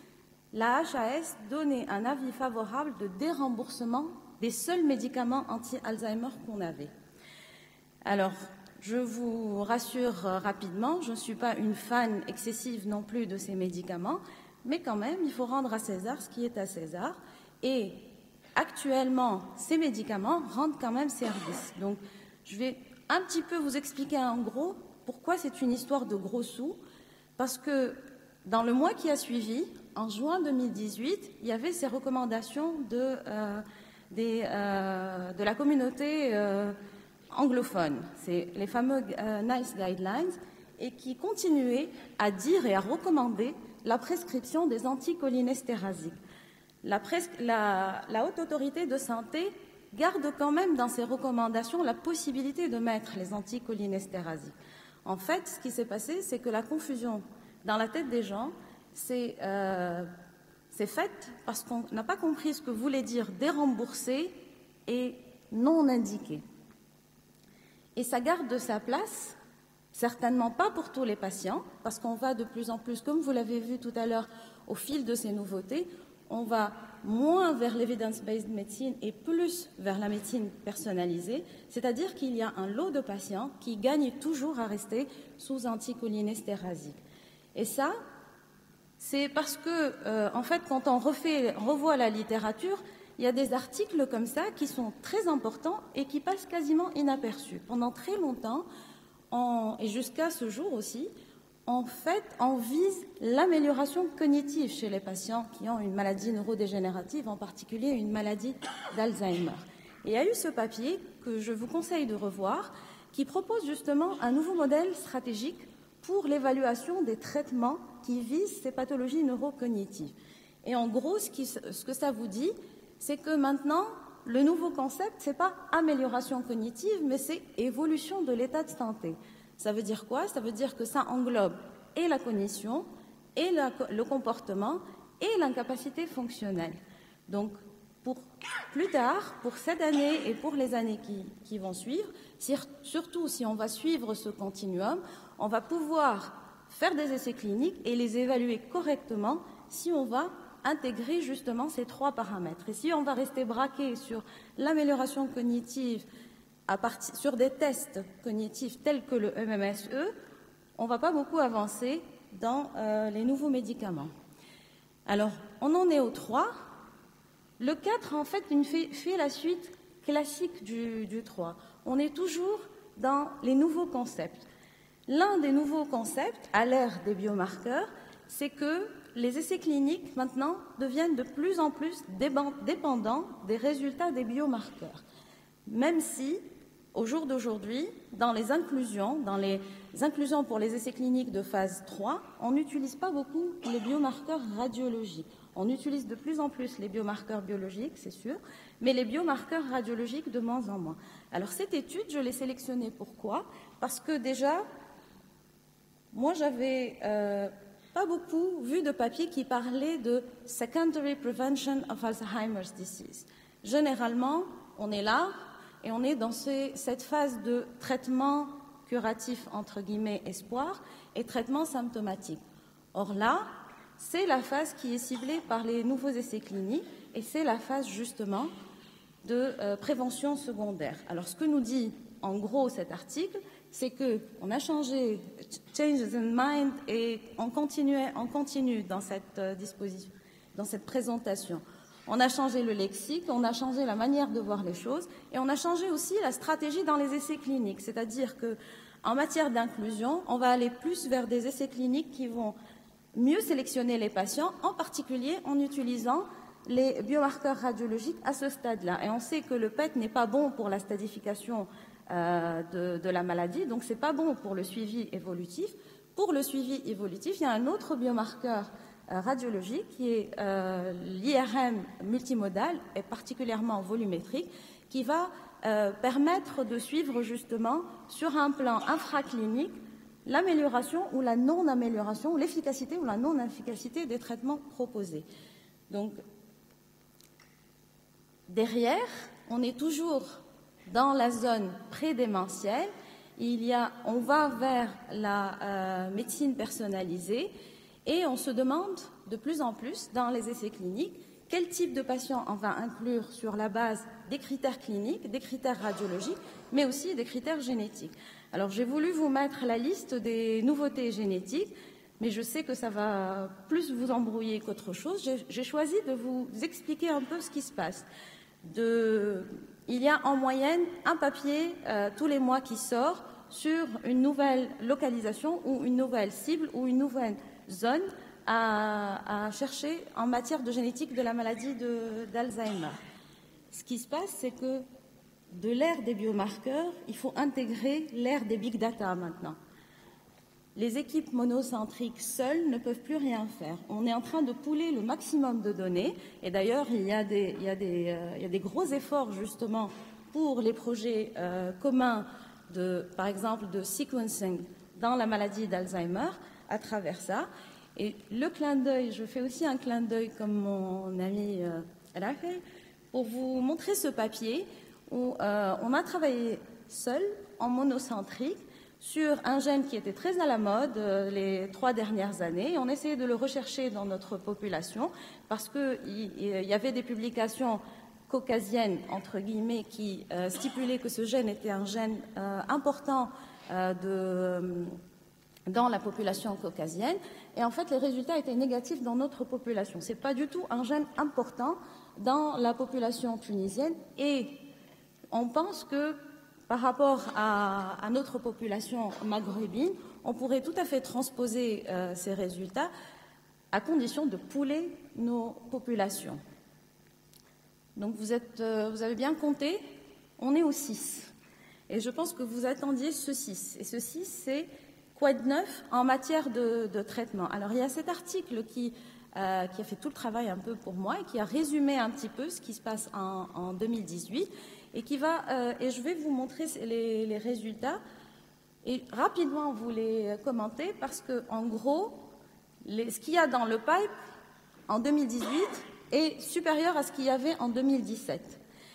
la H A S donnait un avis favorable de déremboursement des seuls médicaments anti-Alzheimer qu'on avait. Alors, je vous rassure rapidement, je ne suis pas une fan excessive non plus de ces médicaments, mais quand même, il faut rendre à César ce qui est à César. Et actuellement, ces médicaments rendent quand même service. Donc, je vais un petit peu vous expliquer en gros pourquoi c'est une histoire de gros sous. Parce que dans le mois qui a suivi, en juin deux mille dix-huit, il y avait ces recommandations de, euh, des, euh, de la communauté euh, anglophone, c'est les fameux euh, NICE Guidelines, et qui continuaient à dire et à recommander la prescription des anticholinesterasiques. La, pres la, la Haute Autorité de Santé garde quand même dans ses recommandations la possibilité de mettre les anticholinesterasiques. En fait, ce qui s'est passé, c'est que la confusion dans la tête des gens s'est euh, faite parce qu'on n'a pas compris ce que voulait dire dérembourser et non indiqué. Et ça garde de sa place, certainement pas pour tous les patients, parce qu'on va de plus en plus, comme vous l'avez vu tout à l'heure, au fil de ces nouveautés, on va moins vers l'evidence-based medicine et plus vers la médecine personnalisée, c'est-à-dire qu'il y a un lot de patients qui gagnent toujours à rester sous anticholinesterasique. Et ça, c'est parce que, euh, en fait, quand on refait, revoit la littérature, il y a des articles comme ça qui sont très importants et qui passent quasiment inaperçus. Pendant très longtemps, on, et jusqu'à ce jour aussi, en fait, on vise l'amélioration cognitive chez les patients qui ont une maladie neurodégénérative, en particulier une maladie d'Alzheimer. Et il y a eu ce papier que je vous conseille de revoir, qui propose justement un nouveau modèle stratégique pour l'évaluation des traitements qui visent ces pathologies neurocognitives. Et en gros, ce, qui, ce que ça vous dit, c'est que maintenant, le nouveau concept, ce n'est pas amélioration cognitive, mais c'est évolution de l'état de santé. Ça veut dire quoi? Ça veut dire que ça englobe et la cognition, et la, le comportement, et l'incapacité fonctionnelle. Donc, pour plus tard, pour cette année et pour les années qui, qui vont suivre, surtout si on va suivre ce continuum, on va pouvoir faire des essais cliniques et les évaluer correctement si on va intégrer justement ces trois paramètres. Et si on va rester braqué sur l'amélioration cognitive à partir, sur des tests cognitifs tels que le M M S E, on ne va pas beaucoup avancer dans euh, les nouveaux médicaments. Alors, on en est au trois. Le quatre, en fait, une fait, fait la suite classique du, du trois. On est toujours dans les nouveaux concepts. L'un des nouveaux concepts, à l'ère des biomarqueurs, c'est que les essais cliniques, maintenant, deviennent de plus en plus dépendants des résultats des biomarqueurs. Même si, au jour d'aujourd'hui, dans les inclusions, dans les inclusions pour les essais cliniques de phase trois, on n'utilise pas beaucoup les biomarqueurs radiologiques. On utilise de plus en plus les biomarqueurs biologiques, c'est sûr, mais les biomarqueurs radiologiques de moins en moins. Alors cette étude, je l'ai sélectionnée. Pourquoi? Parce que déjà, moi j'avais euh, pas beaucoup vu de papiers qui parlaient de secondary prevention of Alzheimer's disease. Généralement, on est là et on est dans ces, cette phase de traitement curatif, entre guillemets, espoir, et traitement symptomatique. Or là, c'est la phase qui est ciblée par les nouveaux essais cliniques et c'est la phase justement de euh, prévention secondaire. Alors ce que nous dit en gros cet article, c'est qu'on a changé changes in mind et on, continuait, on continue dans cette euh, disposition, dans cette présentation. On a changé le lexique, on a changé la manière de voir les choses et on a changé aussi la stratégie dans les essais cliniques. C'est-à-dire qu'en matière d'inclusion, on va aller plus vers des essais cliniques qui vont mieux sélectionner les patients, en particulier en utilisant les biomarqueurs radiologiques à ce stade-là. Et on sait que le P E T n'est pas bon pour la stadification euh, de, de la maladie, donc ce n'est pas bon pour le suivi évolutif. Pour le suivi évolutif, il y a un autre biomarqueur euh, radiologique qui est euh, l'I R M multimodal et particulièrement volumétrique, qui va euh, permettre de suivre justement sur un plan infraclinique l'amélioration ou la non-amélioration, l'efficacité ou la non-efficacité des traitements proposés. Donc, derrière, on est toujours dans la zone prédémentielle. Il y a, on va vers la euh, médecine personnalisée Et on se demande de plus en plus dans les essais cliniques quel type de patient on va inclure sur la base des critères cliniques, des critères radiologiques, mais aussi des critères génétiques. Alors j'ai voulu vous mettre la liste des nouveautés génétiques, mais je sais que ça va plus vous embrouiller qu'autre chose. J'ai choisi de vous expliquer un peu ce qui se passe. De, il y a en moyenne un papier euh, tous les mois qui sort sur une nouvelle localisation ou une nouvelle cible ou une nouvelle zone à, à chercher en matière de génétique de la maladie d'Alzheimer. Ce qui se passe, c'est que de l'ère des biomarqueurs, il faut intégrer l'ère des big data maintenant. Les équipes monocentriques seules ne peuvent plus rien faire. On est en train de pooler le maximum de données. Et d'ailleurs, il y a des, il y a des, euh, il y a des gros efforts justement pour les projets euh, communs, de, par exemple, de sequencing dans la maladie d'Alzheimer à travers ça. Et le clin d'œil, je fais aussi un clin d'œil comme mon ami euh, l'a fait, pour vous montrer ce papier où euh, on a travaillé seul, en monocentrique, sur un gène qui était très à la mode euh, les trois dernières années. On essayait de le rechercher dans notre population parce qu'il y, y avait des publications caucasiennes, entre guillemets, qui euh, stipulaient que ce gène était un gène euh, important euh, de, euh, dans la population caucasienne. Et en fait, les résultats étaient négatifs dans notre population. Ce n'est pas du tout un gène important dans la population tunisienne. Et on pense que par rapport à, à notre population maghrébine, on pourrait tout à fait transposer euh, ces résultats à condition de pooler nos populations. Donc vous, êtes, euh, vous avez bien compté, on est au six. Et je pense que vous attendiez ce six. Et ce six, c'est quoi de neuf en matière de, de traitement? Alors il y a cet article qui, euh, qui a fait tout le travail un peu pour moi et qui a résumé un petit peu ce qui se passe en, en deux mille dix-huit. Et, qui va, euh, et je vais vous montrer les, les résultats et rapidement vous les commenter parce que, en gros, les, ce qu'il y a dans le pipe en deux mille dix-huit est supérieur à ce qu'il y avait en deux mille dix-sept.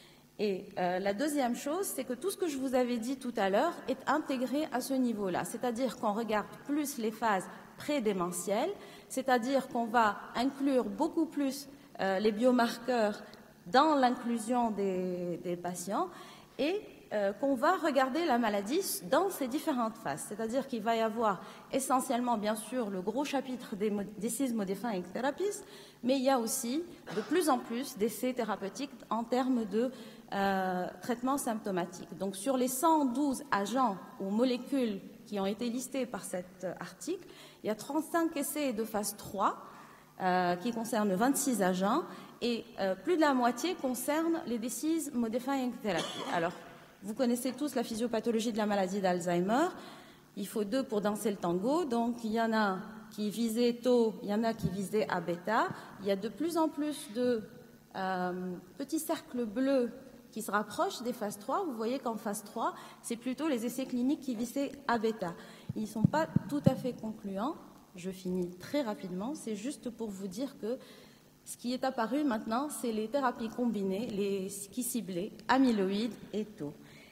Et euh, la deuxième chose, c'est que tout ce que je vous avais dit tout à l'heure est intégré à ce niveau-là, c'est-à-dire qu'on regarde plus les phases prédémentielles, c'est-à-dire qu'on va inclure beaucoup plus euh, les biomarqueurs dans l'inclusion des, des patients et euh, qu'on va regarder la maladie dans ses différentes phases. C'est-à-dire qu'il va y avoir essentiellement, bien sûr, le gros chapitre des Disease Modifying Therapies, mais il y a aussi de plus en plus d'essais thérapeutiques en termes de euh, traitement symptomatique. Donc sur les cent douze agents ou molécules qui ont été listés par cet article, il y a trente-cinq essais de phase trois euh, qui concernent vingt-six agents et euh, plus de la moitié concerne les Disease Modifying Therapy. Alors, vous connaissez tous la physiopathologie de la maladie d'Alzheimer. Il faut deux pour danser le tango. Donc, il y en a qui visaient tau, il y en a qui visaient A bêta. Il y a de plus en plus de euh, petits cercles bleus qui se rapprochent des phases trois. Vous voyez qu'en phase trois, c'est plutôt les essais cliniques qui visaient A bêta. Ils ne sont pas tout à fait concluants. Je finis très rapidement. C'est juste pour vous dire que ce qui est apparu maintenant, c'est les thérapies combinées, les qui ciblaient amyloïdes et tau.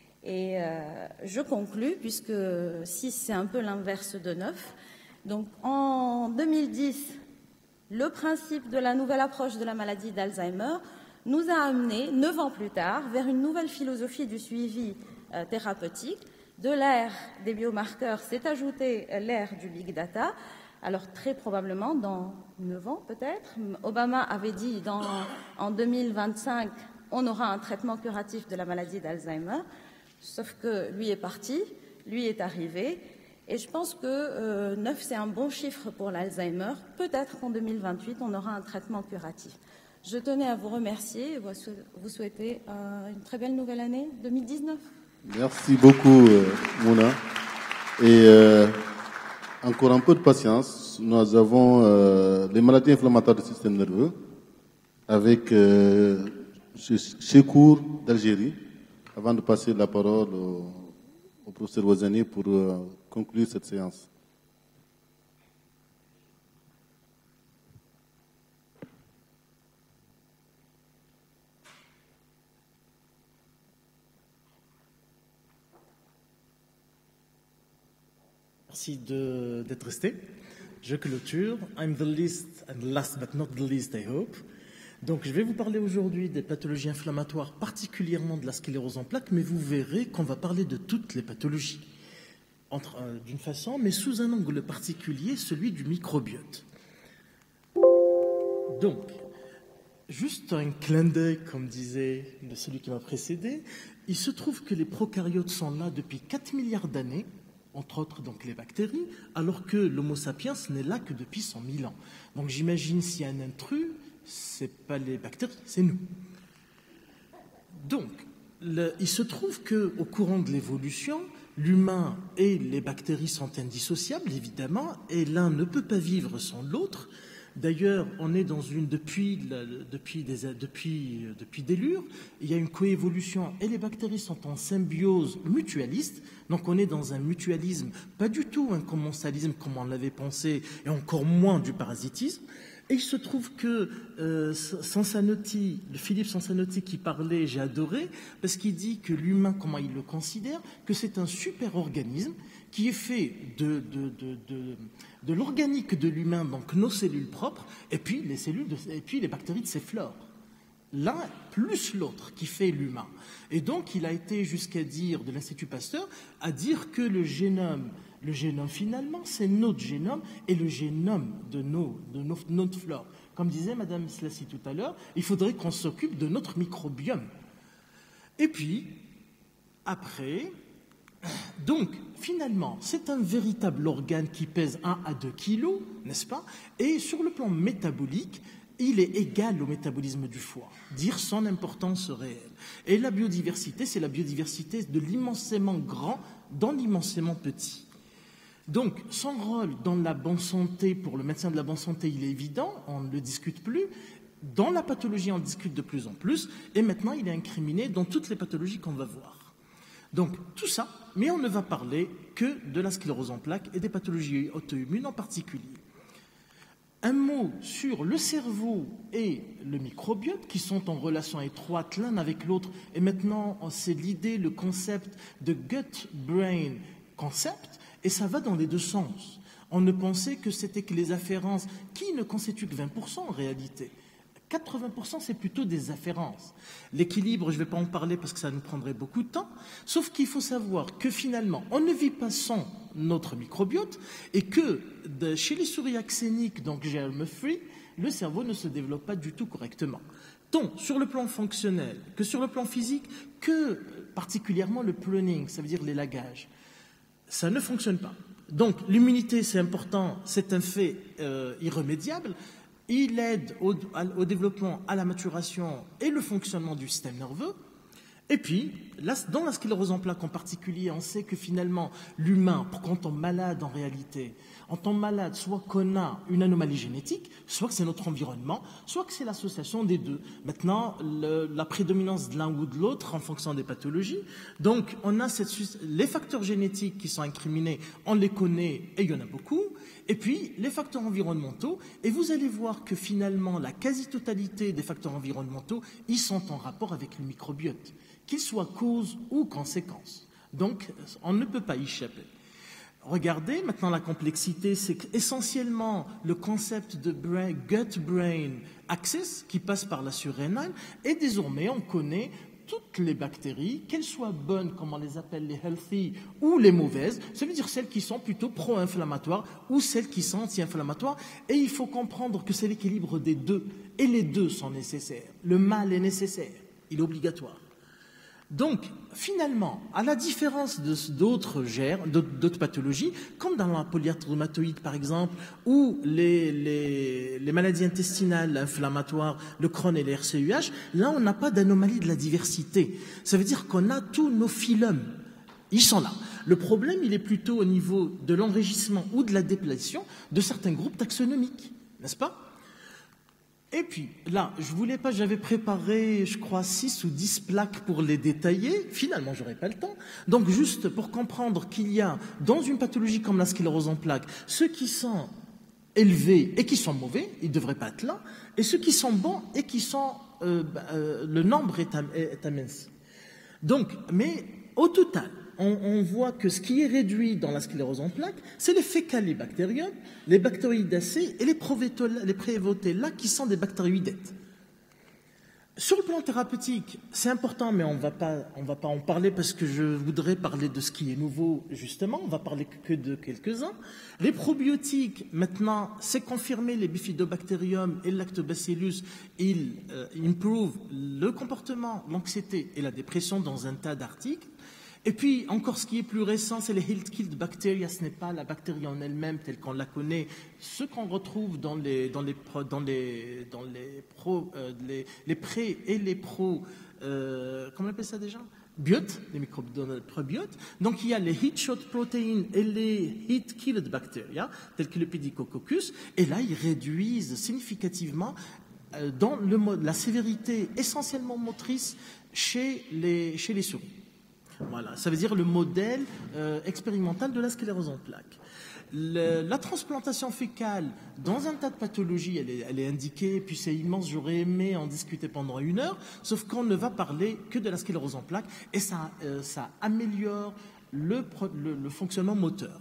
Et euh, je conclus, puisque six, c'est un peu l'inverse de neuf. Donc, en deux mille dix, le principe de la nouvelle approche de la maladie d'Alzheimer nous a amené, neuf ans plus tard, vers une nouvelle philosophie du suivi euh, thérapeutique. De l'ère des biomarqueurs s'est ajoutée l'ère du big data. Alors, très probablement, dans neuf ans peut-être, Obama avait dit dans, en deux mille vingt-cinq, on aura un traitement curatif de la maladie d'Alzheimer, sauf que lui est parti, lui est arrivé, et je pense que euh, neuf, c'est un bon chiffre pour l'Alzheimer. Peut-être qu'en deux mille vingt-huit, on aura un traitement curatif. Je tenais à vous remercier et vous souhaiter euh, une très belle nouvelle année deux mille dix-neuf. Merci beaucoup, euh, Mouna. Et... Euh... Encore un peu de patience. Nous avons euh, les maladies inflammatoires du système nerveux avec euh, Chekour d'Algérie. Avant de passer la parole au, au professeur Ouazani pour euh, conclure cette séance. Merci d'être resté. je clôture. I'm the least and last but not the least, I hope. Donc, je vais vous parler aujourd'hui des pathologies inflammatoires, particulièrement de la sclérose en plaques, mais vous verrez qu'on va parler de toutes les pathologies, euh, d'une façon, mais sous un angle particulier, celui du microbiote. Donc, juste un clin d'œil, comme disait de celui qui m'a précédé, il se trouve que les prokaryotes sont là depuis quatre milliards d'années, entre autres donc les bactéries, alors que l'Homo sapiens n'est là que depuis cent mille ans. Donc j'imagine s'il y a un intrus, ce n'est pas les bactéries, c'est nous. Donc, le, il se trouve qu'au courant de l'évolution, l'humain et les bactéries sont indissociables, évidemment, et l'un ne peut pas vivre sans l'autre. D'ailleurs, on est dans une depuis depuis des depuis depuis des lures, il y a une coévolution et les bactéries sont en symbiose mutualiste. Donc, on est dans un mutualisme, pas du tout un commensalisme comme on l'avait pensé, et encore moins du parasitisme. Et il se trouve que euh, Sansanotti, Philippe Sansanotti qui parlait, j'ai adoré, parce qu'il dit que l'humain, comment il le considère, que c'est un super organisme qui est fait de, de, de, de, de l'organique de l'humain, donc nos cellules propres, et puis les cellules de, et puis les bactéries de ses flores. L'un plus l'autre qui fait l'humain. Et donc, il a été jusqu'à dire, de l'Institut Pasteur, à dire que le génome, le génome finalement, c'est notre génome et le génome de, nos, de nos, notre flore. Comme disait Madame Slassi tout à l'heure, il faudrait qu'on s'occupe de notre microbiome. Et puis, après... Donc, finalement, c'est un véritable organe qui pèse un à deux kilos, n'est-ce pas? Et sur le plan métabolique, il est égal au métabolisme du foie. Dire son importance réelle. Et la biodiversité, c'est la biodiversité de l'immensément grand dans l'immensément petit. Donc, son rôle dans la bonne santé, pour le médecin de la bonne santé, il est évident, on ne le discute plus. Dans la pathologie, on discute de plus en plus. Et maintenant, il est incriminé dans toutes les pathologies qu'on va voir. Donc, tout ça, mais on ne va parler que de la sclérose en plaques et des pathologies auto-immunes en particulier. Un mot sur le cerveau et le microbiote qui sont en relation étroite l'un avec l'autre. Et maintenant, c'est l'idée, le concept de gut-brain concept, et ça va dans les deux sens. On ne pensait que c'était que les afférences, qui ne constituent que vingt pour cent en réalité. quatre-vingts pour cent, c'est plutôt des afférences. L'équilibre, je ne vais pas en parler parce que ça nous prendrait beaucoup de temps, sauf qu'il faut savoir que finalement, on ne vit pas sans notre microbiote et que de, chez les souris axéniques, donc germ-free, le cerveau ne se développe pas du tout correctement. Tant sur le plan fonctionnel que sur le plan physique, que particulièrement le pruning, ça veut dire l'élagage. Ça ne fonctionne pas. Donc l'immunité, c'est important, c'est un fait euh, irrémédiable. Il aide au, au développement, à la maturation et le fonctionnement du système nerveux. Et puis, là, dans la sclérose en plaques en particulier, on sait que finalement, l'humain, quand on tombe malade en réalité, on tombe malade soit qu'on a une anomalie génétique, soit que c'est notre environnement, soit que c'est l'association des deux. Maintenant, le, la prédominance de l'un ou de l'autre en fonction des pathologies. Donc, on a cette, les facteurs génétiques qui sont incriminés, on les connaît et il y en a beaucoup. Et puis, les facteurs environnementaux, et vous allez voir que finalement, la quasi-totalité des facteurs environnementaux, ils sont en rapport avec le microbiote, qu'ils soient cause ou conséquence. Donc, on ne peut pas y échapper. Regardez, maintenant, la complexité, c'est qu'essentiellement, le concept de gut-brain axis, qui passe par la surrénale, et désormais, on connaît toutes les bactéries, qu'elles soient bonnes, comme on les appelle les healthy, ou les mauvaises, ça veut dire celles qui sont plutôt pro-inflammatoires ou celles qui sont anti-inflammatoires. Et il faut comprendre que c'est l'équilibre des deux. Et les deux sont nécessaires. Le mal est nécessaire. Il est obligatoire. Donc, finalement, à la différence d'autres germes, d'autres pathologies, comme dans la polyarthrite rhumatoïde par exemple, ou les, les, les maladies intestinales inflammatoires, le Crohn et les R C U H, là on n'a pas d'anomalie de la diversité. Ça veut dire qu'on a tous nos phylums. Ils sont là. Le problème, il est plutôt au niveau de l'enrichissement ou de la déplétion de certains groupes taxonomiques, n'est-ce pas ? Et puis, là, je voulais pas, j'avais préparé, je crois, six ou dix plaques pour les détailler. Finalement, j'aurais pas le temps. Donc, juste pour comprendre qu'il y a, dans une pathologie comme la sclérose en plaques, ceux qui sont élevés et qui sont mauvais, ils ne devraient pas être là, et ceux qui sont bons et qui sont, euh, euh, le nombre est, am, est aminci. Donc, mais au total, on, on voit que ce qui est réduit dans la sclérose en plaques, c'est les fécalibactériums, les bactéroïdacées et les prévotella qui sont des bactéroïdètes. Sur le plan thérapeutique, c'est important, mais on ne va pas en parler parce que je voudrais parler de ce qui est nouveau, justement. On va parler que de quelques-uns. Les probiotiques, maintenant, c'est confirmé, les bifidobacterium et le lactobacillus, ils euh, impruvent le comportement, l'anxiété et la dépression dans un tas d'articles. Et puis, encore ce qui est plus récent, c'est les heat-killed bacteria. Ce n'est pas la bactérie en elle-même telle qu'on la connaît. Ce qu'on retrouve dans les, dans les, dans les, dans les, pro, euh, les, les pré et les pro, euh, comment on appelle ça déjà? Biotes, les microbiotes. Donc, il y a les heat-shot proteins et les heat-killed bacteria, tels que le Pediococcus. Et là, ils réduisent significativement euh, dans le, la sévérité essentiellement motrice chez les, chez les souris. Voilà, ça veut dire le modèle euh, expérimental de la sclérose en plaques. Le, la transplantation fécale dans un tas de pathologies, elle est, elle est indiquée, puis c'est immense, j'aurais aimé en discuter pendant une heure, sauf qu'on ne va parler que de la sclérose en plaques et ça, euh, ça améliore le, le, le fonctionnement moteur.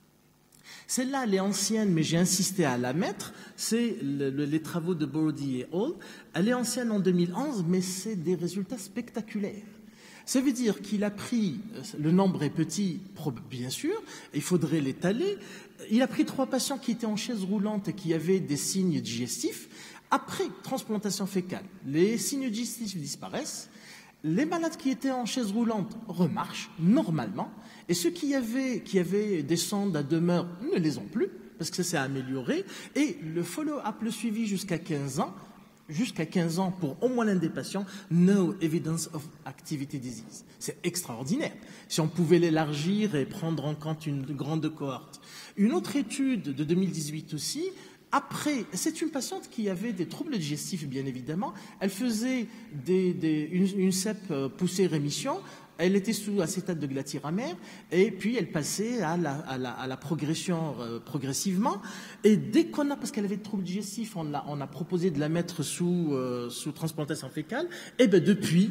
Celle-là, elle est ancienne, mais j'ai insisté à la mettre. C'est le, le, les travaux de Borody et Hall. Elle est ancienne en deux mille onze, mais c'est des résultats spectaculaires. Ça veut dire qu'il a pris, le nombre est petit, bien sûr, il faudrait l'étaler, il a pris trois patients qui étaient en chaise roulante et qui avaient des signes digestifs. Après transplantation fécale, les signes digestifs disparaissent, les malades qui étaient en chaise roulante remarchent normalement, et ceux qui avaient, qui avaient des sondes à demeure ne les ont plus, parce que ça s'est amélioré, et le follow-up, le suivi jusqu'à quinze ans, jusqu'à quinze ans pour au moins l'un des patients, no evidence of activity disease. C'est extraordinaire. Si on pouvait l'élargir et prendre en compte une grande cohorte. Une autre étude de deux mille dix-huit aussi, après, c'est une patiente qui avait des troubles digestifs, bien évidemment. Elle faisait des, des, une, une C E P poussée rémission. Elle était sous acétate de glatyramère et puis elle passait à la, à la, à la progression euh, progressivement. Et dès qu'on a, parce qu'elle avait des troubles digestifs, on a, on a proposé de la mettre sous, euh, sous transplantation fécale. Et bien depuis,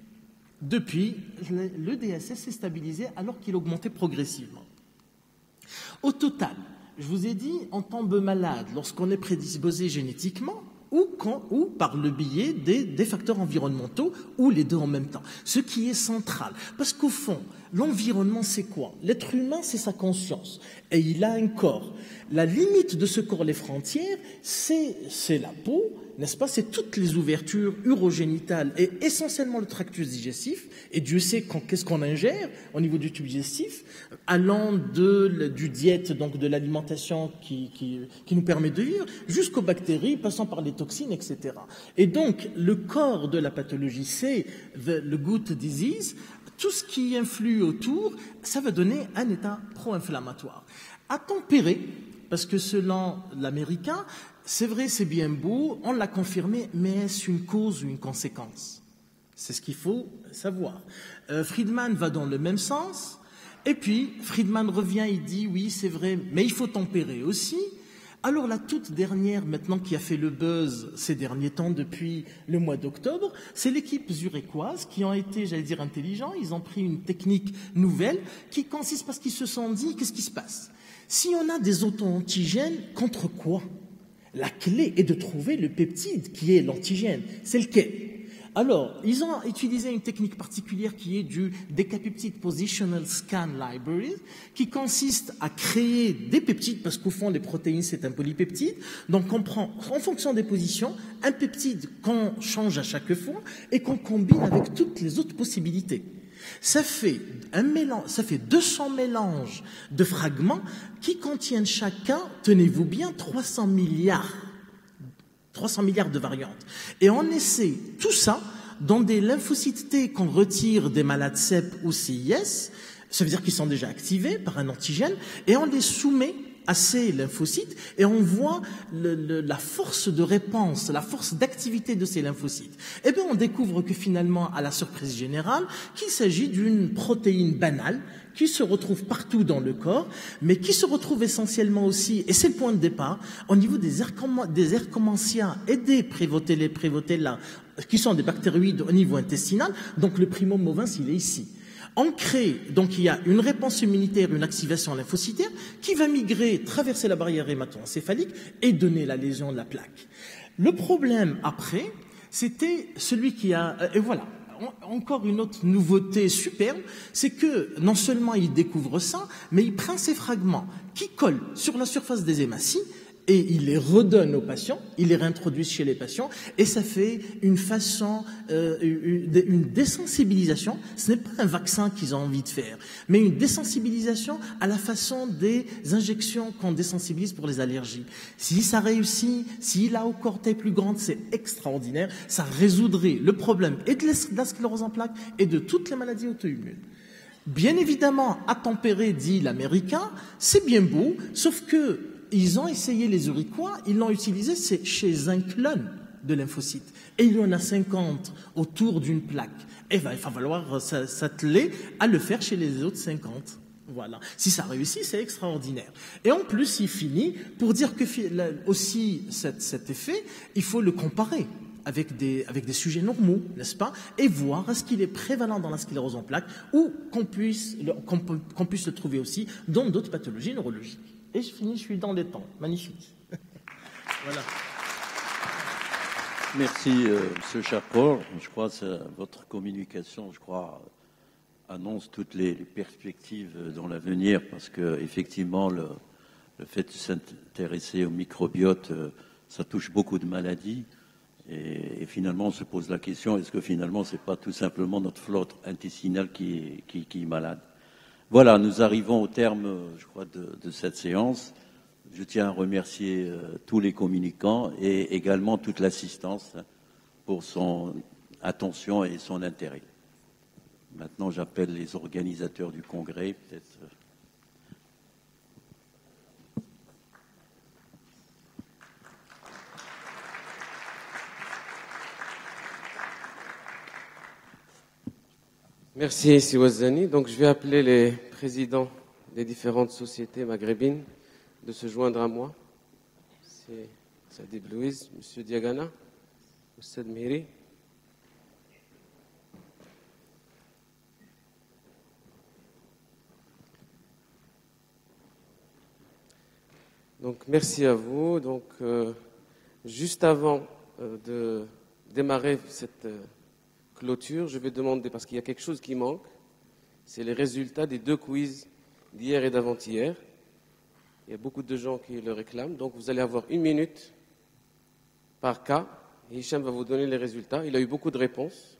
depuis, le D S S s'est stabilisé alors qu'il augmentait progressivement. Au total, je vous ai dit, on tombe malade lorsqu'on est prédisposé génétiquement, ou, quand, ou par le biais des, des facteurs environnementaux, ou les deux en même temps. Ce qui est central. Parce qu'au fond, l'environnement, c'est quoi? L'être humain, c'est sa conscience. Et il a un corps. La limite de ce corps, les frontières, c'est, c'est la peau, n'est-ce pas? C'est toutes les ouvertures urogénitales et essentiellement le tractus digestif. Et Dieu sait quand, qu'est-ce qu'on ingère au niveau du tube digestif, allant de, du diète, donc de l'alimentation qui, qui, qui nous permet de vivre, jusqu'aux bactéries, passant par les toxines, et cetera. Et donc, le corps de la pathologie, c'est the, le gut disease. Tout ce qui influe autour, ça va donner un état pro-inflammatoire. À tempérer, parce que selon l'américain, c'est vrai, c'est bien beau, on l'a confirmé, mais est-ce une cause ou une conséquence? C'est ce qu'il faut savoir. Euh, Friedman va dans le même sens, et puis Friedman revient et dit, oui, c'est vrai, mais il faut tempérer aussi. Alors la toute dernière, maintenant, qui a fait le buzz ces derniers temps, depuis le mois d'octobre, c'est l'équipe zurichoise qui ont été, j'allais dire, intelligents. Ils ont pris une technique nouvelle qui consiste, parce qu'ils se sont dit, qu'est-ce qui se passe? Si on a des auto-antigènes, contre quoi? La clé est de trouver le peptide qui est l'antigène. C'est lequel? Alors, ils ont utilisé une technique particulière qui est du Decapeptide Positional Scan Library, qui consiste à créer des peptides, parce qu'au fond, les protéines, c'est un polypeptide. Donc, on prend, en fonction des positions, un peptide qu'on change à chaque fois et qu'on combine avec toutes les autres possibilités. Ça fait un mélange, ça fait deux cents mélanges de fragments qui contiennent chacun, tenez-vous bien, trois cents milliards. trois cents milliards de variantes. Et on essaie tout ça dans des lymphocytes T qu'on retire des malades C E P ou C I S, ça veut dire qu'ils sont déjà activés par un antigène, et on les soumet à ces lymphocytes et on voit le, le, la force de réponse, la force d'activité de ces lymphocytes. Et bien on découvre que finalement, à la surprise générale, qu'il s'agit d'une protéine banale qui se retrouve partout dans le corps, mais qui se retrouve essentiellement aussi, et c'est le point de départ, au niveau des, des Ercomantia et des Prévotella, Prévotella, qui sont des bactéroïdes au niveau intestinal. Donc le primo movens, il est ici. On crée, donc il y a une réponse immunitaire, une activation lymphocytaire qui va migrer, traverser la barrière hémato-encéphalique et donner la lésion de la plaque. Le problème après, c'était celui qui a... Et voilà, encore une autre nouveauté superbe, c'est que non seulement il découvre ça, mais il prend ces fragments qui collent sur la surface des hématies et il les redonne aux patients, il les réintroduit chez les patients, et ça fait une façon, euh, une, une désensibilisation. Ce n'est pas un vaccin qu'ils ont envie de faire, mais une désensibilisation à la façon des injections qu'on désensibilise pour les allergies. Si ça réussit, si la cohorte est plus grande, c'est extraordinaire. Ça résoudrait le problème et de la sclérose en plaques et de toutes les maladies auto-immunes. Bien évidemment, à tempérer, dit l'Américain, c'est bien beau, sauf que ils ont essayé les Uriquois, ils l'ont utilisé c'est chez un clone de lymphocytes. Et il y en a cinquante autour d'une plaque. Et il va falloir s'atteler à le faire chez les autres cinquante. Voilà. Si ça réussit, c'est extraordinaire. Et en plus, il finit pour dire que aussi cet, cet effet, il faut le comparer avec des, avec des sujets normaux, n'est-ce pas, et voir est-ce qu'il est prévalent dans la sclérose en plaques ou qu'on puisse, qu'on qu'on puisse le trouver aussi dans d'autres pathologies neurologiques. Et je finis, je suis dans les temps. Magnifique. Voilà. Merci, euh, M. Chapour. Je crois que votre communication, je crois, annonce toutes les, les perspectives dans l'avenir, parce que effectivement, le, le fait de s'intéresser au microbiote, euh, ça touche beaucoup de maladies. Et, et finalement, on se pose la question, est-ce que finalement, c'est pas tout simplement notre flore intestinale qui est, qui, qui est malade? Voilà, nous arrivons au terme, je crois, de, de cette séance. Je tiens à remercier euh, tous les communicants et également toute l'assistance pour son attention et son intérêt. Maintenant, j'appelle les organisateurs du congrès, peut-être. Merci, Siwazani. Donc, je vais appeler les présidents des différentes sociétés maghrébines de se joindre à moi. C'est Sadib Louise, M. Diagana, Oussad Miri. Donc, merci à vous. Donc, euh, juste avant euh, de démarrer cette euh, clôture, je vais demander, parce qu'il y a quelque chose qui manque, c'est les résultats des deux quiz d'hier et d'avant-hier. Il y a beaucoup de gens qui le réclament, donc vous allez avoir une minute par cas. Hicham va vous donner les résultats. Il a eu beaucoup de réponses.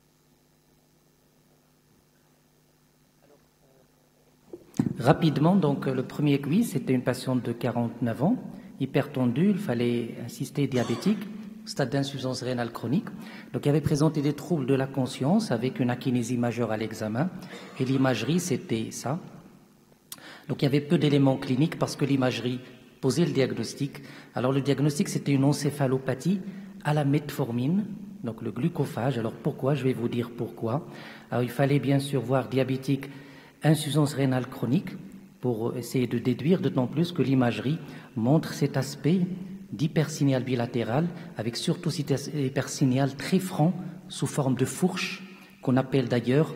Rapidement, donc le premier quiz, c'était une patiente de quarante-neuf ans, hypertendue, il fallait insister, diabétique, stade d'insuffisance rénale chronique. Donc, il avait présenté des troubles de la conscience avec une akinésie majeure à l'examen. Et l'imagerie, c'était ça. Donc, il y avait peu d'éléments cliniques parce que l'imagerie posait le diagnostic. Alors, le diagnostic, c'était une encéphalopathie à la metformine, donc le glucophage. Alors, pourquoi? Je vais vous dire pourquoi. Alors, il fallait bien sûr voir diabétique, insuffisance rénale chronique pour essayer de déduire, d'autant plus que l'imagerie montre cet aspect d'hypersignal bilatéral, avec surtout cet hypersignal très franc sous forme de fourche, qu'on appelle d'ailleurs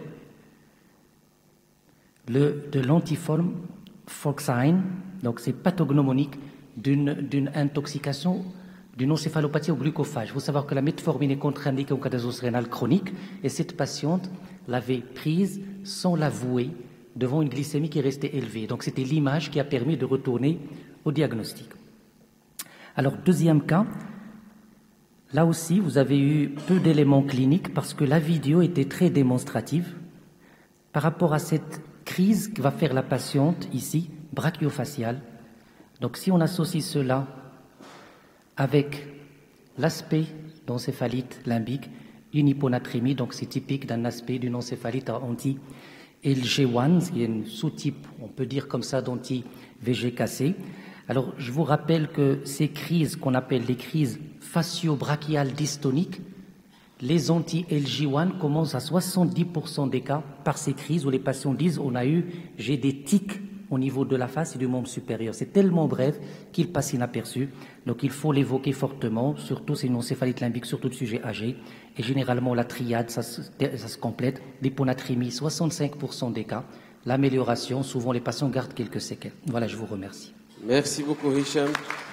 le, de l'antiforme Foxine. Donc c'est pathognomonique d'une, d'une intoxication, d'une encéphalopathie au glucophage. Il faut savoir que la metformine est contre-indiquée en cas d'insuffisance rénale chronique, et cette patiente l'avait prise sans l'avouer devant une glycémie qui est restée élevée. Donc c'était l'image qui a permis de retourner au diagnostic. Alors, deuxième cas, là aussi, vous avez eu peu d'éléments cliniques parce que la vidéo était très démonstrative par rapport à cette crise que va faire la patiente ici, brachiofaciale. Donc, si on associe cela avec l'aspect d'encéphalite limbique, une hyponatrémie, donc c'est typique d'un aspect d'une encéphalite anti-L G un, qui est une sous-type, on peut dire comme ça, d'anti-V G K C. Alors, je vous rappelle que ces crises qu'on appelle les crises facio-brachiales dystoniques, les anti-L G un commencent à soixante-dix pour cent des cas par ces crises où les patients disent « on a eu, j'ai des tics au niveau de la face et du membre supérieur. C'est tellement bref qu'il passe inaperçu. Donc il faut l'évoquer fortement, surtout c'est une encéphalite limbique, surtout de sujets âgés. Et généralement, la triade, ça se, ça se complète. L'hyponatrémie, soixante-cinq pour cent des cas. L'amélioration, souvent les patients gardent quelques séquelles. Voilà, je vous remercie. Merci beaucoup, Hicham.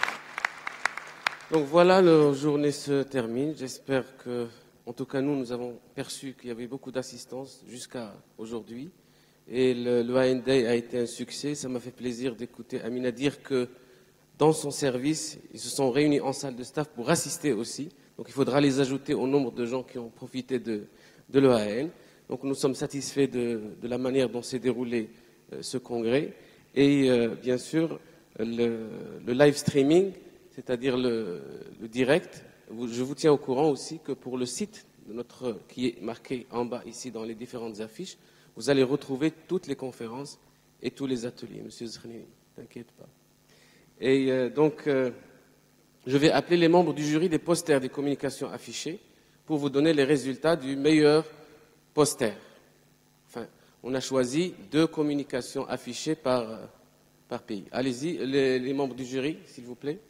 Donc voilà, la journée se termine. J'espère que, en tout cas, nous, nous avons perçu qu'il y avait beaucoup d'assistance jusqu'à aujourd'hui. Et le, le A N Day a été un succès. Ça m'a fait plaisir d'écouter Amina dire que dans son service, ils se sont réunis en salle de staff pour assister aussi. Donc il faudra les ajouter au nombre de gens qui ont profité de, de l'E A N. Donc nous sommes satisfaits de, de la manière dont s'est déroulé euh, ce congrès. Et euh, bien sûr, le, le live streaming, c'est-à-dire le, le direct. Je vous tiens au courant aussi que pour le site de notre, qui est marqué en bas ici dans les différentes affiches, vous allez retrouver toutes les conférences et tous les ateliers. Monsieur Zrni, t'inquiète pas. Et euh, donc, euh, je vais appeler les membres du jury des posters des communications affichées pour vous donner les résultats du meilleur poster. Enfin, on a choisi deux communications affichées par, euh, par pays. Allez-y, les, les membres du jury, s'il vous plaît.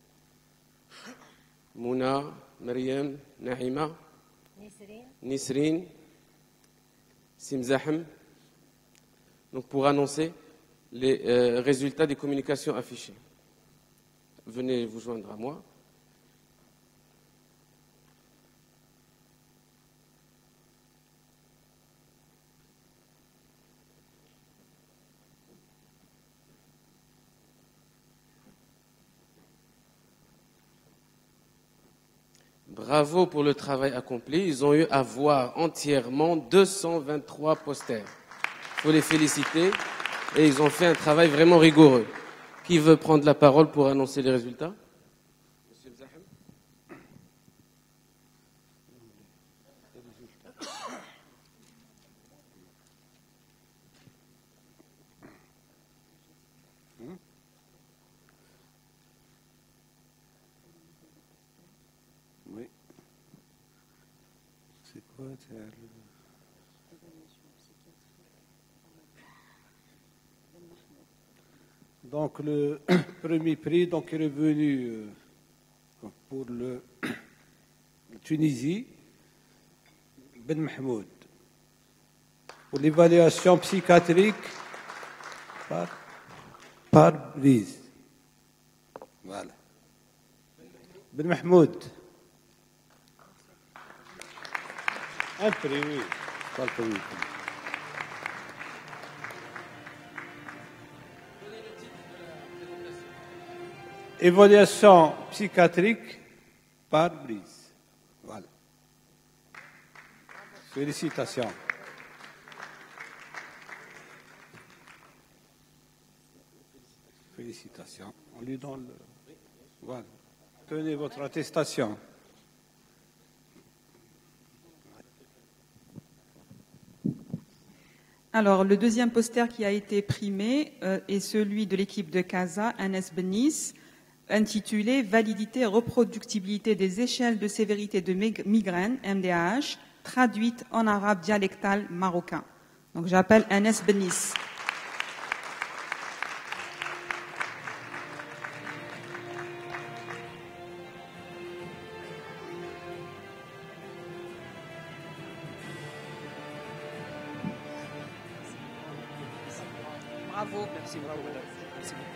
Mouna, Mariam, Nahima, Nisrine, Simzahem. Donc pour annoncer les euh, résultats des communications affichées. Venez vous joindre à moi. Bravo pour le travail accompli. Ils ont eu à voir entièrement deux cent vingt-trois posters. Il faut les féliciter. Et ils ont fait un travail vraiment rigoureux. Qui veut prendre la parole pour annoncer les résultats? Monsieur Zahem. Oui. C'est quoi? Donc le premier prix donc, est revenu euh, pour le Tunisie, Ben Mahmoud, pour l'évaluation psychiatrique par, par Brise. Voilà. Ben Mahmoud. Un prix, oui. Pas le premier prix. Évaluation psychiatrique par Brise. Voilà. Félicitations. Félicitations. On lui donne le... Voilà. Tenez votre attestation. Alors, le deuxième poster qui a été primé euh, est celui de l'équipe de Casa, Anes Benis, intitulé « Validité et reproductibilité des échelles de sévérité de migraine, M D A H, traduite en arabe dialectal marocain ». Donc, j'appelle Anes Benis. Bravo. Merci, bravo, madame. Merci beaucoup.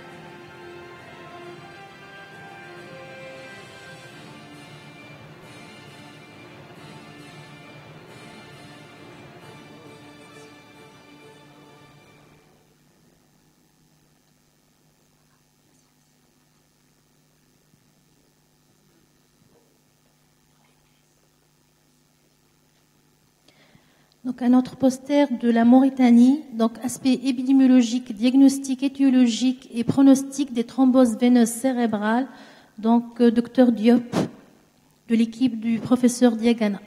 Donc un autre poster de la Mauritanie, donc aspect épidémiologique, diagnostic étiologique et pronostic des thromboses veineuses cérébrales, donc euh, docteur Diop de l'équipe du professeur Diagana.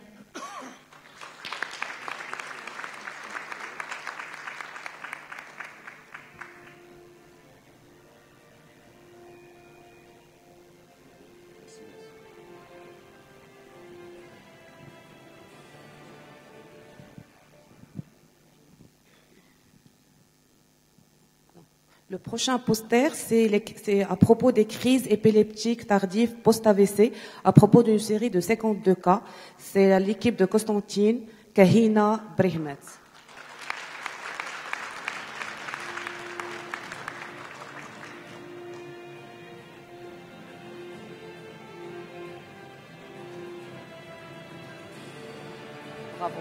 Le prochain poster, c'est à propos des crises épileptiques tardives post-A V C, à propos d'une série de cinquante-deux cas. C'est l'équipe de Constantine Kahina Brehmet. Bravo.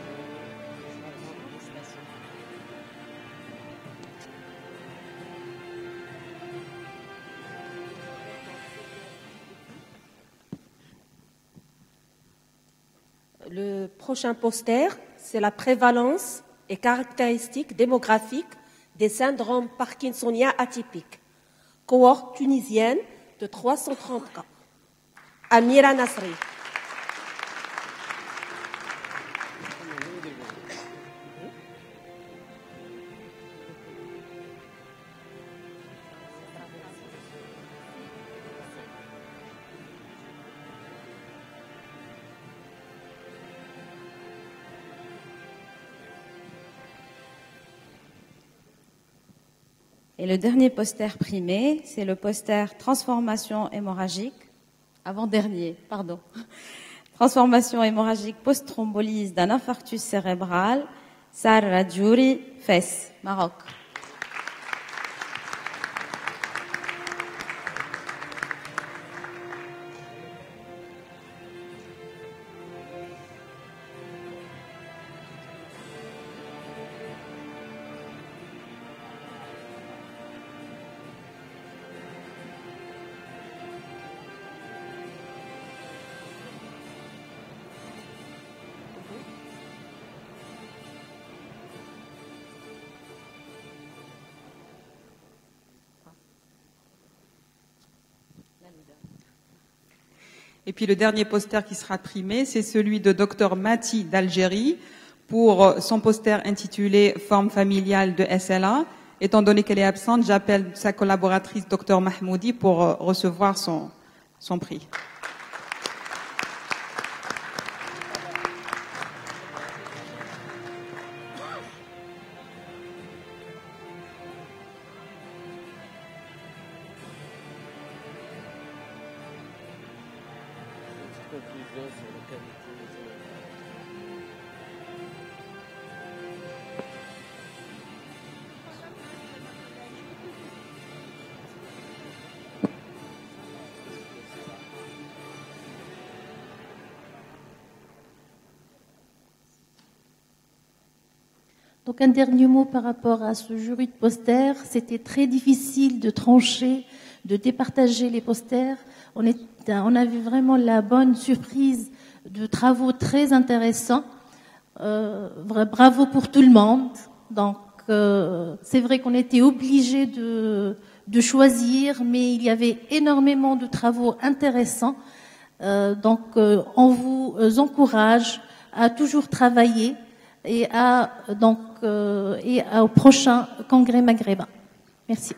Le prochain poster, c'est la prévalence et caractéristiques démographiques des syndromes parkinsoniens atypiques. Cohorte tunisienne de trois cent trente cas. Amira Nasri. Et le dernier poster primé, c'est le poster transformation hémorragique, avant-dernier, pardon. Transformation hémorragique post-thrombolyse d'un infarctus cérébral, Sarah Djouri, Fès, Maroc. Et puis le dernier poster qui sera primé, c'est celui de docteur Mati d'Algérie pour son poster intitulé Forme familiale de S L A. Étant donné qu'elle est absente, j'appelle sa collaboratrice docteur Mahmoudi pour recevoir son, son prix. Donc un dernier mot par rapport à ce jury de posters. C'était très difficile de trancher, de départager les posters. On, est, on a vu vraiment la bonne surprise de travaux très intéressants. Euh, bravo pour tout le monde. Donc euh, c'est vrai qu'on était obligé de, de choisir, mais il y avait énormément de travaux intéressants. Euh, donc euh, on vous encourage à toujours travailler et à donc euh, et à, au prochain congrès maghrébin. Merci.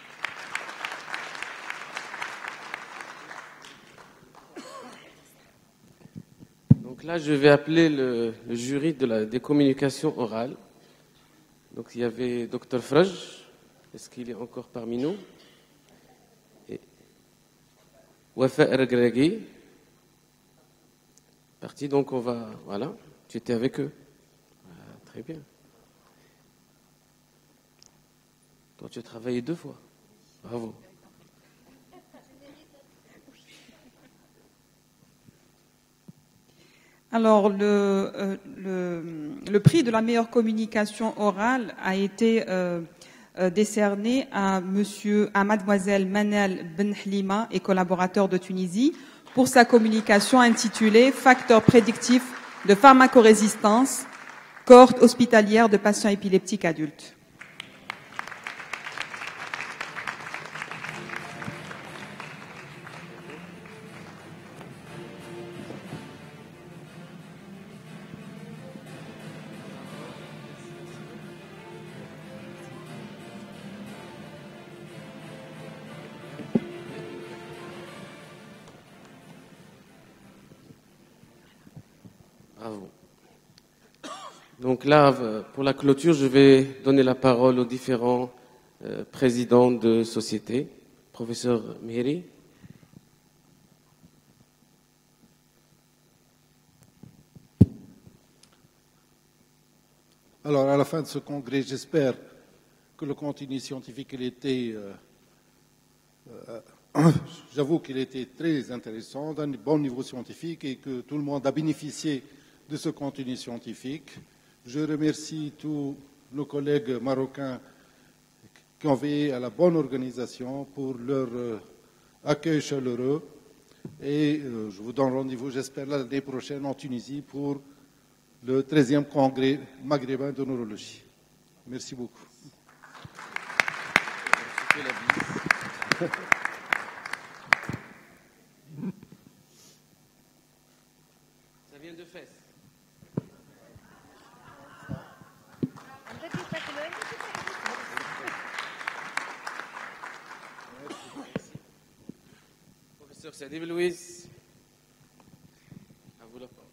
Donc là, je vais appeler le, le jury de la, des communications orales. Donc il y avait docteur Fraj, est-ce qu'il est encore parmi nous? Et Wafa Ergragui. Parti, donc on va, voilà, tu étais avec eux. Très bien. Toi, tu as travaillé deux fois. Bravo. Alors, le, euh, le, le prix de la meilleure communication orale a été euh, euh, décerné à monsieur, à mademoiselle Manel Benhlima et collaborateur de Tunisie pour sa communication intitulée Facteurs prédictifs de pharmacorésistance, cohorte hospitalière de patients épileptiques adultes. Bravo. Donc là, pour la clôture, je vais donner la parole aux différents euh, président de société, professeur Mehri. Alors, à la fin de ce congrès, j'espère que le contenu scientifique, il était, euh, euh, j'avoue qu'il était très intéressant, d'un bon niveau scientifique et que tout le monde a bénéficié de ce contenu scientifique. Je remercie tous nos collègues marocains qui ont veillé à la bonne organisation pour leur euh, accueil chaleureux. Et euh, je vous donne rendez-vous, j'espère, l'année prochaine en Tunisie pour le treizième congrès maghrébin de neurologie. Merci beaucoup. Ça vient de fesses. Professeur Sadib Louis, à vous la parole.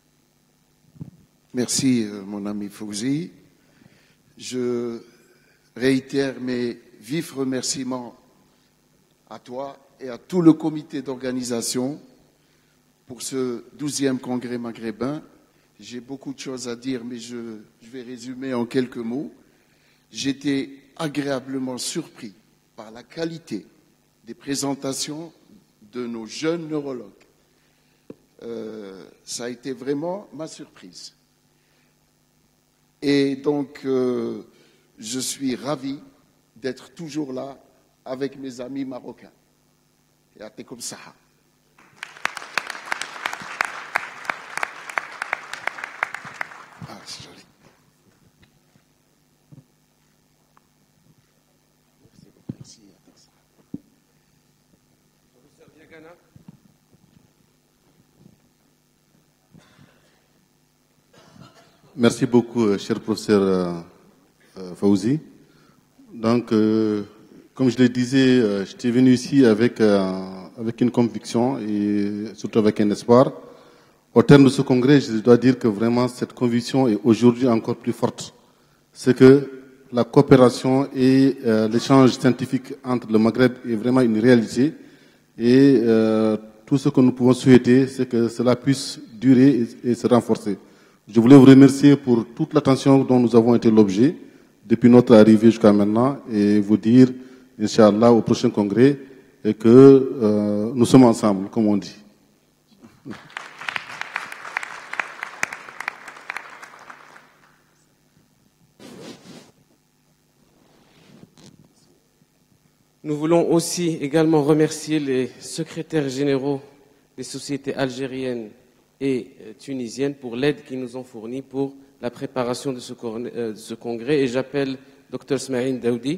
Merci, mon ami Fouzi. Je réitère mes vifs remerciements à toi et à tout le comité d'organisation pour ce douzième congrès maghrébin. J'ai beaucoup de choses à dire, mais je, je vais résumer en quelques mots. J'étais agréablement surpris par la qualité des présentations de nos jeunes neurologues. Euh, ça a été vraiment ma surprise. Et donc, euh, je suis ravi d'être toujours là avec mes amis marocains. Et à comme ça. Ah, c'est joli. Merci, merci. Professeur Diagana. Merci beaucoup, cher professeur euh, euh, Fawzi. Donc, euh, comme je le disais, euh, j'étais venu ici avec, euh, avec une conviction et surtout avec un espoir. Au terme de ce congrès, je dois dire que vraiment cette conviction est aujourd'hui encore plus forte. C'est que la coopération et euh, l'échange scientifique entre le Maghreb est vraiment une réalité. Et euh, tout ce que nous pouvons souhaiter, c'est que cela puisse durer et, et se renforcer. Je voulais vous remercier pour toute l'attention dont nous avons été l'objet depuis notre arrivée jusqu'à maintenant et vous dire, Inch'Allah, au prochain congrès, et que euh, nous sommes ensemble, comme on dit. Nous voulons aussi également remercier les secrétaires généraux des sociétés algériennes et tunisiennes pour l'aide qu'ils nous ont fournie pour la préparation de ce, de ce congrès. Et j'appelle Dr Smaïn Daoudi.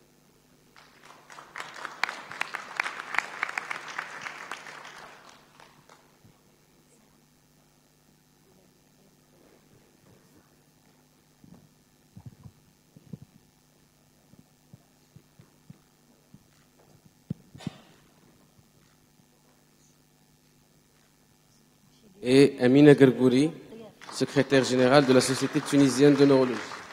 Et Amina Gergouri, secrétaire générale de la Société tunisienne de neurologie.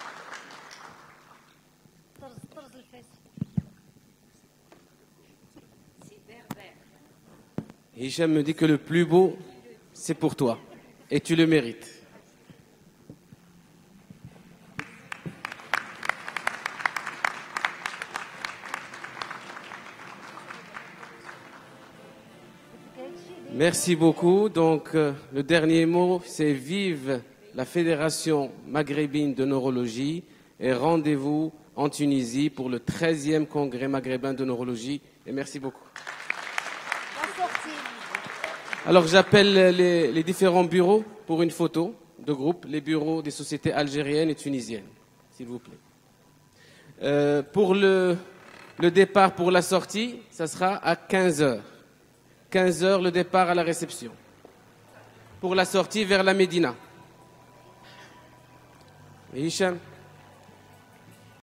Hicham me dit que le plus beau, c'est pour toi. Et tu le mérites. Merci beaucoup. Donc, euh, le dernier mot, c'est vive la Fédération maghrébine de neurologie et rendez-vous en Tunisie pour le treizième congrès maghrébin de neurologie. Et merci beaucoup. Alors, j'appelle les, les différents bureaux pour une photo de groupe, les bureaux des sociétés algériennes et tunisiennes, s'il vous plaît. Euh, pour le, le départ pour la sortie, ça sera à quinze heures. quinze heures, le départ à la réception. Pour la sortie vers la Médina. Et Hicham ?